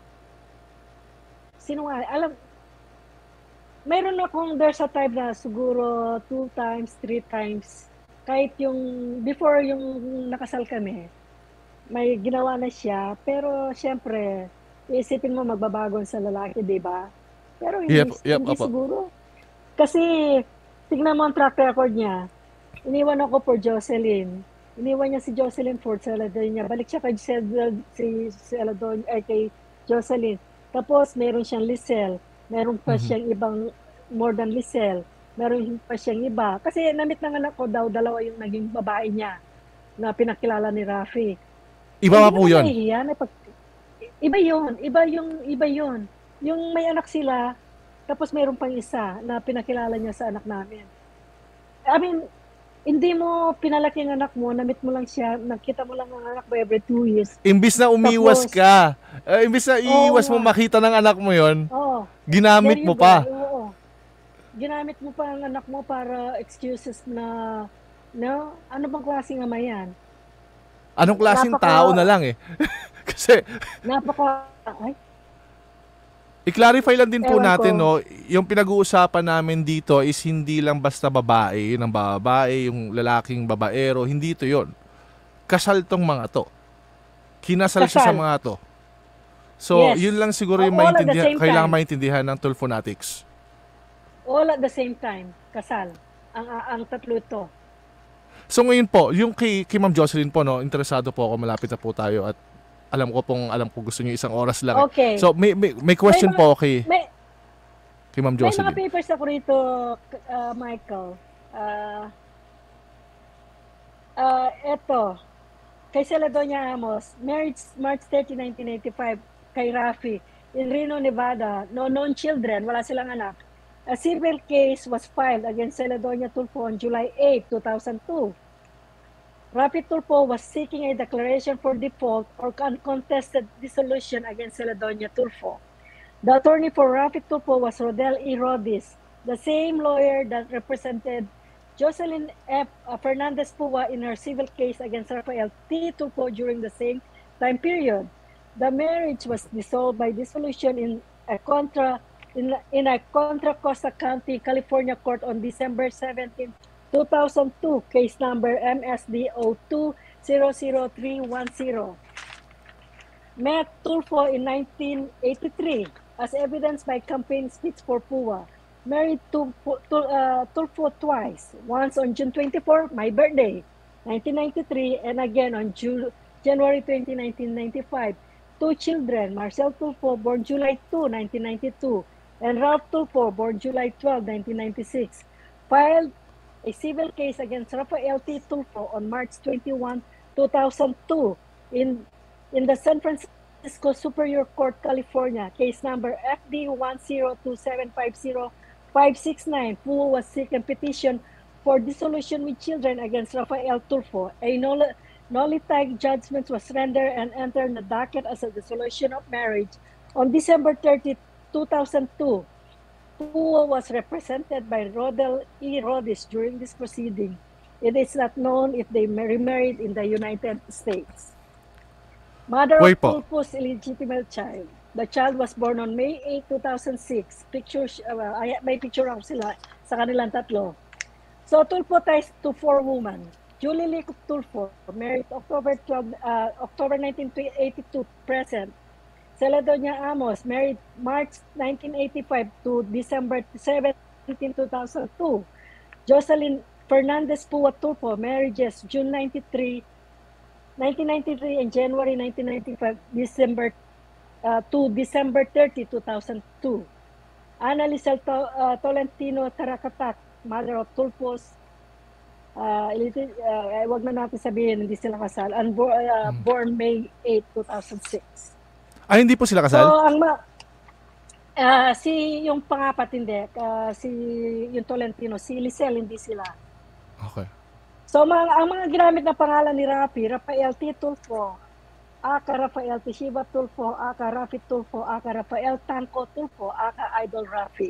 Sino nga, alam, mayroon akong, there's a time na siguro two times, three times, kahit yung, before yung nakasal kami, may ginawa na siya, pero syempre, iisipin mo magbabago sa lalaki, di ba? Pero hindi, yep, yep, hindi apo. siguro. Kasi, tignan mo ang track record niya, iniwan ako for Jocelyn. Iniwan niya si Jocelyn for Celadon balik siya kay si Celadon, eh, kay Jocelyn. Tapos, meron siyang Lisel. Meron pa mm-hmm. siyang ibang more than Lisel. Meron pa siyang iba. Kasi namit ng anak ko daw, dalawa yung naging babae niya na pinakilala ni Rafi. Iba pa po yun? Pag, iba yun. Iba yung, iba yun. Yung may anak sila, tapos meron pang isa na pinakilala niya sa anak namin. I mean, hindi mo pinalaki ang anak mo, namit mo lang siya, nakita mo lang ang anak mo every two years. Imbis na umiwas tapos, ka, uh, imbis na iiwas oh, mo makita ng anak mo yon, oh, ginamit mo pa. Oo. Ginamit mo pa ang anak mo para excuses na, no? Ano bang klaseng ama yan? Anong klaseng Napaka- tao na lang eh. Kasi, Napaka, ay, i-clarify lang din po Ewan natin, ko. no, yung pinag-uusapan namin dito is hindi lang basta babae, ng babae, yung lalaking babaero, hindi ito yon. Kasal tong mga to. Kinasal siya sa Kasal. mga to. So, Yes. yun lang siguro yung All at the maintindihan, same kailangan time. maintindihan ng Tulfo Fanatics. all at the same time, kasal. Ang, ang tatlo ito. So ngayon po, yung kay, kay Ma'am Jocelyn po, no, interesado po ako, malapit na po tayo at alam ko pong, alam ko gusto niyo isang oras lang. eh. Okay. So may, may, may question May po mga- ako kay, May, kay Ma'am may mga Jocelyn. papers ako rito, uh, Michael. Uh, uh, eto, kay Celadonia Amos, married March thirtieth, nineteen eighty-five, kay Rafi, in Reno, Nevada, no known children, wala silang anak. A civil case was filed against Celadonia Tulfo on July eighth, two thousand two. Rafi Tulfo was seeking a declaration for default or uncontested dissolution against Celadonia Tulfo. The attorney for Rafi Tulfo was Rodel E. Rodis, the same lawyer that represented Jocelyn F. Fernandez Pua in her civil case against Rafael T. Tulfo during the same time period. The marriage was dissolved by dissolution in a contra in, in a Contra Costa County, California court on December seventeenth, two thousand two, case number M S D zero two zero zero three one zero. Met Tulfo in nineteen eighty-three as evidenced by campaign speech for Pua. Married to, to uh, Tulfo twice, once on June twenty-fourth, my birthday, nineteen ninety-three, and again on June, January twentieth, nineteen ninety-five. Two children, Marcel Tulfo, born July second, nineteen ninety-two, and Ralph Tulfo, born July twelfth, nineteen ninety-six, filed a civil case against Rafael T. Tulfo on March twenty-first, two thousand two in, in the San Francisco Superior Court, California, case number F D one zero two seven five zero five six nine, who was seeking petition for dissolution with children against Rafael Tulfo. A null- nullified judgment was rendered and entered in the docket as a dissolution of marriage on December thirtieth, two thousand two. Pua was represented by Rodel E. Rodis during this proceeding. It is not known if they remarried in the United States. Mother Wait of po. Tulfo's illegitimate child. The child was born on May eighth, two thousand six. Pictures, uh, ay, may picture ako sila sa kanilang tatlo. So Tulfo ties to four women. Julie Lee Tulfo, married October twelfth, uh, October nineteen eighty-two, present. Celadonia Amos, married March nineteen eighty-five to December seventeenth, two thousand two. Jocelyn Fernandez Pua Tulfo, marriages June ninety-three, nineteen ninety-three and January nineteen ninety-five, December uh, to December thirtieth, two thousand two. Ana Lisel to, uh, Tolentino Taracatak, mother of Tulfos, uh, uh, wag na natin sabihin, hindi sila kasal, and bo- uh, Hmm. born May eighth, two thousand six. Ah, hindi po sila kasal? So, ang ma- ah, si yung pangapat hindi, ah, si yung Tolentino, si Lisel hindi sila. Okay. So, mga, ang mga ginamit na pangalan ni Rafi, Rafael T. Tulfo, aka Rafael T. Shiva Tulfo, aka Rafi Tulfo, aka Rafael Tanco Tulfo, aka Idol Rafi.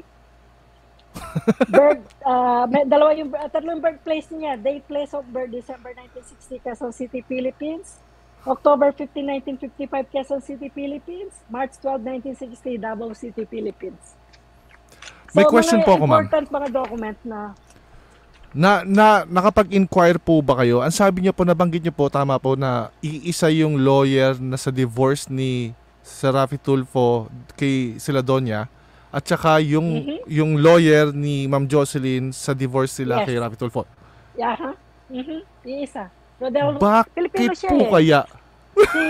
Birth, ah, may, dalawa yung, uh, tatlong birthplace niya, date, place of birth, December nineteen sixty, Quezon City, Philippines. October fifteenth, nineteen fifty-five, Quezon City, Philippines. March twelfth, nineteen sixty, Davao City, Philippines. May question mga po ako, ma'am. important mga document na Na, na nakapag-inquire po ba kayo? Ang sabi niyo po, nabanggit niyo po, tama po, na iisa yung lawyer na sa divorce ni Sir Rafi Tulfo kay Celadonia at saka yung Mhm. yung lawyer ni Ma'am Jocelyn sa divorce nila Yes. kay Rafi Tulfo. yeah, ha? Mhm. Iisa. Rodel, Bakit Pilipino siya po eh. kaya? Si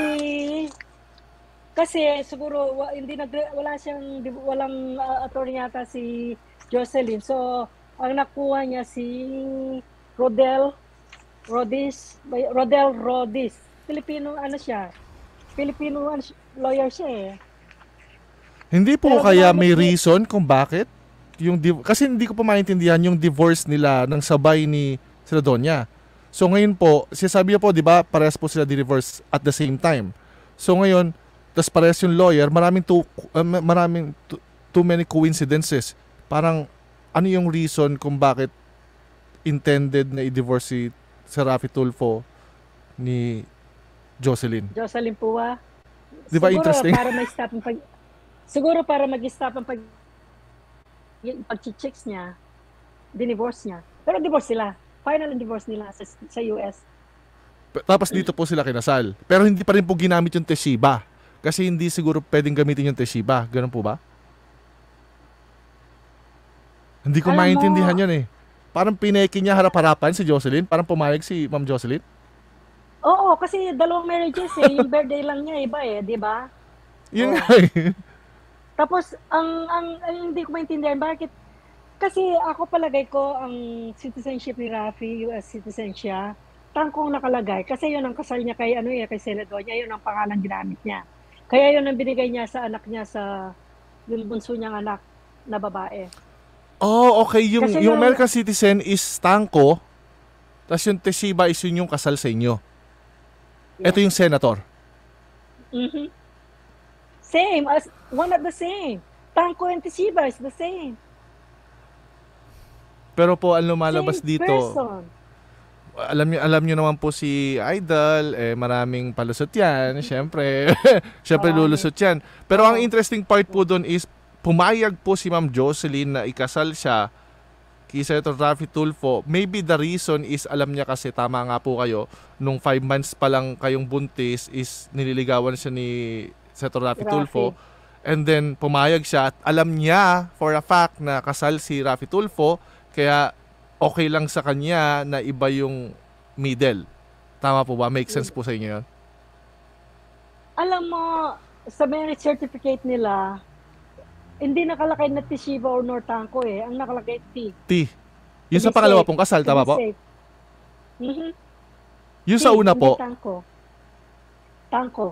kasi siguro wa, hindi nag wala siyang di- walang uh, attorney yata si Jocelyn. So ang nakuha niya si Rodel Rodis, by- Rodel Rodis. Filipino ano siya? Filipino ano, siya- lawyer siya eh. Hindi po Pero kaya ginamit may niya- reason kung bakit yung div- kasi hindi ko pa maintindihan yung divorce nila ng sabay ni Celadonia. So ngayon po, sinasabi niya po, 'di ba, parehas po sila di-divorce at the same time. So ngayon, tas parehas yung lawyer, maraming too, uh, maraming too, too many coincidences. Parang ano yung reason kung bakit intended na i-divorce si Sir Rafi Tulfo ni Jocelyn. Jocelyn Pua. Di ba Siguro interesting? para mag-stop ang pag Siguro para mag-stop ang pag yung pag-chicks niya, dinivorce niya. Pero divorce sila. Final and divorce nila sa, sa U S. P- Tapos dito po sila kinasal. Pero hindi pa rin po ginamit yung Teshiba. Kasi hindi siguro pwedeng gamitin yung Teshiba. Ganun po ba? Hindi ko Alam mo- maintindihan yun eh. Parang pineki niya harap-harapan si Jocelyn. Parang pumayag si Ma'am Jocelyn. Oo, kasi dalawang marriages eh. Yung birthday lang niya iba eh, di ba? Yun Oo. nga eh. Tapos, ang, ang, ang hindi ko maintindihan, bakit? Kasi ako palagay ko, ang citizenship ni Rafi, U S citizen siya, tangkong nakalagay. Kasi yun ang kasal niya kay, ano eh, kay Celedonia, yun ang pangalan ginamit niya. Kaya yun ang binigay niya sa anak niya, sa yung bunso niyang anak na babae. Oh, okay. Yung, Kasi yung yung- American citizen is Tangko. Tapos yung Teshiba is yun yung kasal sa inyo. Yes. Ito yung senator. Mhm. Same, as one of the same. Tangko and Teshiba is the same. Pero po ang lumalabas Same dito, person. alam niyo alam niyo naman po si Idol, eh maraming palusot 'yan, syempre. Syempre Marami. lulusot 'yan. Pero ang Oo. interesting part po doon is pumayag po si Ma'am Jocelyn na ikasal siya kay Senator Rafi Tulfo. Maybe the reason is alam niya kasi tama nga po kayo, nung five months pa lang kayong buntis is nililigawan siya ni Senator Rafi Rafi. Tulfo. And then pumayag siya at alam niya for a fact na kasal si Rafi Tulfo, kaya okay lang sa kanya na iba yung middle. Tama po ba? Make sense po sa inyo yun? Alam mo, sa marriage certificate nila, hindi nakalagay na Teshiba or Nortangko eh. Ang nakalagay T. T. Yung To sa be pangalawa safe. pong kasal, To tama be po? safe. Mhm. Yung sa T, una hindi po, Tangko. Tangko.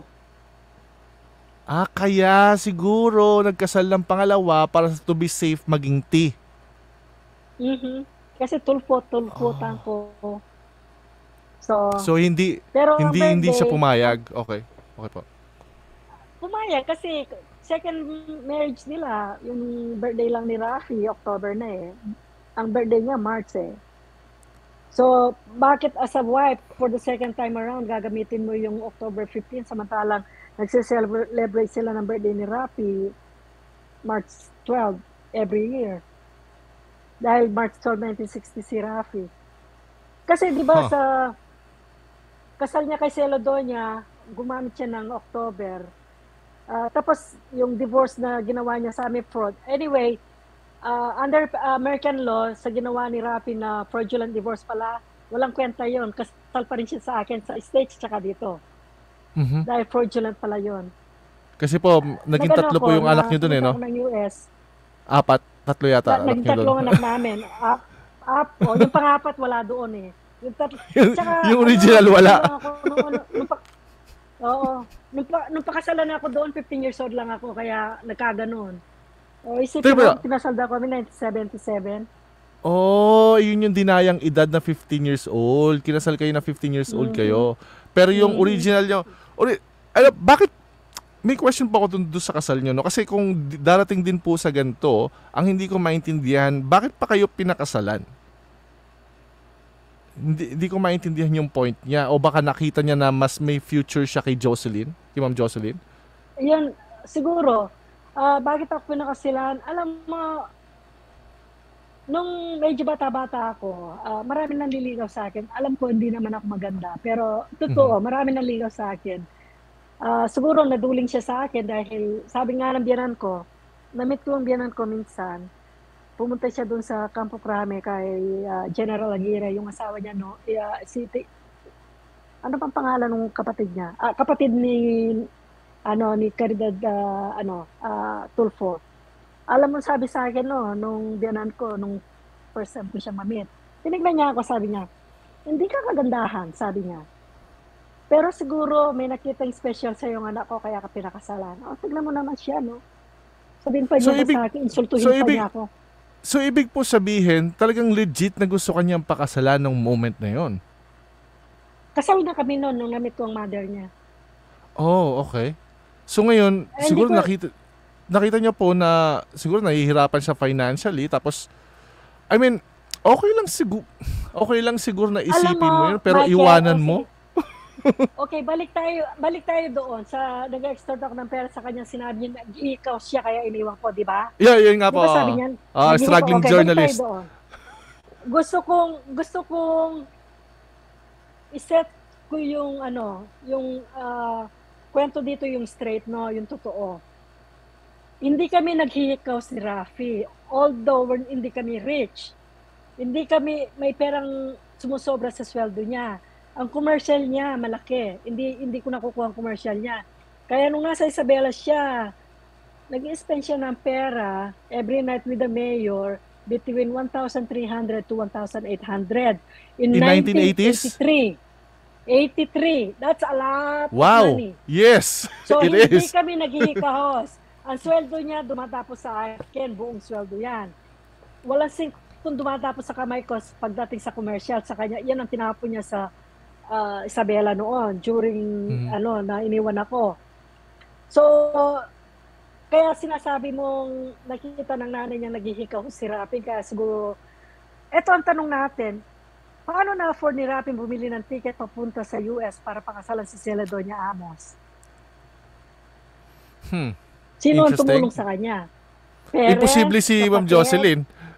ah, kaya siguro nagkasal ng pangalawa para to be safe maging T. Mhm. Kasi tulfo, tulfo, Oh. tangko. So, So hindi pero ang hindi hindi siya birthday, pumayag. Okay. Okay po. pumayag kasi second marriage nila, yung birthday lang ni Rafi, October na eh. Ang birthday niya, March eh. So, bakit as a wife, for the second time around, gagamitin mo yung October fifteenth, samantalang nagse-celebrate sila ng birthday ni Rafi, March twelfth, every year. Dahil March twelfth, nineteen sixty si Rafi. Kasi di ba Huh. sa kasal niya kay Celedonia, gumamit siya ng October. Ah, tapos yung divorce na ginawa niya sa amin fraud. Anyway, ah, under ah, American law, sa ginawa ni Rafi na fraudulent divorce pala, walang kwenta yon. Kasal pa rin siya sa akin sa States tsaka dito. Mhm. Dahil fraudulent pala yon. Kasi po naging tatlo po yung anak niyo doon eh, no? Ng U S. Apat, tatlo yata Ta- anak naging niyo tatlong doon. anak namin. Up, up, oh, yung pangapat wala doon eh. Yung, tat- Yung- tsaka, yung original wala. ano ako, nung, ano, nung, pa- oo. Nung, pa, nung pakasalan ako doon, fifteen years old lang ako, kaya nagkaganon. O, isipin Teka, mo, pinasal daw kami nineteen seventy-seven. Oh, yun yung dinayang edad na fifteen years old. Kinasal kayo na fifteen years old Mhm. kayo. Pero yung Mhm. original nyo, ori, ano, bakit, may question pa ako dun, dun sa kasal nyo, no? Kasi kung di- darating din po sa ganito, ang hindi ko maintindihan, bakit pa kayo pinakasalan? Hindi, hindi ko maintindihan yung point niya. O baka nakita niya na mas may future siya kay Jocelyn, kay Ma'am Jocelyn? Yun, siguro, ah, bakit ako pinakasilan? Alam mo, nung medyo bata-bata ako, ah, marami nanliligaw sa akin. Alam ko, hindi naman ako maganda. Pero, totoo, marami nanliligaw sa akin. Ah, siguro, naduling siya sa akin dahil, sabi nga ng biyanan ko, na-meet ko ang biyanan ko minsan, pumunta siya doon sa Campo Crame kay ah, General Aguirre, yung asawa niya, no? Uh, si, Ti- ano pang pangalan ng kapatid niya? Ah, kapatid ni ano ni Caridad ah, ano ah, Tulfo. Alam mo sabi sa akin no nung biyanan ko nung first time ko siya ma-meet. Tinignan niya ako, sabi niya, hindi ka kagandahan, sabi niya. Pero siguro may nakitang special sa yung anak ko kaya ka pinakasalan. O, tignan mo naman siya, no? Sabihin pa So, niya ibig- sa akin, insultuhin so, pa ibig- niya ako. So, ibig po sabihin, talagang legit na gusto kanyang pakasalan ng moment na yon. Kasal na kami noon nung na-meet ko ang mother niya. Oh, okay. So ngayon, Eh, siguro hindi ko- nakita nakita niya po na siguro nahihirapan siya financially, tapos I mean, okay lang siguro okay lang siguro na isipin Alam mo, yun, pero Michael, iwanan okay. mo. Okay, balik tayo, balik tayo doon sa nag-extort ako ng pera sa kanya, sinabi niya nag-ikaw siya kaya iniwan ko, di ba? Yeah, yun nga Di po. ba sabi niya? Ah, nag-ihi ko. struggling Okay, balik tayo journalist. doon. Gusto kong, gusto kong iset ko yung ano, yung ah, kwento dito yung straight, no, yung totoo. Hindi kami naghihikaw si Rafi, although we're- hindi kami rich. Hindi kami may perang sumusobra sa sweldo niya. Ang commercial niya malaki. Hindi hindi ko nakukuha ang commercial niya. Kaya nung nasa Isabela siya, nag-spend siya ng pera every night with the mayor between one thousand three hundred to one thousand eight hundred in, In nineteen eighties? nineteen eighty-three. eighty-three. That's a lot Wow. of money. Yes, So, it hindi is. kami naghihikahos. Ang sweldo niya, dumatapos sa akin, buong sweldo yan. Walang sing kung dumatapos sa kamay ko pagdating sa commercial sa kanya, yan ang tinapon niya sa uh, Isabela noon during Mhm. ano na iniwan ako. So, kaya sinasabi mong nakikita ng nanay niya naghihikaw si Rapi, kaya siguro, eto ang tanong natin, paano na-afford ni Rapi bumili ng ticket papunta sa U S para pakasalan si Celedonia Amos? Hmm. Sino ang Interesting. tumulong sa kanya? Parents, Imposible si Ma'am kapatid? Jocelyn.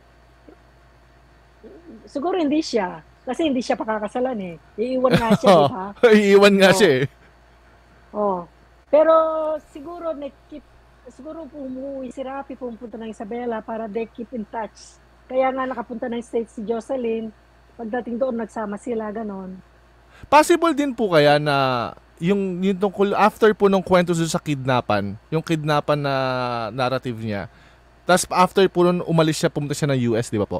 Siguro hindi siya. Kasi hindi siya pakakasalan eh. Iiwan nga siya, di ba? Iiwan nga Oh. siya eh. Oh. Pero siguro nag-keep, siguro umuwi si Rafi, pumunta ng Isabela para they keep in touch. Kaya nga nakapunta ng States si Jocelyn. Pagdating doon, nagsama sila, ganon. Possible din po kaya na yung, yung tungkol, after po nung kwento doon sa kidnapan, yung kidnapan na narrative niya, tapos after po nun, umalis siya, pumunta siya ng U S, di ba po?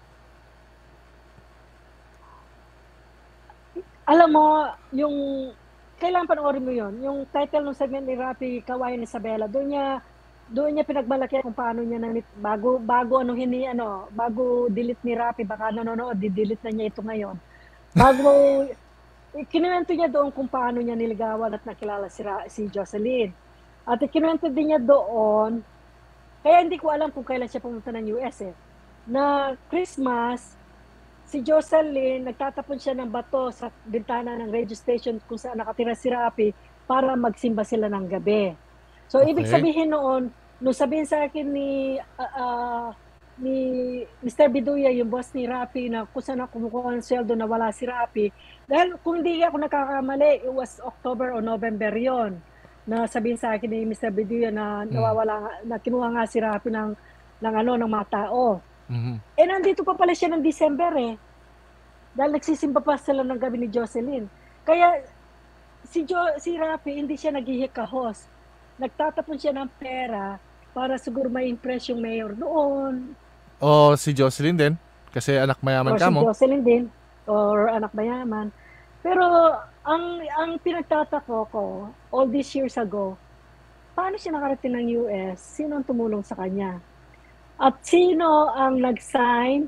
Alam mo, yung, kailangan panoorin mo yon yung title ng segment ni Rafi, Kawayan Isabela, doon niya, doon niya pinagmalaki kung paano niya namit, bago, bago ano, hini, ano, bago delete ni Rafi, baka nanonood, di-delete na niya ito ngayon. Bago, kinuwento niya doon kung paano niya niligawan at nakilala si, Ra, si Jocelyn. At kinuwento din niya doon, kaya hindi ko alam kung kailan siya pumunta ng U S eh, na Christmas, si Jocelyn, nagtatapon siya ng bato sa bintana ng radio station kung saan nakatira si Rafi para magsimba sila ng gabi. So, Okay. ibig sabihin noon, nung sabihin sa akin ni uh, uh, ni mister Biduya, yung boss ni Rafi, na kung saan ako kumukuha ng sweldo na wala si Rafi, dahil kung hindi ako nakakamali, it was October o November yon na sabihin sa akin ni mister Biduya na nawawala, na kinuha nga si Rafi ng, ng, ano, ng mga tao. Mhm. Eh, nandito pa pala siya ng December eh. Dahil nagsisimba pa sila ng gabi ni Jocelyn. Kaya, si, jo, si Rafi, hindi siya naghihikahos. Nagtatapon siya ng pera para siguro ma-impress yung mayor doon. O si Jocelyn din, kasi anak mayaman Or ka si mo. Jocelyn din. Or anak mayaman. Pero, ang, ang pinagtatako ko, all these years ago, paano siya nakarating ng U S? Sino ang tumulong sa kanya? At sino ang nag-sign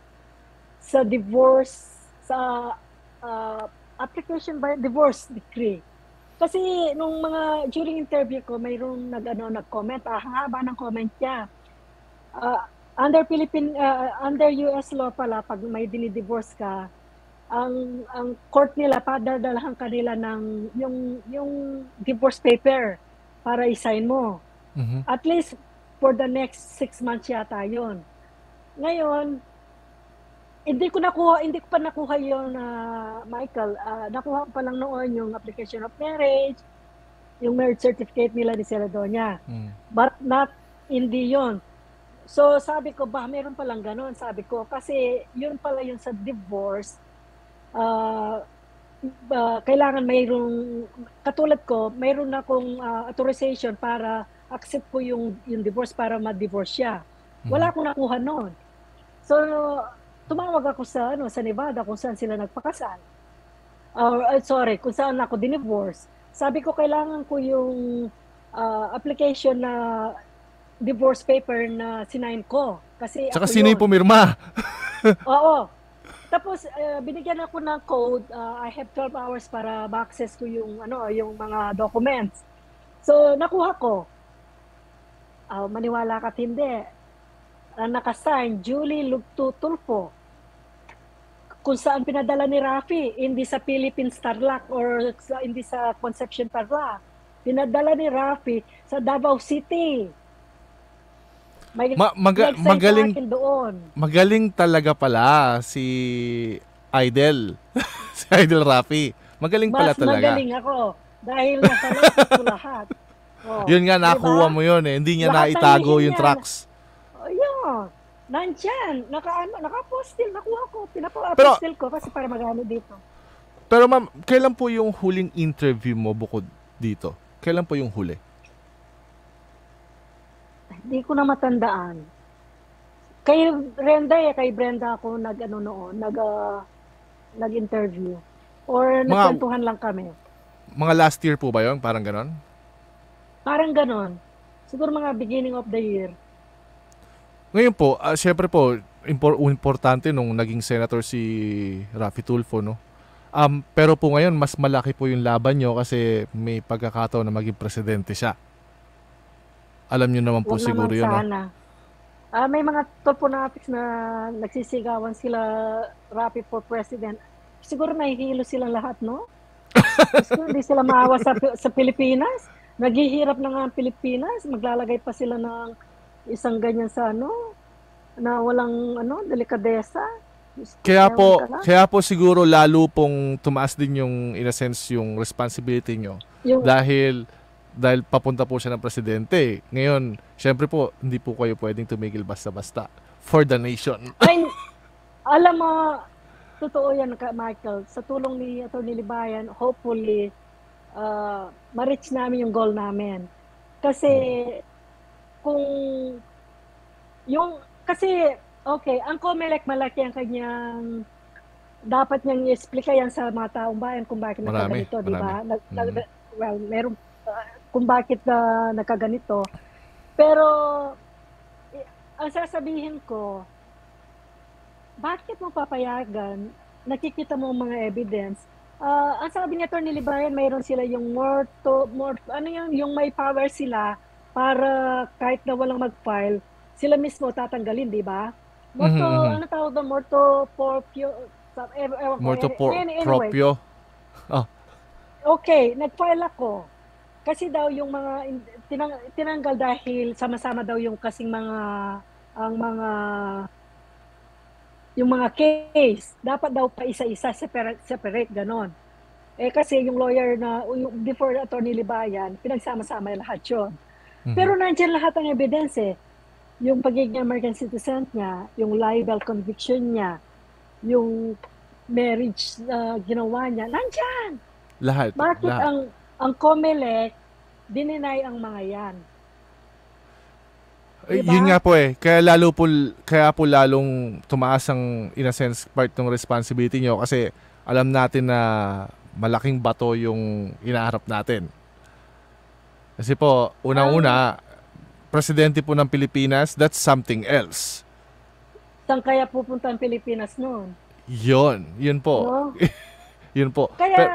sa divorce, sa uh, application by divorce decree? Kasi nung mga, during interview ko, mayroong nag, ano, nag-comment, ah, ang haba ng comment niya. Uh, under Philippine, uh, under U S law pala, pag may dinidivorce ka, ang ang court nila, padadalahan kanila ng, yung, yung divorce paper para i-sign mo. Mhm. At least, for the next six months yata yun. Ngayon, hindi ko nakuha, hindi ko pa nakuha yung uh, Michael. Uh, nakuha ko pa lang noon yung application of marriage, yung marriage certificate nila ni Celedonia. Mm. But not, hindi yun. So sabi ko, ba, meron palang ganun. Sabi ko, kasi yun pala yung sa divorce, uh, uh, kailangan mayroong, katulad ko, mayroon akong uh, authorization para accept ko yung, yung divorce para ma-divorce siya. Wala akong nakuha noon. So, tumawag ako sa, ano, sa Nevada kung saan sila nagpakasal. Uh, uh, sorry, kung saan ako dinivorce. Sabi ko, kailangan ko yung uh, application na divorce paper na sinain ko. Kasi Tsaka ako sino yun. yung pumirma? Oo. Tapos, uh, binigyan ako ng code. Uh, I have twelve hours para ma-access ko yung, ano, yung mga documents. So, nakuha ko. Uh, maniwala ka hindi. Uh, nakasign, Julie Lugto Tulfo. kung saan pinadala ni Rafi, hindi sa Philippine Tarlac or sa, hindi sa Concepcion Tarlac. Pinadala ni Rafi sa Davao City. May Ma- maga- nag-send magaling sa akin doon. magaling talaga pala si Idol. Si Idol Rafi. Magaling pala Mas talaga. magaling ako dahil nasa laptop ko lahat. Oh, Yun nga, diba? nakuha mo yun eh. Hindi niya Lahat ng naitago linya yung niya. tracks. Oh, yun. Nandyan. Naka, ano, naka-postil. Nakuha ko. Pero- Pinapa-postil ko kasi para magano dito. Pero ma'am, kailan po yung huling interview mo bukod dito? Kailan po yung huli? Hindi ko na matandaan. Kay Brenda eh, kay Brenda ako nag ano noon, nag ah, nag-interview or Mga- nagkwentuhan lang kami. Mga last year po ba yun? Parang ganon? Parang ganon. Siguro mga beginning of the year. Ngayon po, ah, syempre po, impor- importante nung naging senator si Rafi Tulfo, no? Um, pero po ngayon, mas malaki po yung laban nyo kasi may pagkakataon na maging presidente siya. Alam nyo naman po Huwag siguro naman yun, no? sana. Ah, may mga toponatics na nagsisigawan sila Rafi for president. Siguro nahihilo silang lahat, no? Siguro hindi sila maawa sa, sa Pilipinas. Naghihirap na nga ang Pilipinas. Maglalagay pa sila ng isang ganyan sa ano, na walang ano, delikadesa. Kaya po, Ewan ka lang. kaya po siguro lalo pong tumaas din yung, in a sense, yung responsibility nyo. Yung, Dahil, dahil papunta po siya ng presidente. Ngayon, syempre po, hindi po kayo pwedeng tumigil basta-basta. For the nation. ay, alam mo, totoo yan, ka- Michael. Sa tulong ni Atty. Libayan, hopefully, uh, ma-reach namin yung goal namin. Kasi, kung, yung, kasi, okay, ang COMELEC malaki ang kanyang, dapat niyang i-explica yan sa mga taong bayan kung bakit Marami, nagkaganito, di ba? marami. Nag, nag, Mm. well, meron, uh, kung bakit na nagkaganito. Pero, eh, ang sasabihin ko, bakit mo papayagan? Nakikita mo ang mga evidence. Ah, ang sabi ni Atty. Libayan, mayroon sila yung more to, more, ano yung, yung may power sila para kahit na walang mag-file, sila mismo tatanggalin, di ba? Morto, Mhm, mhm. ano tawag doon? Morto proprio. sa- ew- ewan ko. Morto Any- por- any- anyway, proprio. okay, nag-file ako. Kasi daw yung mga in- tinang, tinanggal dahil sama-sama daw yung kasing mga ang mga yung mga case. Dapat daw pa isa-isa separate, separate ganon. Eh kasi yung lawyer na yung before Atty. Libayan, pinagsama-sama lahat yun. Mhm. Pero nandiyan lahat ang evidence eh. Yung pagiging American citizen niya, yung libel conviction niya, yung marriage na ginawa niya, nandyan! Lahat. Bakit lahat. ang ang COMELEC dininay ang mga yan? Eh, Diba? Yun nga po eh. Kaya lalo po, kaya po lalong tumaas ang, in a sense, part ng responsibility nyo kasi alam natin na malaking bato yung inaharap natin. Kasi po, unang-una, presidente po ng Pilipinas, that's something else. Saan kaya pupunta ang Pilipinas noon? Yun. Yun po. No? Yun po. Kaya, Pero-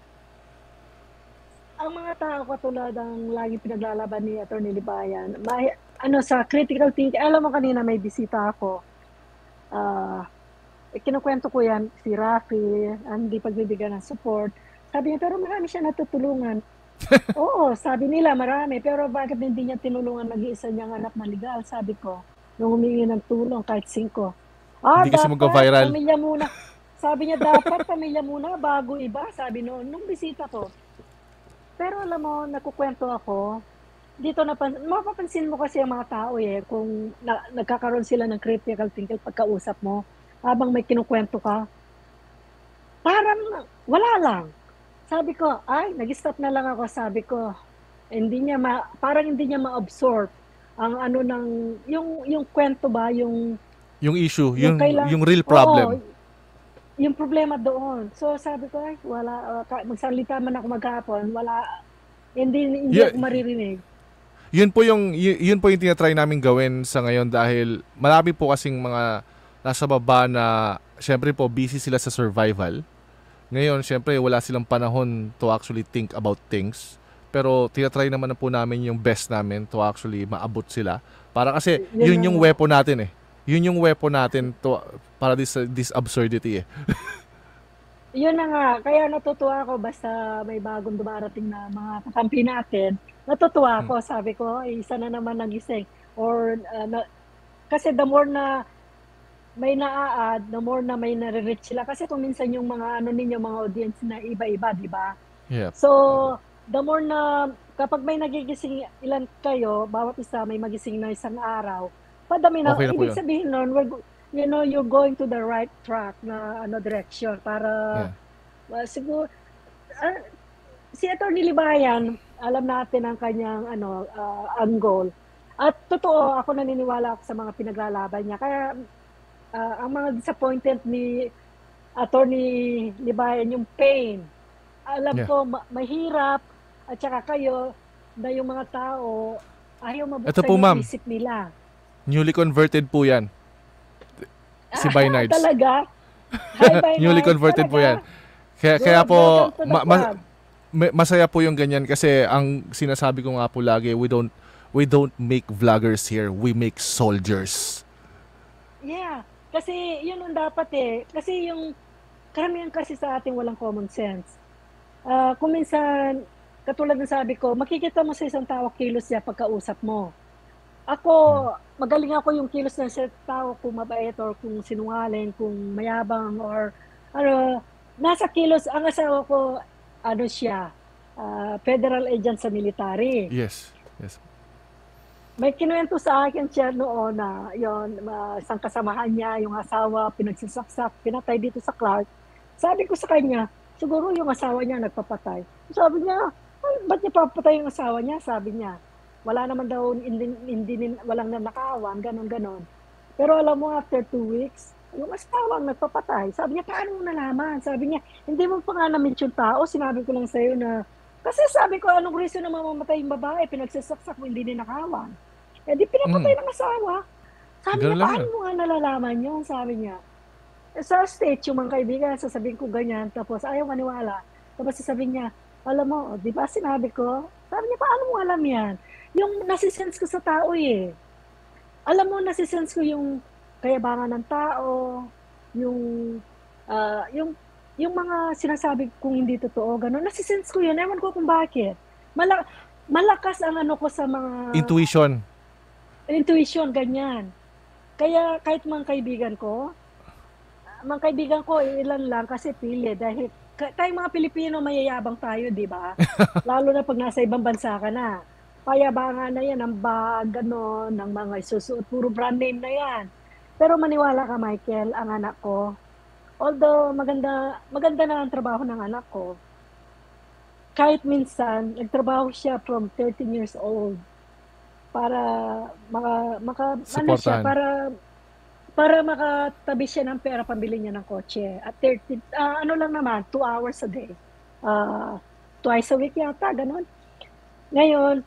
ang mga tao katulad ang laging pinaglalaban ni Atty. Libayan, may, ano, sa critical thinking, alam mo kanina may bisita ako. Ah, eh, kinukwento ko yan, si Rafi, ang hindi pagbibigyan ng support. Sabi niya, pero marami siya natutulungan. Oo, sabi nila marami, pero bakit hindi niya tinulungan mag-iisa niyang anak na legal? Sabi ko, nung humingi ng tulong, kahit singko. Ah, Hindi kasi dapat, magva-viral. pamilya muna. Sabi niya, dapat pamilya muna, bago iba. Sabi noon, nung bisita ko. Pero alam mo, nakukwento ako, dito napan, mapapansin mo kasi ang mga tao eh, kung na, nagkakaroon sila ng critical thinking pagkausap mo, habang may kinukwento ka, parang wala lang. Sabi ko, ay, nag-stop na lang ako, sabi ko, hindi niya ma, parang hindi niya ma-absorb ang ano ng, yung, yung kwento ba, yung, yung issue, yung, yung kailang- yung real problem. Oo, yung problema doon. So sabi ko, ay, wala, uh, ka- magsalita man ako maghapon, wala, hindi, hindi Yeah. ako maririnig. Yun po yung y- yun po yung tinatry namin gawin sa ngayon dahil marami po kasing mga nasa baba na syempre po busy sila sa survival. Ngayon, syempre wala silang panahon to actually think about things. Pero tinatry naman na po namin yung best namin to actually maabot sila. Para kasi Yun yun ang- yung weapon natin eh. Yun yung weapon natin to, para this, this absurdity eh. Yun na nga, kaya natutuwa ako basta may bagong dumarating na mga kakampi natin. Natutuwa ako, sabi ko, ay, isa na naman nagising. Or, uh, na, kasi the more na may naa-add, the more na may nare-reach sila. Kasi kung minsan yung mga ano ninyo, mga audience na iba-iba, di ba? Yep. So, the more na kapag may nagigising ilan kayo, bawat isa may magising na isang araw, padami na. Okay na po Ibig yun. sabihin nun, we're, go- you know, you're going to the right track na ano direction para Yeah. well, siguro ah, si Atty. Libayan, alam natin ang kanyang ano uh, ang goal. At totoo, ako naniniwala ako sa mga pinaglalaban niya. Kaya ah, ang mga disappointed ni Atty. Libayan, yung pain. Alam Yeah. ko, ma- mahirap, at saka kayo, na yung mga tao, ayaw mabuksan Ito po, yung ma'am. isip nila. Newly converted po yan. Si Bynards. Talaga? Hi, Bynards. Newly converted po yan. Kaya, Good, kaya po, welcome to the ma- ma- club. ma- masaya po yung ganyan kasi ang sinasabi ko nga po lagi, we don't, we don't make vloggers here, we make soldiers. Yeah. Kasi yun ang dapat eh. Kasi yung karamihan kasi sa ating walang common sense. Ah, kung minsan, katulad ng sabi ko, makikita mo sa isang tao kilos niya pagkausap mo. Ako, magaling ako yung kilos ng sa tao kung mabait or kung sinungaling, kung mayabang or ano, nasa kilos, ang asawa ko, ano siya, ah, federal agent sa military. Yes. Yes. May kinuwento sa akin siya noon na yon isang kasamahan niya, yung asawa, pinagsasaksak, pinatay dito sa Clark. Sabi ko sa kanya, siguro yung asawa niya nagpapatay. Sabi niya, "Ay, ba't niya papatay yung asawa niya?" Sabi niya, wala naman daw, hindi, hindi, hindi walang nanakawan, ganon ganon. Pero alam mo, after two weeks, yung asawa ang nagpapatay. Sabi niya, paano mo nalaman? Sabi niya, hindi mo pa nga na-meet yung tao, sinabi ko lang sa'yo na, kasi sabi ko, anong reason na mamamatay yung babae, pinagsasaksak mo, hindi ninakawan. Eh di pinapatay ng asawa. Sabi Ganun niya, lang paano yan. mo nga nalalaman yun? Sabi niya. Eh, sa stage, yung mga kaibigan, sasabihin ko ganyan, tapos ayaw maniwala. Tapos sasabihin niya, alam mo, oh, di ba sinabi ko? Sabi niya, paano mo alam yan? Yung nasisense ko sa tao eh. Alam mo, nasisense ko yung kayabangan ng tao, yung, ah, yung, yung mga sinasabi kong hindi totoo, gano'n. Nasisense ko yun. Ewan ko kung bakit. Mala- malakas ang ano ko sa mga Intuition. intuition, ganyan. Kaya kahit mga kaibigan ko, mga kaibigan ko, ilan lang kasi pili. Dahil ka- tayong mga Pilipino, mayayabang tayo, di ba? Lalo na pag nasa ibang bansa ka na. Payabangan na yan, ang bag, gano'n, ng mga isusuot, puro brand name na yan. Pero maniwala ka, Michael, ang anak ko, although maganda, maganda na ang trabaho ng anak ko, kahit minsan, nagtrabaho siya from thirteen years old para maka, maka ano siya, Supportahan. para para makatabi siya ng pera pambili niya ng kotse. At thirty, ah, ano lang naman, two hours a day. Ah, twice a week yata, ganun. Ngayon,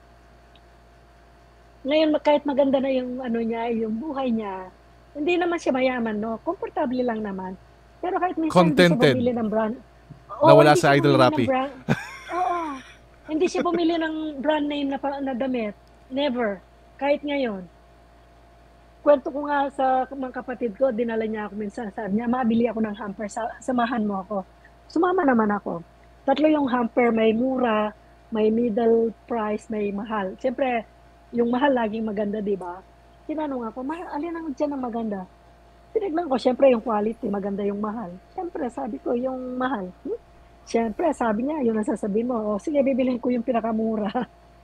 ngayon kahit maganda na yung ano niya, yung buhay niya, hindi naman siya mayaman, no? Komportable lang naman. Pero kahit minsan hindi siya Contented. bumili ng brand. Oo, Nawala hindi sa siya Idol bumili ng Rappi. brand- Oo. Hindi siya bumili ng brand name na, pa- na damit. Never. Kahit ngayon. Kwento ko nga sa mga kapatid ko, dinala niya ako minsan. Sabi niya, mabili ako ng hamper, sa- samahan mo ako. Sumama naman ako. Tatlo yung hamper, may mura, may middle price, may mahal. Siyempre, yung mahal laging maganda, di ba? Tinanong ako, mahal, alin ang dyan ang maganda? Tinignan ko, siyempre yung quality, maganda yung mahal. Siyempre, sabi ko, yung mahal. Hmm? Siyempre, sabi niya, yun ang sasabihin mo. O, sige, bibilhin ko yung pinakamura.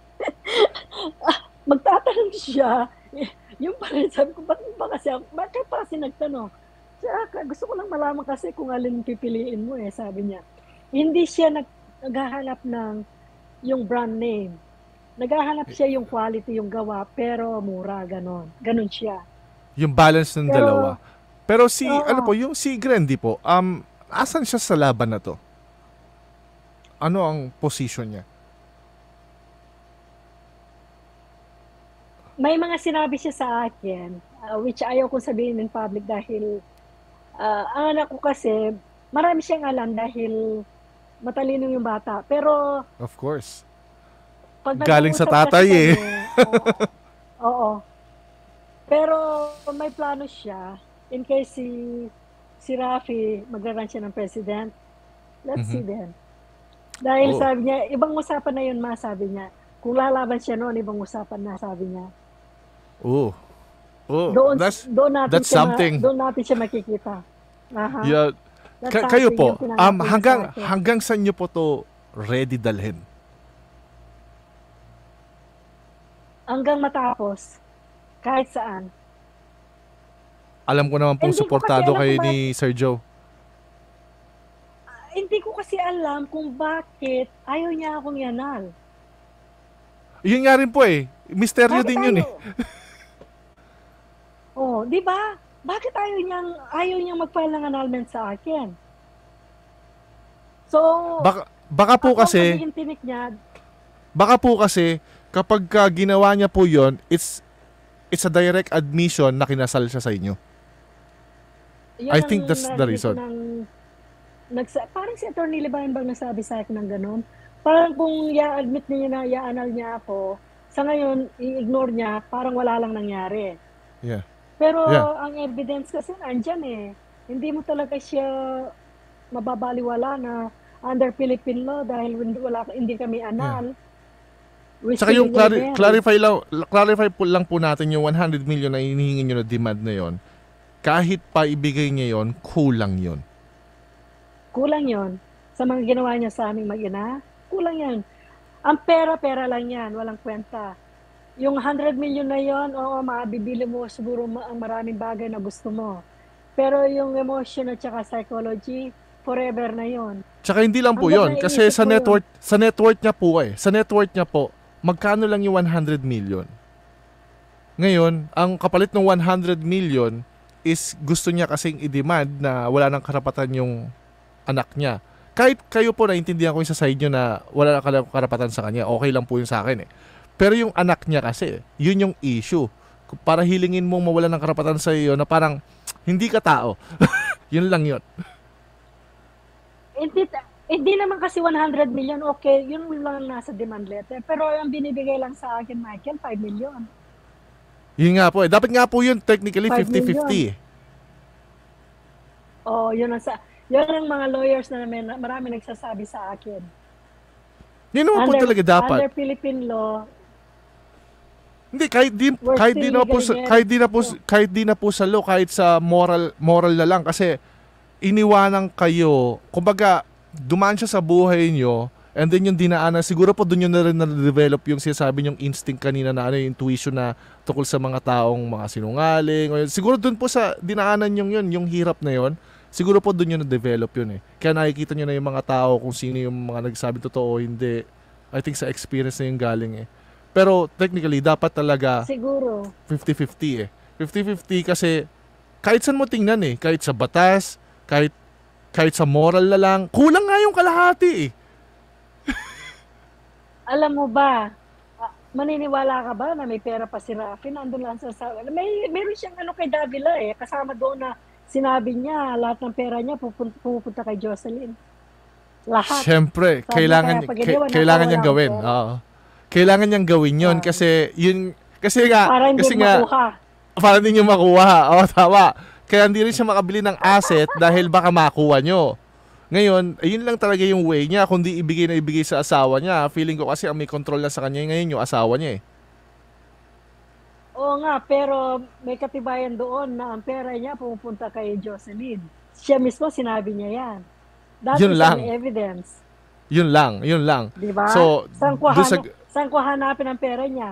Magtatanong siya. Yung pa rin, sabi ko, bakit ba kasi, bakit pa kasi nagtanong? Siya, gusto ko lang malaman kasi kung alin pipiliin mo eh, sabi niya. Hindi siya nag, naghahanap ng yung brand name. Naghahanap siya yung quality, yung gawa, pero mura, ganon. Ganon siya. Yung balance ng Pero- dalawa. Pero si, Oo. ano po, yung si Grandy po, um, asan siya sa laban na to? Ano ang position niya? May mga sinabi siya sa akin, uh, which ayaw kong sabihin in public dahil uh, ang anak ko kasi, marami siyang alam dahil matalino yung bata. Pero Of course. pag Galing sa nag-uusap tatay kasi eh. kami, oo, oo. Pero may plano siya in case si si Rafi magra-run siya ng president. Let's Mhm. see then. Dahil Oh. sabi niya, ibang usapan na yun, ma, sabi niya. Kung lalaban siya noon, ibang usapan na, sabi niya. Oh. Oh, Doon, that's doon natin that's siya something. Ma, doon natin siya makikita. Aha. Yeah. That's Ka- kayo something po, yung pinangako um, niya hanggang sa akin. hanggang saan niyo po to ready dalhin? Hanggang matapos. Kahit saan. Alam ko naman pong Hindi ko kasi suportado alam kayo kung ni Sir Joe. Ah, hindi ko kasi alam kung bakit ayaw niya akong yanal. Yun nga rin po eh. Misteryo Bakit din yun eh. ayaw? Oh, di ba? Bakit ayaw niyang ayaw niyang mag-file ng annulment sa akin? So, Baka, baka po ako ang kasi, magiging tinik niya, baka po kasi, kapag ka ginawa niya po yun, it's, it's a direct admission na kinasal siya sa inyo. yun I ang think that's the narinig reason. ko ng- nagsa, parang si Atty. Libayan bang nagsabi sa akin ng ganun? Parang kung i-admit niya na i-annul niya ako, sa ngayon, i-ignore niya, parang wala lang nangyari. Yeah. Pero Yeah. ang evidence kasi nandyan eh. Hindi mo talaga siya mababaliwala na under Philippine law dahil hindi, wala, hindi kami anal. We Saka still yung clari- married. clarify lang, clarify po lang po natin yung one hundred million na hinihingi nyo na demand na yon. Kahit pa ibigay niya yon, kulang yon. Kulang yon sa mga ginawa niya sa aming mag-ina. Kulang yan. Ang pera-pera lang yan. Walang kwenta. Yung one hundred million na yon, oo, mabibili mo siguro ma- ang maraming bagay na gusto mo. Pero yung emotion at saka psychology, forever na yon. Tsaka hindi lang po Hanggang yon. Kasi naiisip sa ko net yun. worth, sa net worth niya po eh. Sa net worth niya po, magkano lang yung one hundred million? Ngayon, ang kapalit ng one hundred million is gusto niya kasing i-demand na wala nang karapatan yung anak niya. Kahit kayo po naintindihan ko yung sa side nyo na wala nang karapatan sa kanya, okay lang po yun sa akin eh. Pero yung anak niya kasi, yun yung issue. Para hilingin mong mawala ng karapatan sa iyo na parang hindi ka tao. Yun lang yun. Hindi, hindi naman kasi one hundred million, okay, yun lang ang nasa demand letter. Pero ang binibigay lang sa akin, Michael, five million. Yun nga po eh. Dapat nga po yun technically Five fifty-fifty eh. Oh, yun ang sa yun ang mga lawyers na may, marami nagsasabi sa akin. Yun naman po talaga dapat. Under Philippine law, Hindi, kahit di, We're kahit di still na po sa, legally kahit di na po married. kahit di na po sa law, kahit sa moral moral na lang kasi iniwanan kayo, kumbaga dumaan siya sa buhay nyo and then yung dinaanan, siguro po doon yun na rin na-develop yung sinasabi yung instinct kanina na ano, yung intuition na tungkol sa mga taong mga sinungaling. O yun. Siguro doon po sa dinaanan yung yun, yung hirap na yun, siguro po doon yun na-develop yun eh. Kaya nakikita nyo na yung mga tao kung sino yung mga nagsabi totoo o hindi. I think sa experience na yung galing eh. Pero technically, dapat talaga siguro. fifty-fifty eh. fifty-fifty kasi kahit saan mo tingnan eh. Kahit sa batas, kahit kahit sa moral na lang, kulang nga yung kalahati eh. Alam mo ba, ah, maniniwala ka ba na may pera pa si Rafi? Nandun lang sa, sa may, meron siyang ano kay Davila eh. Kasama doon na sinabi niya, lahat ng pera niya pupunta, pupunta kay Jocelyn. Lahat. Siyempre, Sabi kailangan, kaya pag ka- iniwan, kailangan nakawala niyang ang gawin. pera. Oo. Kailangan niyang gawin yun Ah. kasi yun, kasi nga, Para hindi kasi nga, makuha. para hindi niyo makuha. O, tama. Kaya hindi rin siya makabili ng asset dahil baka makuha nyo. Ngayon, ayun lang talaga yung way niya. Kundi ibigay na ibigay sa asawa niya. Feeling ko kasi ang may control na sa kanya ngayon yung asawa niya eh. Oo nga, pero may katibayan doon na ang pera niya pupunta kay Jocelyn. Siya mismo sinabi niya yan. That Yun is lang. an evidence. Yun lang, yun lang. Di ba? So, saan ko, doon sa- hanap, saan ko hanapin ang pera niya?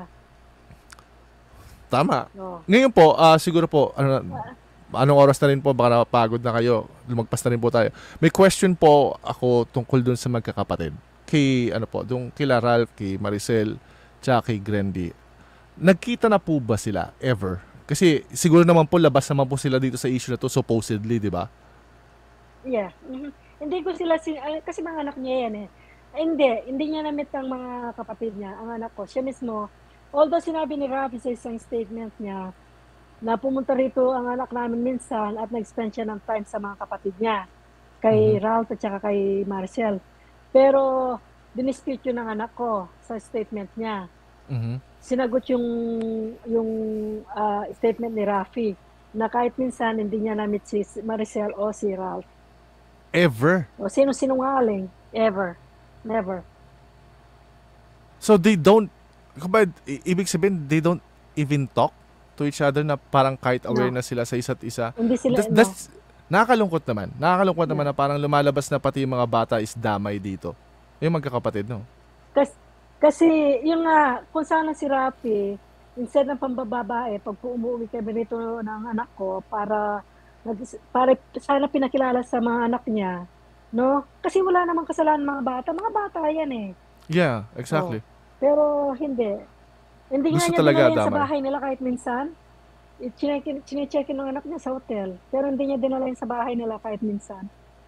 Tama. No. Ngayon po, ah, siguro po, ano, anong oras na rin po, baka napagod na kayo, lumagpas na rin po tayo. May question po ako tungkol dun sa magkakapatid. Kay, ano po, dun kila Ralph, kay Maricel, tsaka kay Grandy. Nagkita na po ba sila ever? Kasi siguro naman po, labas naman po sila dito sa issue na to, supposedly, di ba? Yeah. Mhm. Hindi ko sila, sin- ay, kasi mga anak niya yan eh. Ay, hindi, hindi niya na-meet ang mga kapatid niya, ang anak ko. Siya mismo, although sinabi ni Rafi sa isang statement niya, na pumunta rito ang anak namin minsan at nag-spend siya ng time sa mga kapatid niya. Kay Mhm. Ralph at saka kay Marcel. Pero, dinispute yun ng anak ko sa statement niya. Mhm. Sinagot yung, yung ah, statement ni Rafi na kahit minsan hindi niya na-meet si Maricel o si Ralph. Ever? O sino sinungaling? Ever. Never. So they don't, kapag, i- ibig sabihin, they don't even talk to each other na parang kahit aware No. na sila sa isa't isa. Hindi sila, That's, no. that's nakakalungkot naman. Nakakalungkot Yeah. naman na parang lumalabas na pati yung mga bata is damay dito. Yung magkakapatid, no? Kasi, kasi yung nga, kung sana si Rafi, instead ng pambababae, pag po umuwi kami rito ng anak ko, para, nag- para sana pinakilala sa mga anak niya, no? Kasi wala namang kasalanan mga bata. Mga bata yan eh. Yeah, exactly. Pero hindi. Hindi nga Gusto niya talaga dinala yan sa damay. bahay nila kahit minsan. Chinecheck ng anak niya sa hotel. Pero hindi niya dinala yan sa bahay nila kahit minsan.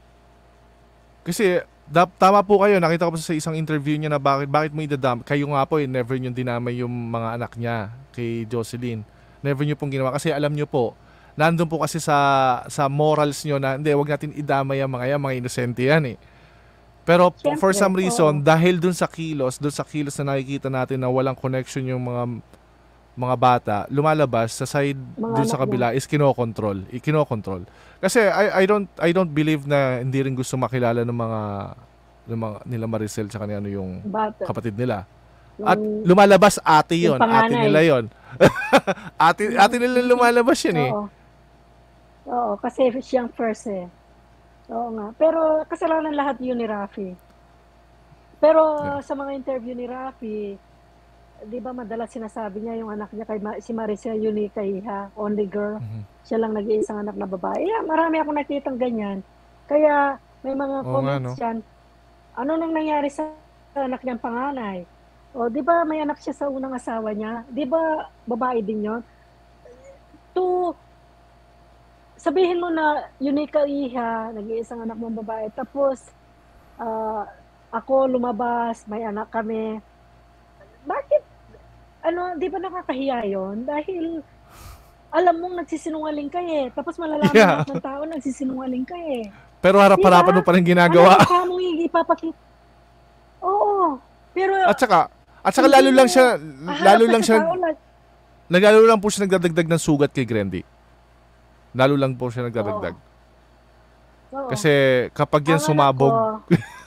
Kasi da- tama po kayo, nakita ko po sa isang interview niya na bakit bakit mo idadam. Kayo nga po eh, never niyo dinamay yung mga anak niya kay Jocelyn. Never niyo pong ginawa kasi alam niyo po, nandun po kasi sa sa morals niyo na hindi, wag natin idamay ang mga yan, mga inosente yan eh. Pero po, for Siyempre, some reason, oo. dahil dun sa kilos, dun sa kilos na nakikita natin na walang connection yung mga mga bata, lumalabas sa side Mga dun sa anak kabila is kinokontrol, ikinokontrol. Kasi I I don't I don't believe na hindi rin gusto makilala ng mga ng mga nila Maricel sa ano yung Bata. kapatid nila. Yung- At lumalabas ate yung yon, ate panganay. nila yon. ate ate nila lumalabas yun eh. Oo. Oo, kasi siyang first eh. Oo nga. Pero kasalanan lahat yun ni Rafi. Pero Yeah. sa mga interview ni Rafi, di ba madalas sinasabi niya yung anak niya kay Ma- si Maricel unique kay ha, only girl. Mhm. Siya lang nag-iisang anak na babae. Yeah, marami akong nakitang ganyan. Kaya may mga Oo nga, comments no? dyan. Ano nang nangyari sa anak niyang panganay? O, di ba may anak siya sa unang asawa niya? Di ba babae din yon? To sabihin mo na unique ka iha, nag-iisang anak mong babae, tapos ah, ako lumabas, may anak kami. Bakit? Ano, di ba nakakahiya yon? Dahil alam mong nagsisinungaling ka eh. Tapos malalaman Yeah. lahat ng tao nagsisinungaling ka eh. Pero harap-harapan Diba? mo pa rin ginagawa. Ano ka mong ipapakita? Oo. Pero At saka at saka Hindi lalo lang mo siya haharap lalo ka lang sa siya tao na- naglalo lang po siya nagdadagdag ng sugat kay Grandy. Lalo lang po siya nagdadagdag. Oo. Kasi kapag yan Ang anak sumabog, ko-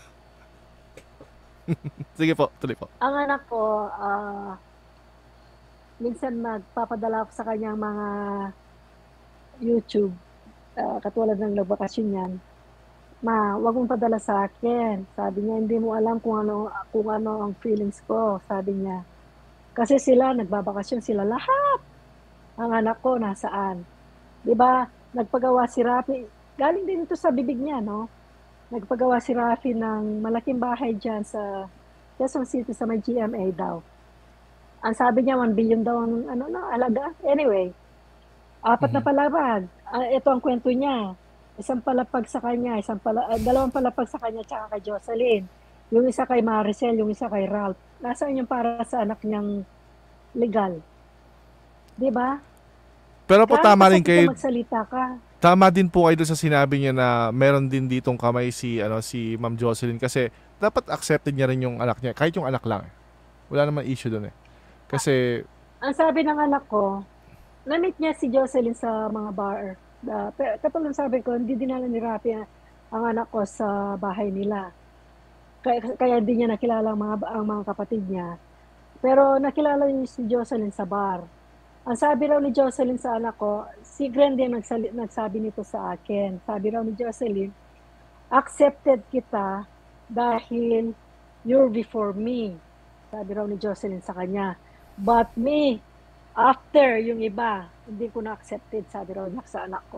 sige po, tuloy po. Ang anak ko, ah, minsan magpapadala ako sa kanyang mga YouTube, ah, katulad ng nagbakasyon niyan. Ma, wag mong padala sa akin. Sabi niya, hindi mo alam kung ano, kung ano ang feelings ko, sabi niya. Kasi sila, nagbabakasyon sila lahat. Ang anak ko, nasaan? Di ba? Nagpagawa si Rafi, galing din ito sa bibig niya, no? Nagpagawa si Rafi ng malaking bahay dyan sa Quezon City sa may G M A daw. Ang sabi niya, one billion daw ang ano na, alaga. Anyway, apat na Mhm. palapag. Ah, ito ang kwento niya. Isang palapag sa kanya, isang pala, ah, dalawang palapag sa kanya tsaka kay Jocelyn. Yung isa kay Maricel, yung isa kay Ralph. Nasaan yung para sa anak niyang legal? Di ba? Pero po Kahit tama rin masakit kayo, ka magsalita ka. tama din po kayo doon sa sinabi niya na meron din ditong kamay si ano si Ma'am Jocelyn kasi dapat accepted niya rin yung anak niya, kahit yung anak lang. Wala naman issue doon eh. Kasi Ang sabi ng anak ko, na-meet niya si Jocelyn sa mga bar. Da, pero katulad ng sabi ko, hindi dinala ni Rafi ang, ang anak ko sa bahay nila. Kaya, kaya hindi niya nakilala ang mga, ang mga kapatid niya. Pero nakilala niya si Jocelyn sa bar. Ang sabi raw ni Jocelyn sa anak ko, si Grandy ang nagsali, nagsabi nito sa akin. Sabi raw ni Jocelyn, accepted kita dahil you're before me. Sabi raw ni Jocelyn sa kanya. But me, after yung iba, hindi ko na-accepted, sabi raw niya sa anak ko.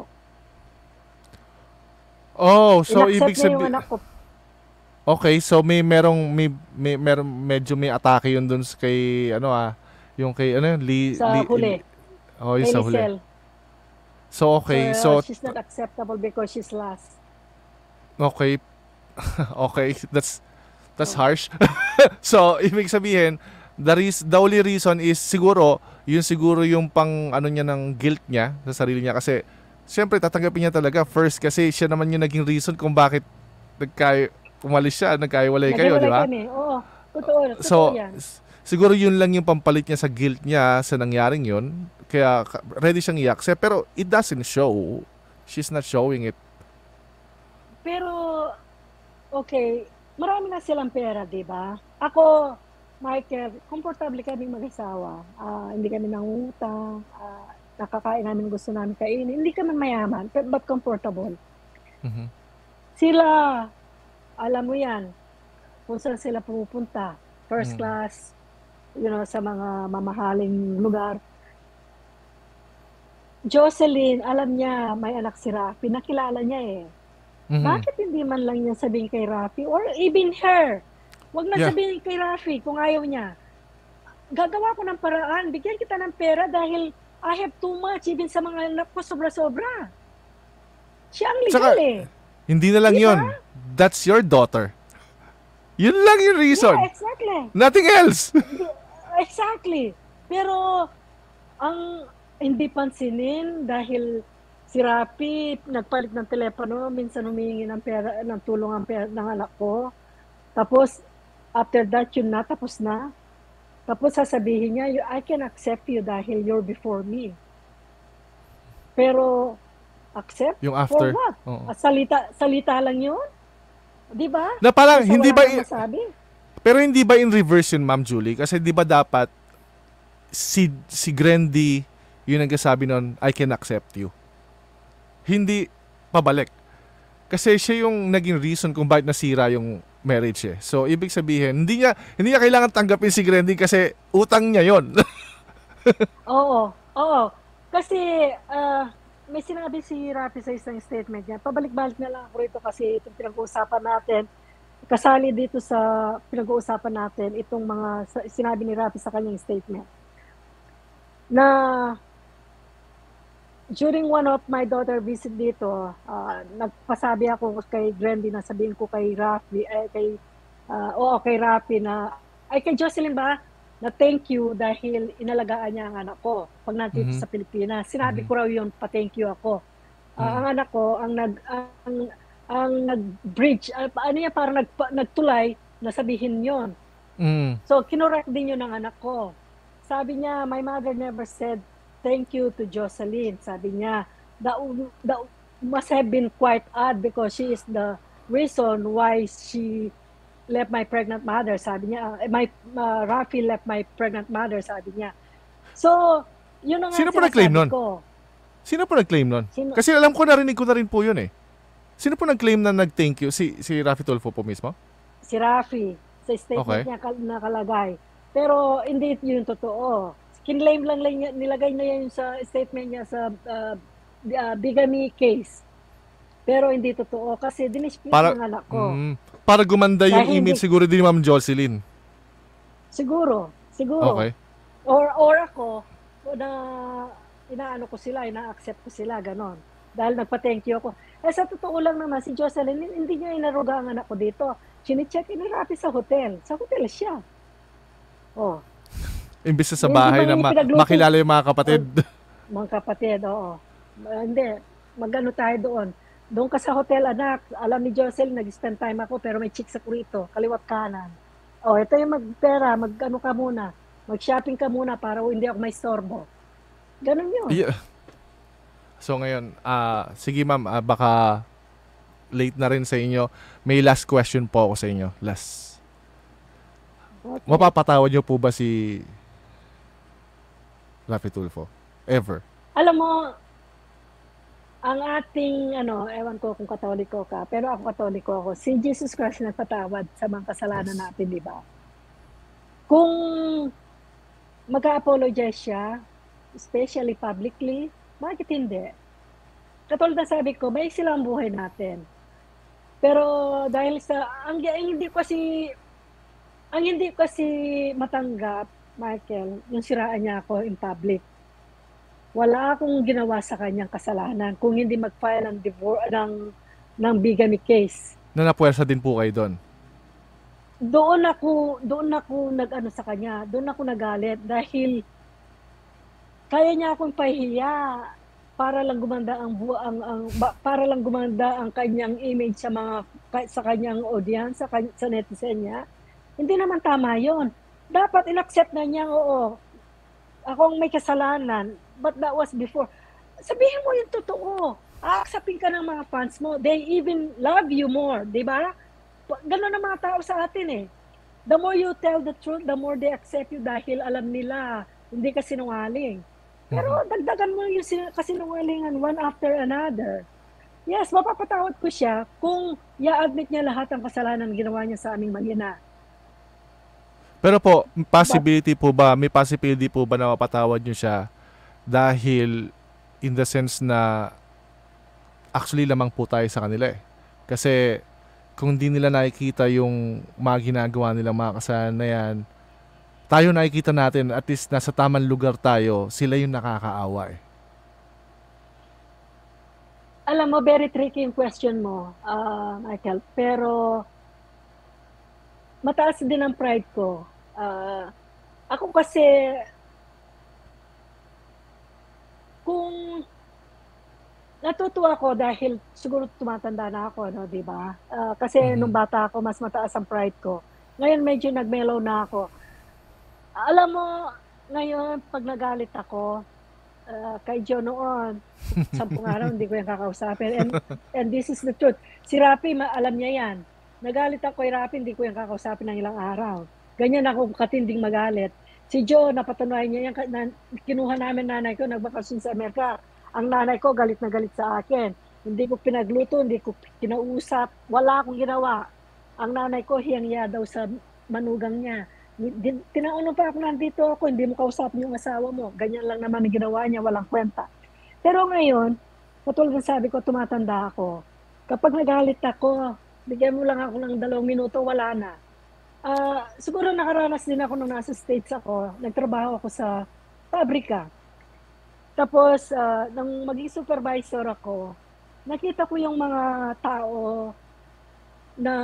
oh, so In-accept ibig niya yung sabihin anak ko. okay, so may merong may, may merong medyo may atake yun doon sa kay ano ah, yung kay ano yun, li, Sa li, huli. li- oh, yung sa huli. Elisel. So okay, So, so she's not acceptable because she's last. okay. Okay, that's that's Oh. harsh. So ibig sabihin, the, reas- the only reason is siguro, yun siguro yung pang ano niya ng guilt niya sa sarili niya kasi siyempre tatanggapin niya talaga first kasi siya naman yung naging reason kung bakit nagkay umalis siya, nagkaiwalay kayo, di Naghiwalay ba? kami. Oo, totoo. Totoo So yan. siguro yun lang yung pampalit niya sa guilt niya sa nangyaring yun. Kaya ka- ready siyang i-accept. Pero it doesn't show. She's not showing it. Pero, okay, marami na silang pera, di ba? Ako, Michael, komportable kaming mag-asawa. Ah, hindi kami nangutang, ah, nakakain namin gusto namin kainin. Hindi kami mayaman, but, but comfortable. Mhm. Sila, alam mo yan, kung saan sila pupunta. First Mm. class, you know, sa mga mamahaling lugar. Jocelyn, alam niya, may anak si Rafi, nakilala niya eh. Mhm. Bakit hindi man lang niya sabihin kay Rafi or even her? Huwag na Yeah. sabihin kay Rafi kung ayaw niya. Gagawa ko ng paraan, bigyan kita ng pera dahil I have too much even sa mga anak ko sobra-sobra. Siya ang legal Tsaka, eh. Hindi na lang Diba? yun. That's your daughter. Yun lang yung reason. Yeah, exactly. Nothing else. Exactly. Pero ang hindi pansinin dahil si Rafi nagpalit ng telepono, minsan humihingi ng pera, ng tulong ang pera ng anak ko. Tapos after that yun na, tapos na. Tapos sasabihin niya, I can accept you dahil you're before me. Pero accept Yung for after. what? Oo. Ah, Salita salita lang yun? 'Di ba? Na parang, Kasi hindi wala ba, nang i- masabi. pero hindi ba in reverse yun, Ma'am Julie? Kasi di ba dapat si, si Grandy yung nagsasabi nun, I can accept you. Hindi pabalik. Kasi siya yung naging reason kung bakit nasira yung marriage eh. So, ibig sabihin, hindi niya, hindi niya kailangan tanggapin si Grandy kasi utang niya yon. Oo, oo. Kasi ah, may sinabi si Rafi sa isang statement niya. Pabalik-balik na lang ako rito kasi itong pinag-uusapan natin, kasali dito sa pinag-uusapan natin itong mga sa- sinabi ni Rafi sa kanyang statement. Na during one of my daughter visit dito, ah, nagpasabi ako kay Grandy na sabihin ko kay Rafi, eh, kay, ah, oo, kay Rafi na, ay kay Jocelyn ba, na thank you dahil inalagaan niya ang anak ko pag nandito Mhm. sa Pilipinas. Sinabi Mhm. ko raw yun, pa-thank you ako. Ah, Mhm. Ang anak ko, ang nag, ang, ang nag-bridge, ah, ano yan, parang nag, nagtulay na sabihin yon. Mm. So, kinorek din yun ng anak ko. Sabi niya, my mother never said thank you to Jocelyn. Sabi niya, that, that must have been quite odd because she is the reason why she left my pregnant mother. Sabi niya, uh, my uh, Rafi left my pregnant mother. Sabi niya. So, yun ang Sino nga po nag-claim sinasabi nun? ko. Sino po nag-claim nun? Sino? Kasi alam ko, narinig ko na rin po yun eh. Sino po nag-claim na nag-thank you? Si, si Rafi Tulfo po mismo? Si Rafi, sa statement Okay. niya kal- nakalagay. Pero hindi yun totoo. Kinlaim lang, lang niya, nilagay na yan sa statement niya sa uh, uh, bigamy case. Pero hindi totoo kasi dinispute Para, ng anak ko. mm, para gumanda yung Dahil image hindi- siguro din ni Ma'am Jocelyn. Siguro, siguro. Okay. Or or ako na inaano ko sila, ina-accept ko sila ganon. Dahil nagpa-thank you ako. Eh sa totoo lang naman si Jocelyn hindi niya inaruga ang anak ko dito. Chine-check in ni Rafi sa hotel. Sa hotel siya. Oh, Imbis na sa Hindi bahay ba na ma- pinagluto? makilala yung mga kapatid. mga kapatid, oo. Uh, hindi, magano tayo doon. Doon ka sa hotel, anak. Alam ni Jocelyn, nag-spend time ako, pero may chicks ako rito, kaliwat kanan. Oh, ito yung magpera, mag-ano ka muna. Mag-shopping ka muna para hindi ako may storbo. Ganun yun. Yeah. So ngayon, ah sige ma'am, ah, baka late na rin sa inyo. May last question po ako sa inyo. Last. Okay. Mapapatawad niyo po ba si Rafi Tulfo? Ever? Alam mo, ang ating, ano, ewan ko kung katoliko ka, pero ako katoliko ako, si Jesus Christ nagpatawad sa mga kasalanan Yes. natin, di ba? Kung mag-apologize siya, especially publicly, bakit hindi? Katulad na sabi ko, may sila ang buhay natin. Pero dahil sa, ang, ang hindi ko kasi, ang hindi ko kasi matanggap, Michael, yung siraan niya ako in public. Wala akong ginawa sa kanyang kasalanan kung hindi mag-file ng divorce ng ng bigamy case. Na napuwersa din po kayo doon. Doon ako doon ako nag-ano sa kanya, doon ako nagalit dahil kaya niya akong pahiya para lang gumanda ang bu ang, ang ba- para lang gumanda ang kanyang image sa mga sa kanyang audience, sa, kan- sa netizen niya. Hindi naman tama 'yon. dapat in-accept na niya, oo, akong may kasalanan, but that was before. Sabihin mo yung totoo. Aksapin ka ng mga fans mo. They even love you more, di ba? Ganun ang mga tao sa atin eh. The more you tell the truth, the more they accept you dahil alam nila hindi ka sinungaling. Pero dagdagan mo yung kasinungalingan one after another. Yes, mapapatawad ko siya kung i-admit niya lahat ng kasalanan ginawa niya sa aming mag-ina. Pero po, possibility po ba, may possibility po ba na mapatawad niyo siya dahil in the sense na actually lamang po tayo sa kanila eh. Kasi kung di nila nakikita yung mga ginagawa nilang mga kasalanan na yan, tayo nakikita natin, at least nasa tamang lugar tayo, sila yung nakakaawa eh. Alam mo, very tricky yung question mo, uh, Michael. Pero mataas din ang pride ko. Uh, ako kasi, kung natutuwa ako dahil siguro tumatanda na ako, no, di ba? Uh, kasi mm-hmm. nung bata ako, mas mataas ang pride ko. Ngayon medyo nag-mellow na ako. Alam mo, ngayon pag nagalit ako, uh, kay Joe noon, sampung araw hindi ko yung kakausapin. And, and this is the truth. Si Rapi, alam niya yan. Nagalit ako kay Rapi, hindi ko yung kakausapin ng ilang araw. Ganyan ako katinding magalit. Si Joe, napatunayan niya yan. Na, kinuha namin nanay ko, nagbakasyon sa Amerika. Ang nanay ko, galit na galit sa akin. Hindi ko pinagluto, hindi ko kinausap. Wala akong ginawa. Ang nanay ko, hiyang-hiya daw sa manugang niya. Tinauno pa ako, nandito ako, hindi mo kausapin yung asawa mo. Ganyan lang naman ang ginawa niya, walang kwenta. Pero ngayon, katulad ng sabi ko, tumatanda ako. Kapag nagalit ako, bigyan mo lang ako ng dalawang minuto, wala na. Uh, siguro nakaranas din ako nung nasa States ako. Nagtrabaho ako sa pabrika. Tapos, uh, nang maging supervisor ako, nakita ko yung mga tao na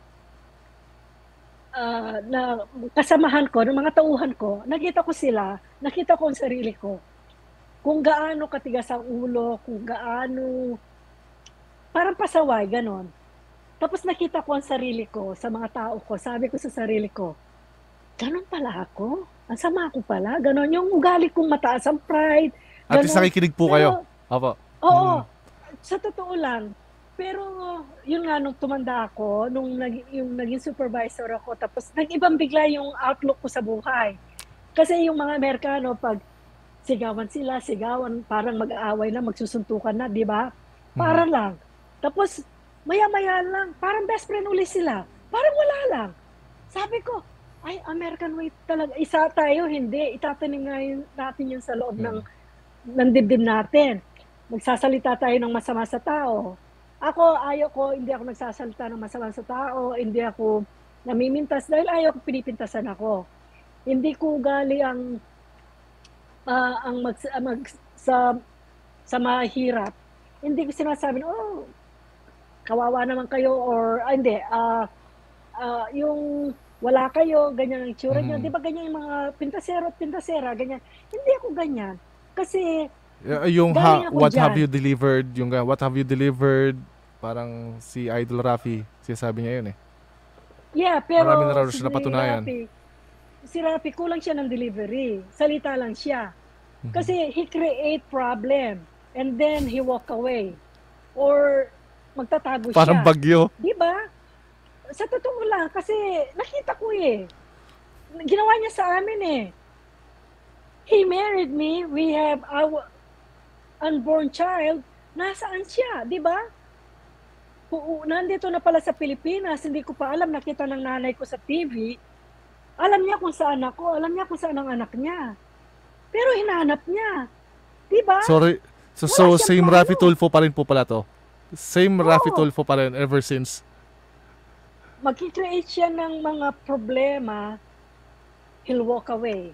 uh, na kasamahan ko, ng mga tauhan ko, nakita ko sila, nakita ko ang sarili ko. Kung gaano katigas ang ulo, kung gaano, parang pasaway, ganon. Tapos nakita ko ang sarili ko sa mga tao ko, sabi ko sa sarili ko, ganon pala ako? Ang sama ko pala? Ganon, yung ugali kong mataas ang pride. At least nakikinig po kayo. Opo. Oo. Hmm. Sa totoo lang. Pero yun nga, nung tumanda ako, nung nag, yung naging supervisor ako, tapos nag-ibang bigla yung outlook ko sa buhay. Kasi yung mga Amerikano, pag sigawan sila, sigawan, parang mag-aaway na, magsusuntukan na, di ba? Para hmm. lang. Tapos, maya-maya lang, parang best friend uli sila. Parang wala lang. Sabi ko, ay, American way talaga. Isa tayo, hindi. Itatanim nga yun, natin yun sa loob hmm. ng, ng dibdib natin. Magsasalita tayo ng masama sa tao. Ako, ayaw ko, hindi ako nagsasalita ng masama sa tao, hindi ako namimintas dahil ayaw ko pinipintasan ako. Hindi ko gali ang uh, ang mag, mag sa sa mahirap. Hindi ko sinasabi, oh, kawawa naman kayo or ah, hindi, uh, uh, yung wala kayo, ganyan ang itsura niyo. Mm. Di ba ganyan yung mga pintasero at pintasera, ganyan. Hindi ako ganyan. Kasi Uh, yung ha, what dyan. Have you delivered, yung uh, what have you delivered, parang si Idol Rafi, sinasabi niya yun eh. Yeah, pero marami na raw siya napatunayan. Rafi, si Rafi, kulang siya ng delivery. Salita lang siya. Mm-hmm. Kasi he create problem and then he walk away. Or magtatago siya. Parang bagyo. Di ba? Sa totoo lang, kasi nakita ko eh. Ginawa niya sa amin eh. He married me, we have our unborn child, nasaan siya, di ba? Nandito na pala sa Pilipinas, hindi ko pa alam, nakita ng nanay ko sa T V, alam niya kung saan ako, alam niya kung saan ang anak niya. Pero hinahanap niya, di ba? Sorry, so, so same plano. Rafi Tulfo pa rin po pala to? Same oh. Rafi Tulfo pa rin ever since? Mag-create siya ng mga problema, he'll walk away.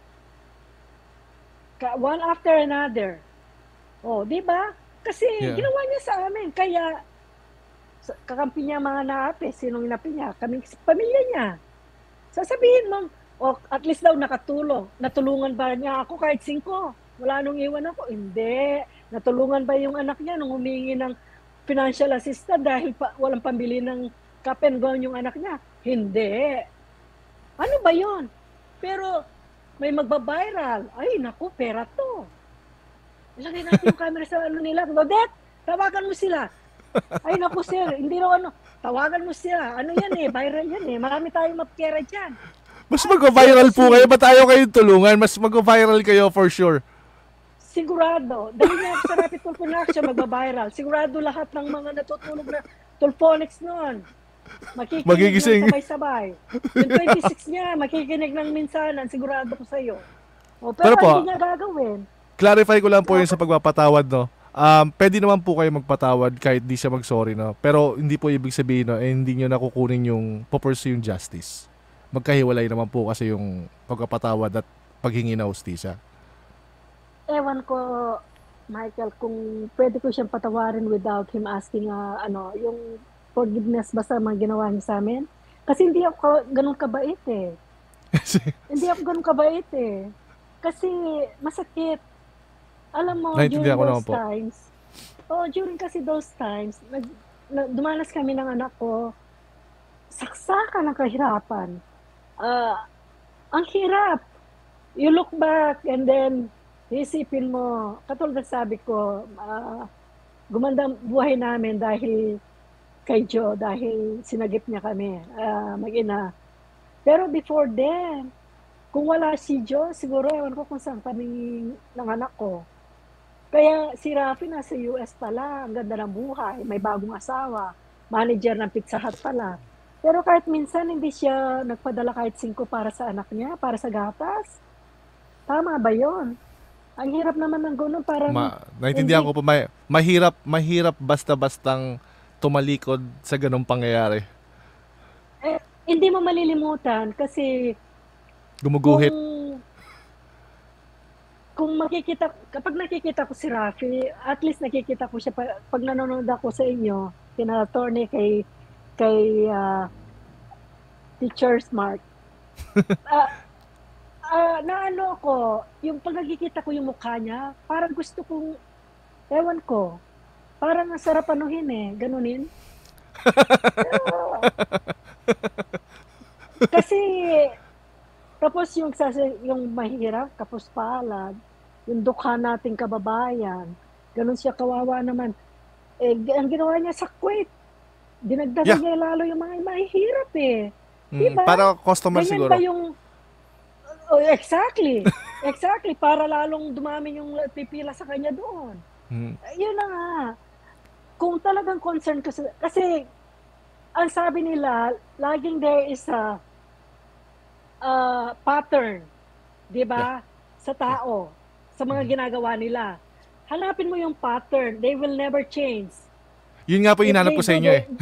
One after another. Oh, di ba? Kasi yeah. ginawa niya sa amin. Kaya, kakampi niya mga naapi. Sinong inapi niya? Kaming pamilya niya. Sasabihin mo, oh, at least daw nakatulong. Natulungan ba niya ako kahit singko? Wala nung iwan ako. Hindi. Natulungan ba yung anak niya nung humingi ng financial assistance dahil pa, walang pambili ng cup and gown yung anak niya? Hindi. Ano ba yon? Pero may magbabiral. Ay, naku, pera to. Ilagay natin yung camera sa ano nila. Godet, tawagan mo sila. Ay, naku, sir, hindi raw ano. Tawagan mo sila. Ano yan eh, viral yan eh. Marami tayong mapkera dyan. Mas mag-viral po kayo. Ba't ayaw kayong tulungan? Mas mag-viral kayo for sure. Sigurado. Dahil nga sa Rapid Tulfo Action, magbabiral. Sigurado lahat ng mga natutulog na Tulfonics noon. Makikinig Magigising. ng sabay-sabay. Yung twenty-six niya, makikinig ng minsanan. Sigurado ko sa'yo. O, pero, Pero po, hindi niya gagawin. Clarify ko lang po yun sa pagpapatawad, no? Um, pwede naman po kayo magpatawad kahit di siya mag-sorry, no? Pero hindi po ibig sabihin, no, eh, hindi nyo nakukunin yung pupursue yung justice. Magkahiwalay naman po kasi yung pagpapatawad at paghingi na hustisya. Ewan ko, Michael, kung pwede ko siyang patawarin without him asking, uh, ano, yung forgiveness basta mga ginawa niya sa amin. Kasi hindi ako ganun kabait eh. Hindi ako ganun kabait eh. Kasi masakit. Alam mo, during those times, oh, during kasi those times, nag, na, dumanas kami ng anak ko, saksakan ng kahirapan. Uh, ang hirap. You look back and then, isipin mo, katulad ng sabi ko, uh, gumanda ang buhay namin dahil kay Joe, dahil sinagip niya kami, uh, mag-ina. Pero before then, kung wala si Joe, siguro ewan ko kung saan paningin ng anak ko. Kaya si Rafi nasa U S pala, ang ganda ng buhay, may bagong asawa, manager ng Pizza Hut pala. Pero kahit minsan hindi siya nagpadala kahit singko para sa anak niya, para sa gatas. Tama ba yon? Ang hirap naman ng gano'n, parang... Ma, naintindihan ko po, may, mahirap, mahirap basta-bastang tumalikod sa ganung pangyayari. Eh, hindi mo malilimutan kasi... Gumuguhit. Kung, kung makikita, kapag nakikita ko si Rafi, at least nakikita ko siya, pag, pag nanonood ako sa inyo, kina-attorney kay, kay uh, Teacher Smart, uh, uh, na ano ko, yung pag nakikita ko yung mukha niya, parang gusto kong, ewan ko, parang ang sarap anuhin eh, ganunin. uh, kasi, tapos yung, yung mahirap, kapos palad, yung dukha nating kababayan, ganun siya kawawa naman. Eh, ang ginawa niya sa Kuwait, dinagdagan yeah. niya lalo yung mga mahihirap eh. Mm, diba? Para customer ganyan siguro. Pa yung, oh, exactly. Exactly. Para lalong dumami yung pipila sa kanya doon. Mm. Yun na nga. Kung talagang concern ka sa... Kasi, ang sabi nila, laging there is a uh, pattern. Diba? Yeah. Sa tao. Sa mga mm. ginagawa nila. Hanapin mo yung pattern. They will never change. Yun nga po inanap ko sa inyo eh.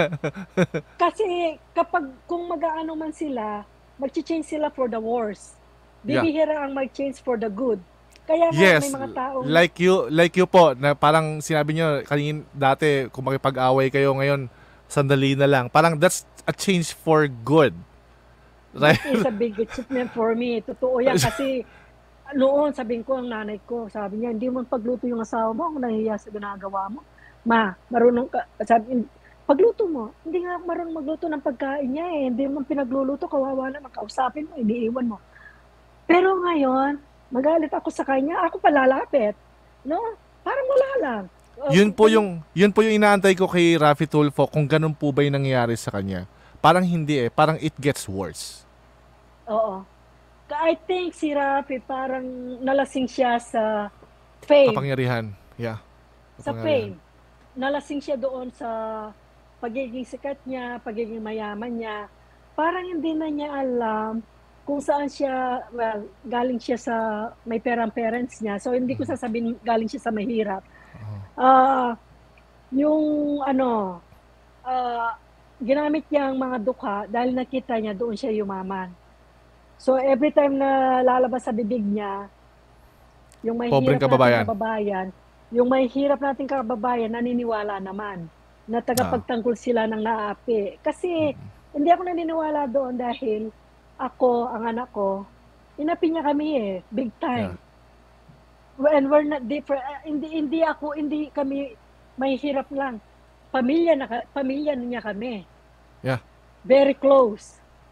Kasi kapag kung mag-aano man sila, mag-change sila for the worse. Bibihira yeah. ang mag-change for the good. Kaya nga yes, may mga taong... like you, like you po, na parang sinabi nyo kanina dati, kung makipag-away kayo ngayon, sandali na lang. Parang that's a change for good. Right? That is a big achievement for me. Totoo yan kasi noon sabihin ko ang nanay ko, sabi niya, hindi mo pagluto yung asawa mo, kung nahihiya sa ginagawa mo. Ma, marunong ka, sabi, pagluto mo, hindi nga marunong magluto ng pagkain niya eh, hindi mo pinagluluto, kawawa naman, kausapin mo, iniiwan mo. Pero ngayon, magalit ako sa kanya, ako palalapit, no? Parang wala lang. Uh, yun po yung, yun po yung inaantay ko kay Rafi Tulfo, kung ganun po ba yung nangyayari sa kanya. Parang hindi eh, parang it gets worse. Oo. I think si Rafi parang nalasing siya sa fame. Kapangyarihan, yeah. Kapangyarihan. Sa fame. Nalasing siya doon sa pagiging sikat niya, pagiging mayaman niya. Parang hindi na niya alam kung saan siya, well, galing siya sa may perang parents niya. So, hindi ko sasabihin galing siya sa mahirap. Uh, yung, ano, uh, ginamit niya ang mga dukha dahil nakita niya doon siya yumaman. So, every time na lalabas sa bibig niya, yung may pobreng hirap kababayan. nating kababayan, yung may hirap nating kababayan, naniniwala naman na tagapagtanggol sila ng naapi. Kasi mm-hmm. hindi ako naniniwala doon dahil ako, ang anak ko, inapi niya kami eh, big time. Yeah. And we're not different. Uh, hindi, hindi ako, hindi kami may hirap lang. Pamilya, na, pamilya niya kami. Yeah. Very close.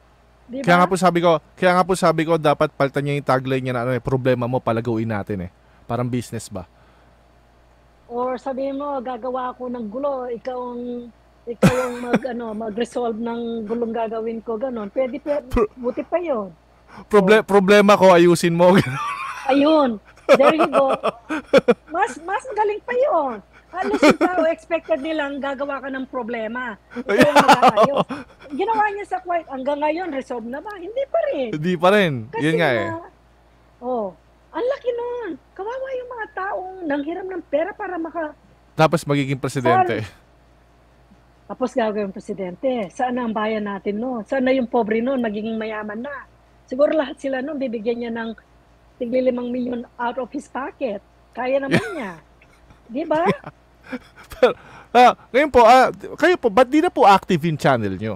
Di Kaya ba? nga po sabi ko, kaya nga po sabi ko dapat palitan niya yung tagline niya na ano eh, problema mo palagawin natin eh. Parang business ba? Or sabihin mo, gagawa ako ng gulo, ikaw ang ikaw ang mag ano, mag-resolve ng gulong gagawin ko, ganon. Pwede, pwede Pro- buti pa 'yon. Proble- problema ko ayusin mo. Ayun. There you go. Mas mas galing pa 'yon. Halos yung tao, expected nilang gagawa ka ng problema. Ikaw yung mag-aayos. Ginawa niya sa quiet. Hanggang ngayon, resolve na ba? Hindi pa rin. Hindi pa rin. Kasi Yun nga eh. na, oh, ang laki nun. Kawawa yung mga taong nanghiram ng pera para maka... Tapos magiging presidente. Tapos gagawin presidente. Saan na ang bayan natin no? Saan na yung pobre nun magiging mayaman na? Siguro lahat sila nun bibigyan niya ng tigli limang milyon out of his pocket. Kaya naman niya. Di ba? Pero, ah, ngayon po, ah, kayo po, ba't di na po active yung channel nyo?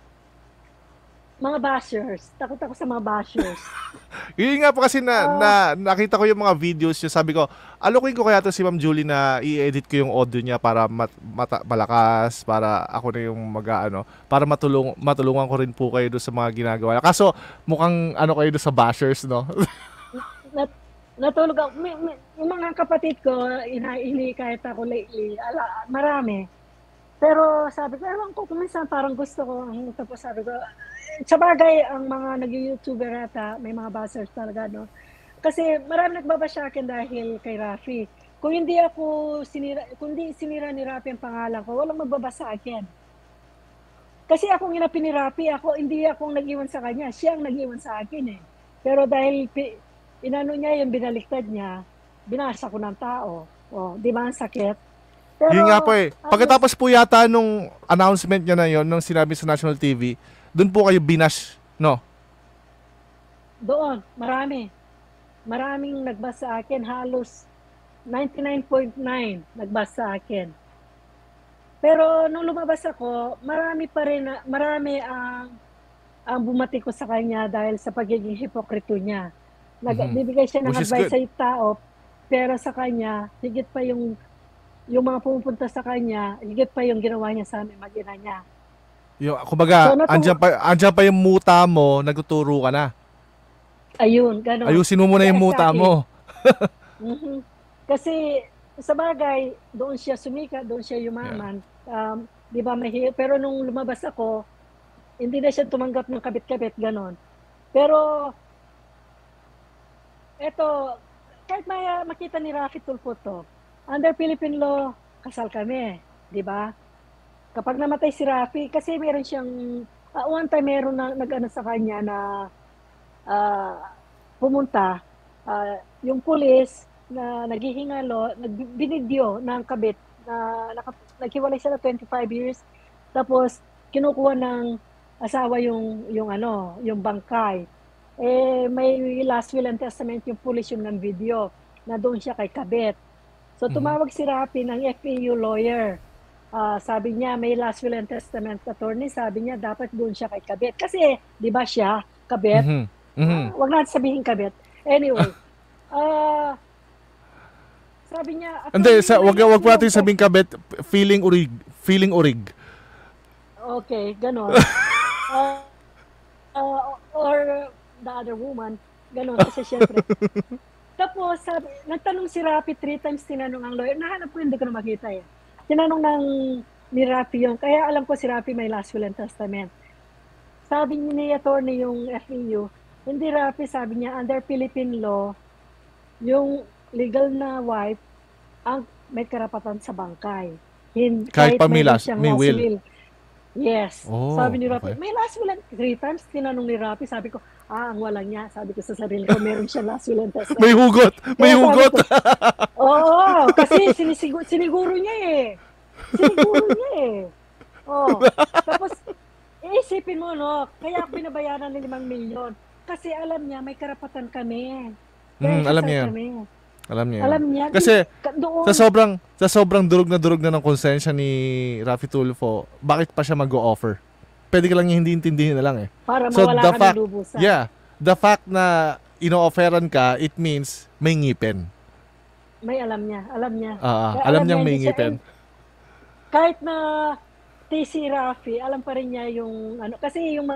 Mga bashers. Takot ako sa mga bashers. Yun nga po kasi na, Ah. na nakita ko yung mga videos nyo, sabi ko, alokin ko kaya to si Ma'am Julie na i-edit ko yung audio niya para mat, mata, malakas, para ako na yung mag-ano, para matulung, matulungan ko rin po kayo doon sa mga ginagawa. Kaso, mukhang ano kayo doon sa bashers, no? Nat natulog ako. May, may, yung mga kapatid ko, ina-ini kahit ako lately, ala, marami. Pero sabi ko, ewan ko, kuminsan parang gusto ko, ang tapos sabi ko, sa bagay, ang mga nag-YouTuber ata, may mga bashers talaga, no? Kasi marami nagbabash sa akin dahil kay Rafi. Kung hindi ako sinira, kung hindi sinira ni Rafi ang pangalan ko, walang magbabasa sa akin. Kasi akong inapi ni Rafi, ako, hindi akong nag-iwan sa kanya, siya ang nag-iwan sa akin eh. Pero dahil pi, inano niya yung binaliktad niya, binasa ko ng tao. O, di ba ang sakit? Pero, Yun nga po eh. ano, Pagkatapos po yata nung announcement niya na yon, nung sinabi sa National T V, doon po kayo binash, no? doon, marami. Maraming nagbasa sa akin, halos ninety-nine point nine nagbasa sa akin. Pero nung lumabas ako, marami pa rin, na- marami ang ang bumati ko sa kanya dahil sa pagiging hipokrito niya. Nagbibigay siya ng Which is advice good. sa tao, pero sa kanya, higit pa yung yung mga pumupunta sa kanya, higit pa yung ginawa niya sa amin, mag-ina niya. Yung, kumbaga, So, natu- andyan, pa, andyan pa yung muta mo, nagtuturo ka na. Ayun, gano'n. Ayusin mo muna yung muta Exactly. mo. Mhm. Kasi sa bagay, doon siya sumika, doon siya yumaman. Um, di ba, mahi- pero nung lumabas ako, hindi na siya tumanggap ng kabit-kabit, ganon. Pero, eto, kahit may, uh, makita ni Rafi Tulfo to, under Philippine law, kasal kami, di ba? Kapag namatay si Rafi, kasi meron siyang, uh, one time meron na nag-ano sa kanya na ah, pumunta, ah, yung pulis na naghihingalo, nagbinidyo ng kabit na naka, naghiwalay sila twenty-five years, tapos kinukuha ng asawa yung yung ano, yung bangkay. Eh may last will and testament yung pulis yung ng video na doon siya kay kabit. So tumawag si Rafi ng F A U lawyer. Ah, sabi niya may last will and testament attorney, sabi niya dapat doon siya kay kabit. Kasi 'di ba siya kabit? Mhm. Mhm. Ah, wag natin sabihin kabit. Anyway, ah sabi niya, Hindi, sa, wag, wag po natin yung- sabing kabit, feeling urig. Feeling urig. Okay, ganon. Ah, ah, or the other woman, ganon, kasi syempre. Tapos, sabi, nagtanong si Rafi, three times tinanong ang lawyer, nahanap ko, hindi ko na makita eh. Tinanong ng ni Rafi yung, kaya alam ko si Rafi may last will and testament. Sabi niya ni attorney yung F A U, hindi Rafi, sabi niya, under Philippine law, yung legal na wife, ang may karapatan sa bangkay. Hin, Kahit pa may mayroon last- siyang may last will. Yes. Oh, sabi ni Rafi, okay. may last will and three times tinanong ni Rafi, sabi ko, ah, ang walang niya. Sabi ko sa sarili ko, meron siya last will and testament. May hugot! May Kaya sabi hugot! ko, Oo, kasi sinisigu- siniguro niya eh. Siniguro niya eh. Oh, tapos, iisipin mo, no, kaya ako binabayaran ng limang milyon. Kasi alam niya, may karapatan kami. Kaya Mm, alam kasal niya yan. kami. Alam niya. Alam yun. niya. Kasi, Ka- doon, sa sobrang sa sobrang durog na durog na ng konsensya ni Rafi Tulfo, bakit pa siya mag-o-offer? Pwede ka lang niya hindi intindihin na lang eh. para So, mawala the ka fact- ng lubusan. Yeah, the fact na ino-offeran ka, it means may ngipin. May alam niya. Alam niya. Ah, Kaya alam niyang may hindi siya- ngipin. kahit na T C Rafi, alam pa rin niya yung ano kasi yung mga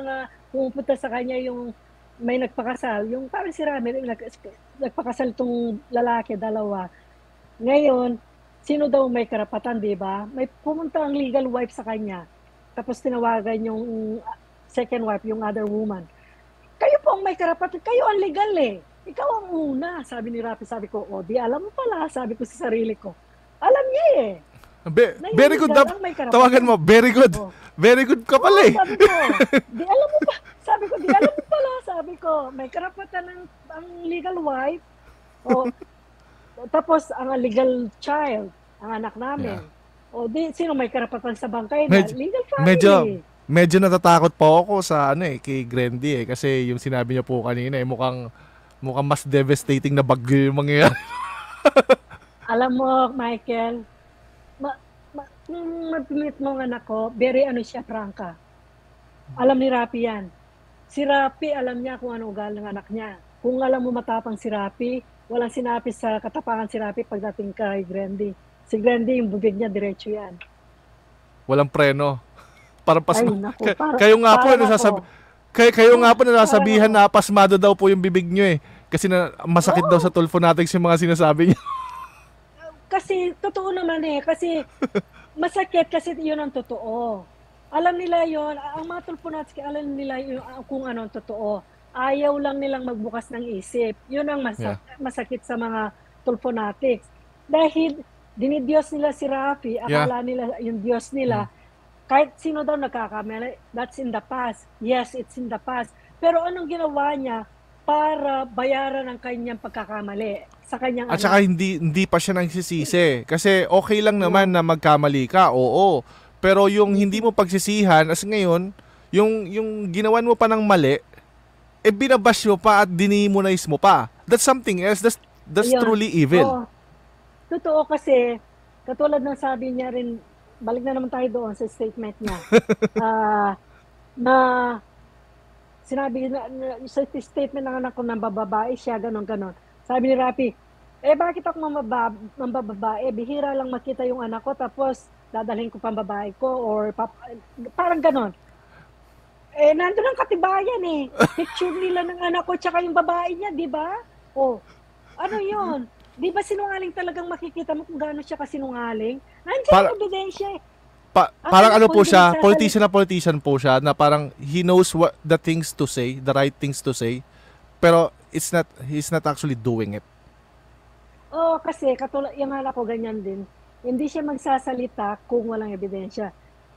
pumupunta sa kanya yung may nagpakasal, yung parang si Rami, nag, nagpakasal tong lalaki, dalawa. Ngayon, sino daw may karapatan, di ba? May pumunta ang legal wife sa kanya. Tapos tinawagan yung second wife, yung other woman. Kayo po ang may karapatan, kayo ang legal eh. Ikaw ang una, sabi ni Rafi. Sabi ko, oh, di alam mo pala, sabi ko sa sarili ko. Alam niya eh. Be- very good. legal Dap- ang may karapatan. tawagan mo, very good. Oh. Very good ka pala eh. Oo, sabi ko, di alam mo pa, sabi ko, di alam mo pala, sabi ko, may karapatan ng ang legal wife. O, tapos, ang legal child, ang anak namin. Yeah. O, di, sino may karapatan sa bangkay na? Medyo- Legal family. Medyo, medyo natatakot po ako sa ano eh, kay Grandy eh. Kasi yung sinabi niya po kanina eh, mukhang, mukhang mas devastating na bagyo yung mangyayari. Alam mo, Michael, ma, ma, kung mag-meet mo ang anak ko, very ano siya, prangka. Alam ni Rapi yan. Si Rapi, alam niya kung ano ugali ng anak niya. Kung alam mo matapang si Rapi, walang sinapi sa katapangan si Rapi pagdating kay Grandy. Si Grandy, yung bubig niya, diretso yan. Walang preno. Parang pas- Ay, naku, Kay- para- kayo nga po parang nasasabi- ako. Kay, kayo nga po nasasabihan Parang na pasmado daw po yung bibig nyo eh. Kasi na, masakit daw sa tulfonatics yung mga sinasabi niyo. Kasi, totoo naman eh. Kasi, masakit kasi yun ang totoo. Alam nila yon, ang mga tulponatics, alam nila yun, kung ano ang totoo. Ayaw lang nilang magbukas ng isip. Yun ang masak- Yeah. masakit sa mga tulponatics. Dahil, dinidiyos nila si Rafi, akala nila yung Diyos nila. Kahit sino daw nagkakamali, that's in the past. Yes, it's in the past. Pero anong ginawa niya para bayaran ang kanyang pagkakamali sa kanyang At anak? saka hindi, hindi pa siya nagsisisi. Kasi okay lang naman na magkamali ka, oo. Pero yung hindi mo pagsisihan, as ngayon, yung, yung ginawan mo pa ng mali, eh binabash mo pa at dinimonize mo pa. That's something else. That's, that's Ayun. truly evil. Oo. Totoo kasi, katulad ng sabi niya rin, balik na naman tayo doon sa statement niya. Ah, na sinabi na, na sa statement ng anak ko ng bababae siya, ganon ganon. Sabi ni Rafi, eh bakit ako mamabab, mambababae? Bihira lang makita yung anak ko tapos dadalhin ko pang babae ko or pap, parang ganon. Eh nandun ang katibayan eh. Picture nila ng anak ko tsaka yung babae niya, di ba? Oh, ano yun? Di ba sinungaling talagang makikita mo kung gaano siya kasinungaling? Nandiyan Para- ang ebidensya eh. Pa- Ah, parang ano ano po po yung siya, nagsasalita? politician na politician po siya na parang he knows what the things to say, the right things to say, pero it's not, he's not actually doing it. Oo, kasi katulad yung anak ko ganyan din. Hindi siya magsasalita kung walang ebidensya.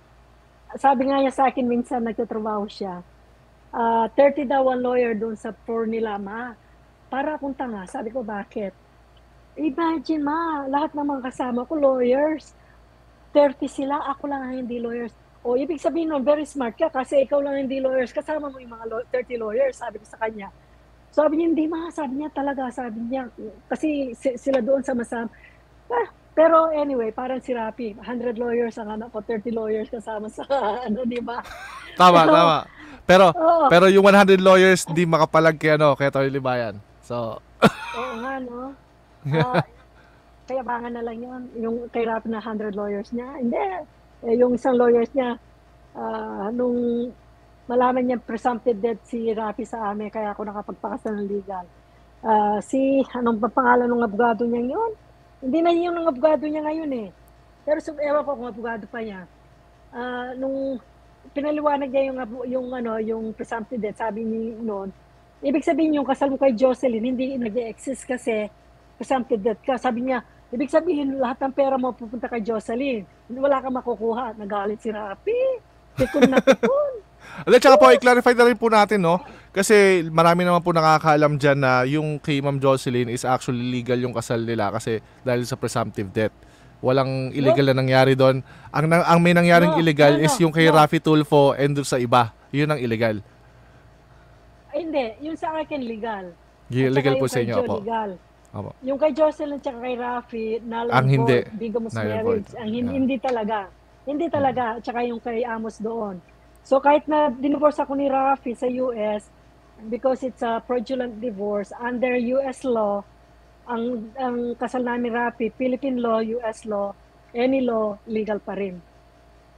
Sabi nga niya sa akin minsan nagtatrabaho siya. ah thirty daw ang lawyer doon sa floor nila, ma. Para akong tanga. Sabi ko, bakit? Imagine, ma, lahat ng mga kasama ko lawyers. thirty sila, ako lang ang hindi lawyers. O, ibig sabihin nun, very smart ka kasi ikaw lang hindi lawyers. Kasama mo yung mga law- thirty lawyers, sabi ko sa kanya. Sabi niya, hindi ma, sabi niya talaga, sabi niya. Kasi si- sila doon sa masama. Ah, pero anyway, parang si Rapi, one hundred lawyers ang anak ko, thirty lawyers kasama sa ano, di ba? Tama, Pero- tama. Pero, Oo. pero yung one hundred lawyers, di makapalag kay, ano, kay Tony Libayan. So, Oo nga, no? Ah, kaya baka na lang yun. Yung kay Rapi na one hundred lawyers niya. Hindi. Eh, yung isang lawyers niya, ah, nung malaman niya presumptive death si Rapi sa amin, kaya ako nakapagpakasal ng legal. Ah, si, anong ba pangalan ng abogado niya yun? Hindi na yun ang abogado niya ngayon eh. Pero so, ewan ko kung abogado pa niya. Ah, nung pinaliwanag niya yung, abo- yung, ano, yung presumptive death, sabi ni noon, ibig sabihin yung kasal mo kay Jocelyn, hindi nag-exist kasi presumptive death ka. Sabi niya, ibig sabihin lahat ng pera mo pupunta kay Jocelyn. Wala kang makukuha. Nagalit si Rapi. Tikon na tikon. at saka po, i-clarify na rin po natin, no? Kasi marami naman po nakakaalam dyan na yung kay Ma'am Jocelyn is actually legal yung kasal nila kasi dahil sa presumptive death. Walang illegal na nangyari doon. Ang, nang- ang may nangyaring No, illegal no, no, is yung kay no. Rafi Tulfo and doon sa iba. Yun ang illegal. Ay, hindi. Yung sa akin, legal. Y- At legal saka po yung sa kay inyo Joe, po. legal. Opo. Yung kay Jocelyn at kay Rafi, null Ang and hindi. void, bigamous Null and marriage. void. Ang hindi, Yeah. hindi talaga. Hindi talaga. At saka yung kay Amos doon. So kahit na divorce ako ni Rafi sa U S, because it's a fraudulent divorce, under U S law, ang ang kasal namin Rafi, Philippine law, U S law, any law, legal pa rin.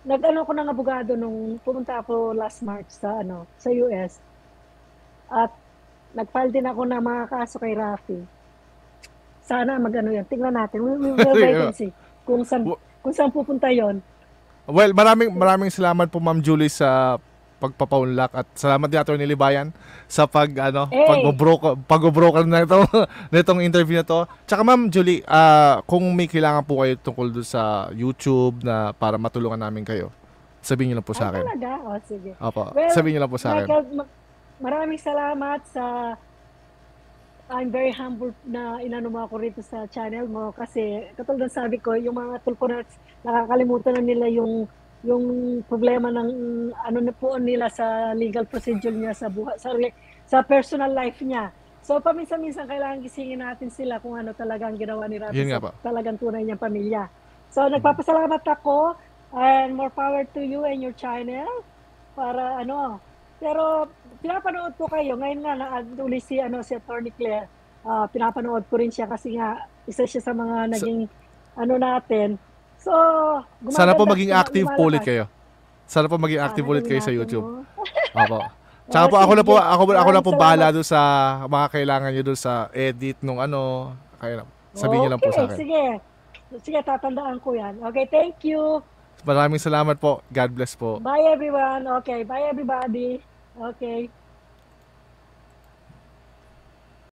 nag-ano ko ng abogado nung pumunta ako last March sa ano sa U S. At nag-file din ako ng mga kaso kay Rafi. Sana mag-ano yan. Tingnan natin. We, we will wait and see kung saan, kung saan pupunta yon. Well, maraming maraming salamat po Ma'am Julie sa pagpapaunlak at salamat din Attorney Libayan sa pag ano Hey. pag-broker pag-broker na ito nitong interview na to. Tsaka Ma'am Julie, ah, kung may kailangan po kayo tungkol doon sa YouTube na para matulungan namin kayo, sabihin niyo lang po sa Ah, akin. talaga? O, sige. Opo, Well, sabihin niyo lang po sa akin. Michael, ma- maraming salamat sa I'm very humble na inano mo ako rito sa channel mo kasi katulad ng sabi ko, yung mga tulponats, nakakalimutan na nila yung yung problema ng ano na po nila sa legal procedure niya sa buhay, sa, re- sa personal life niya. So paminsan-minsan kailangan gisingin natin sila kung ano talagang ginawa ni Rafi Yun nga sa po. talagang tunay niyang pamilya. So nagpapasalamat ako and more power to you and your channel para ano. Pero pinapanood ko kayo. Ngayon nga na uli si ano si Attorney Claire. Ah, pinapanood ko rin siya kasi nga isa siya sa mga naging ano natin. So, Sana po gumaganda- maging active po ulit lumalakas. kayo. Sana po maging active Sana ulit kayo sa gawin YouTube. natin, Opo. Tsaka Oh, po ako na po sige. ako, ako na po Maraming bahala salamat. doon sa mga kailangan niyo doon sa edit nung ano. Kaya sabihin niyo lang po sa Okay, akin. sige. Sige, tatandaan ko yan. Okay, thank you. Maraming salamat po. God bless po. Bye everyone. Okay, bye everybody. Okay.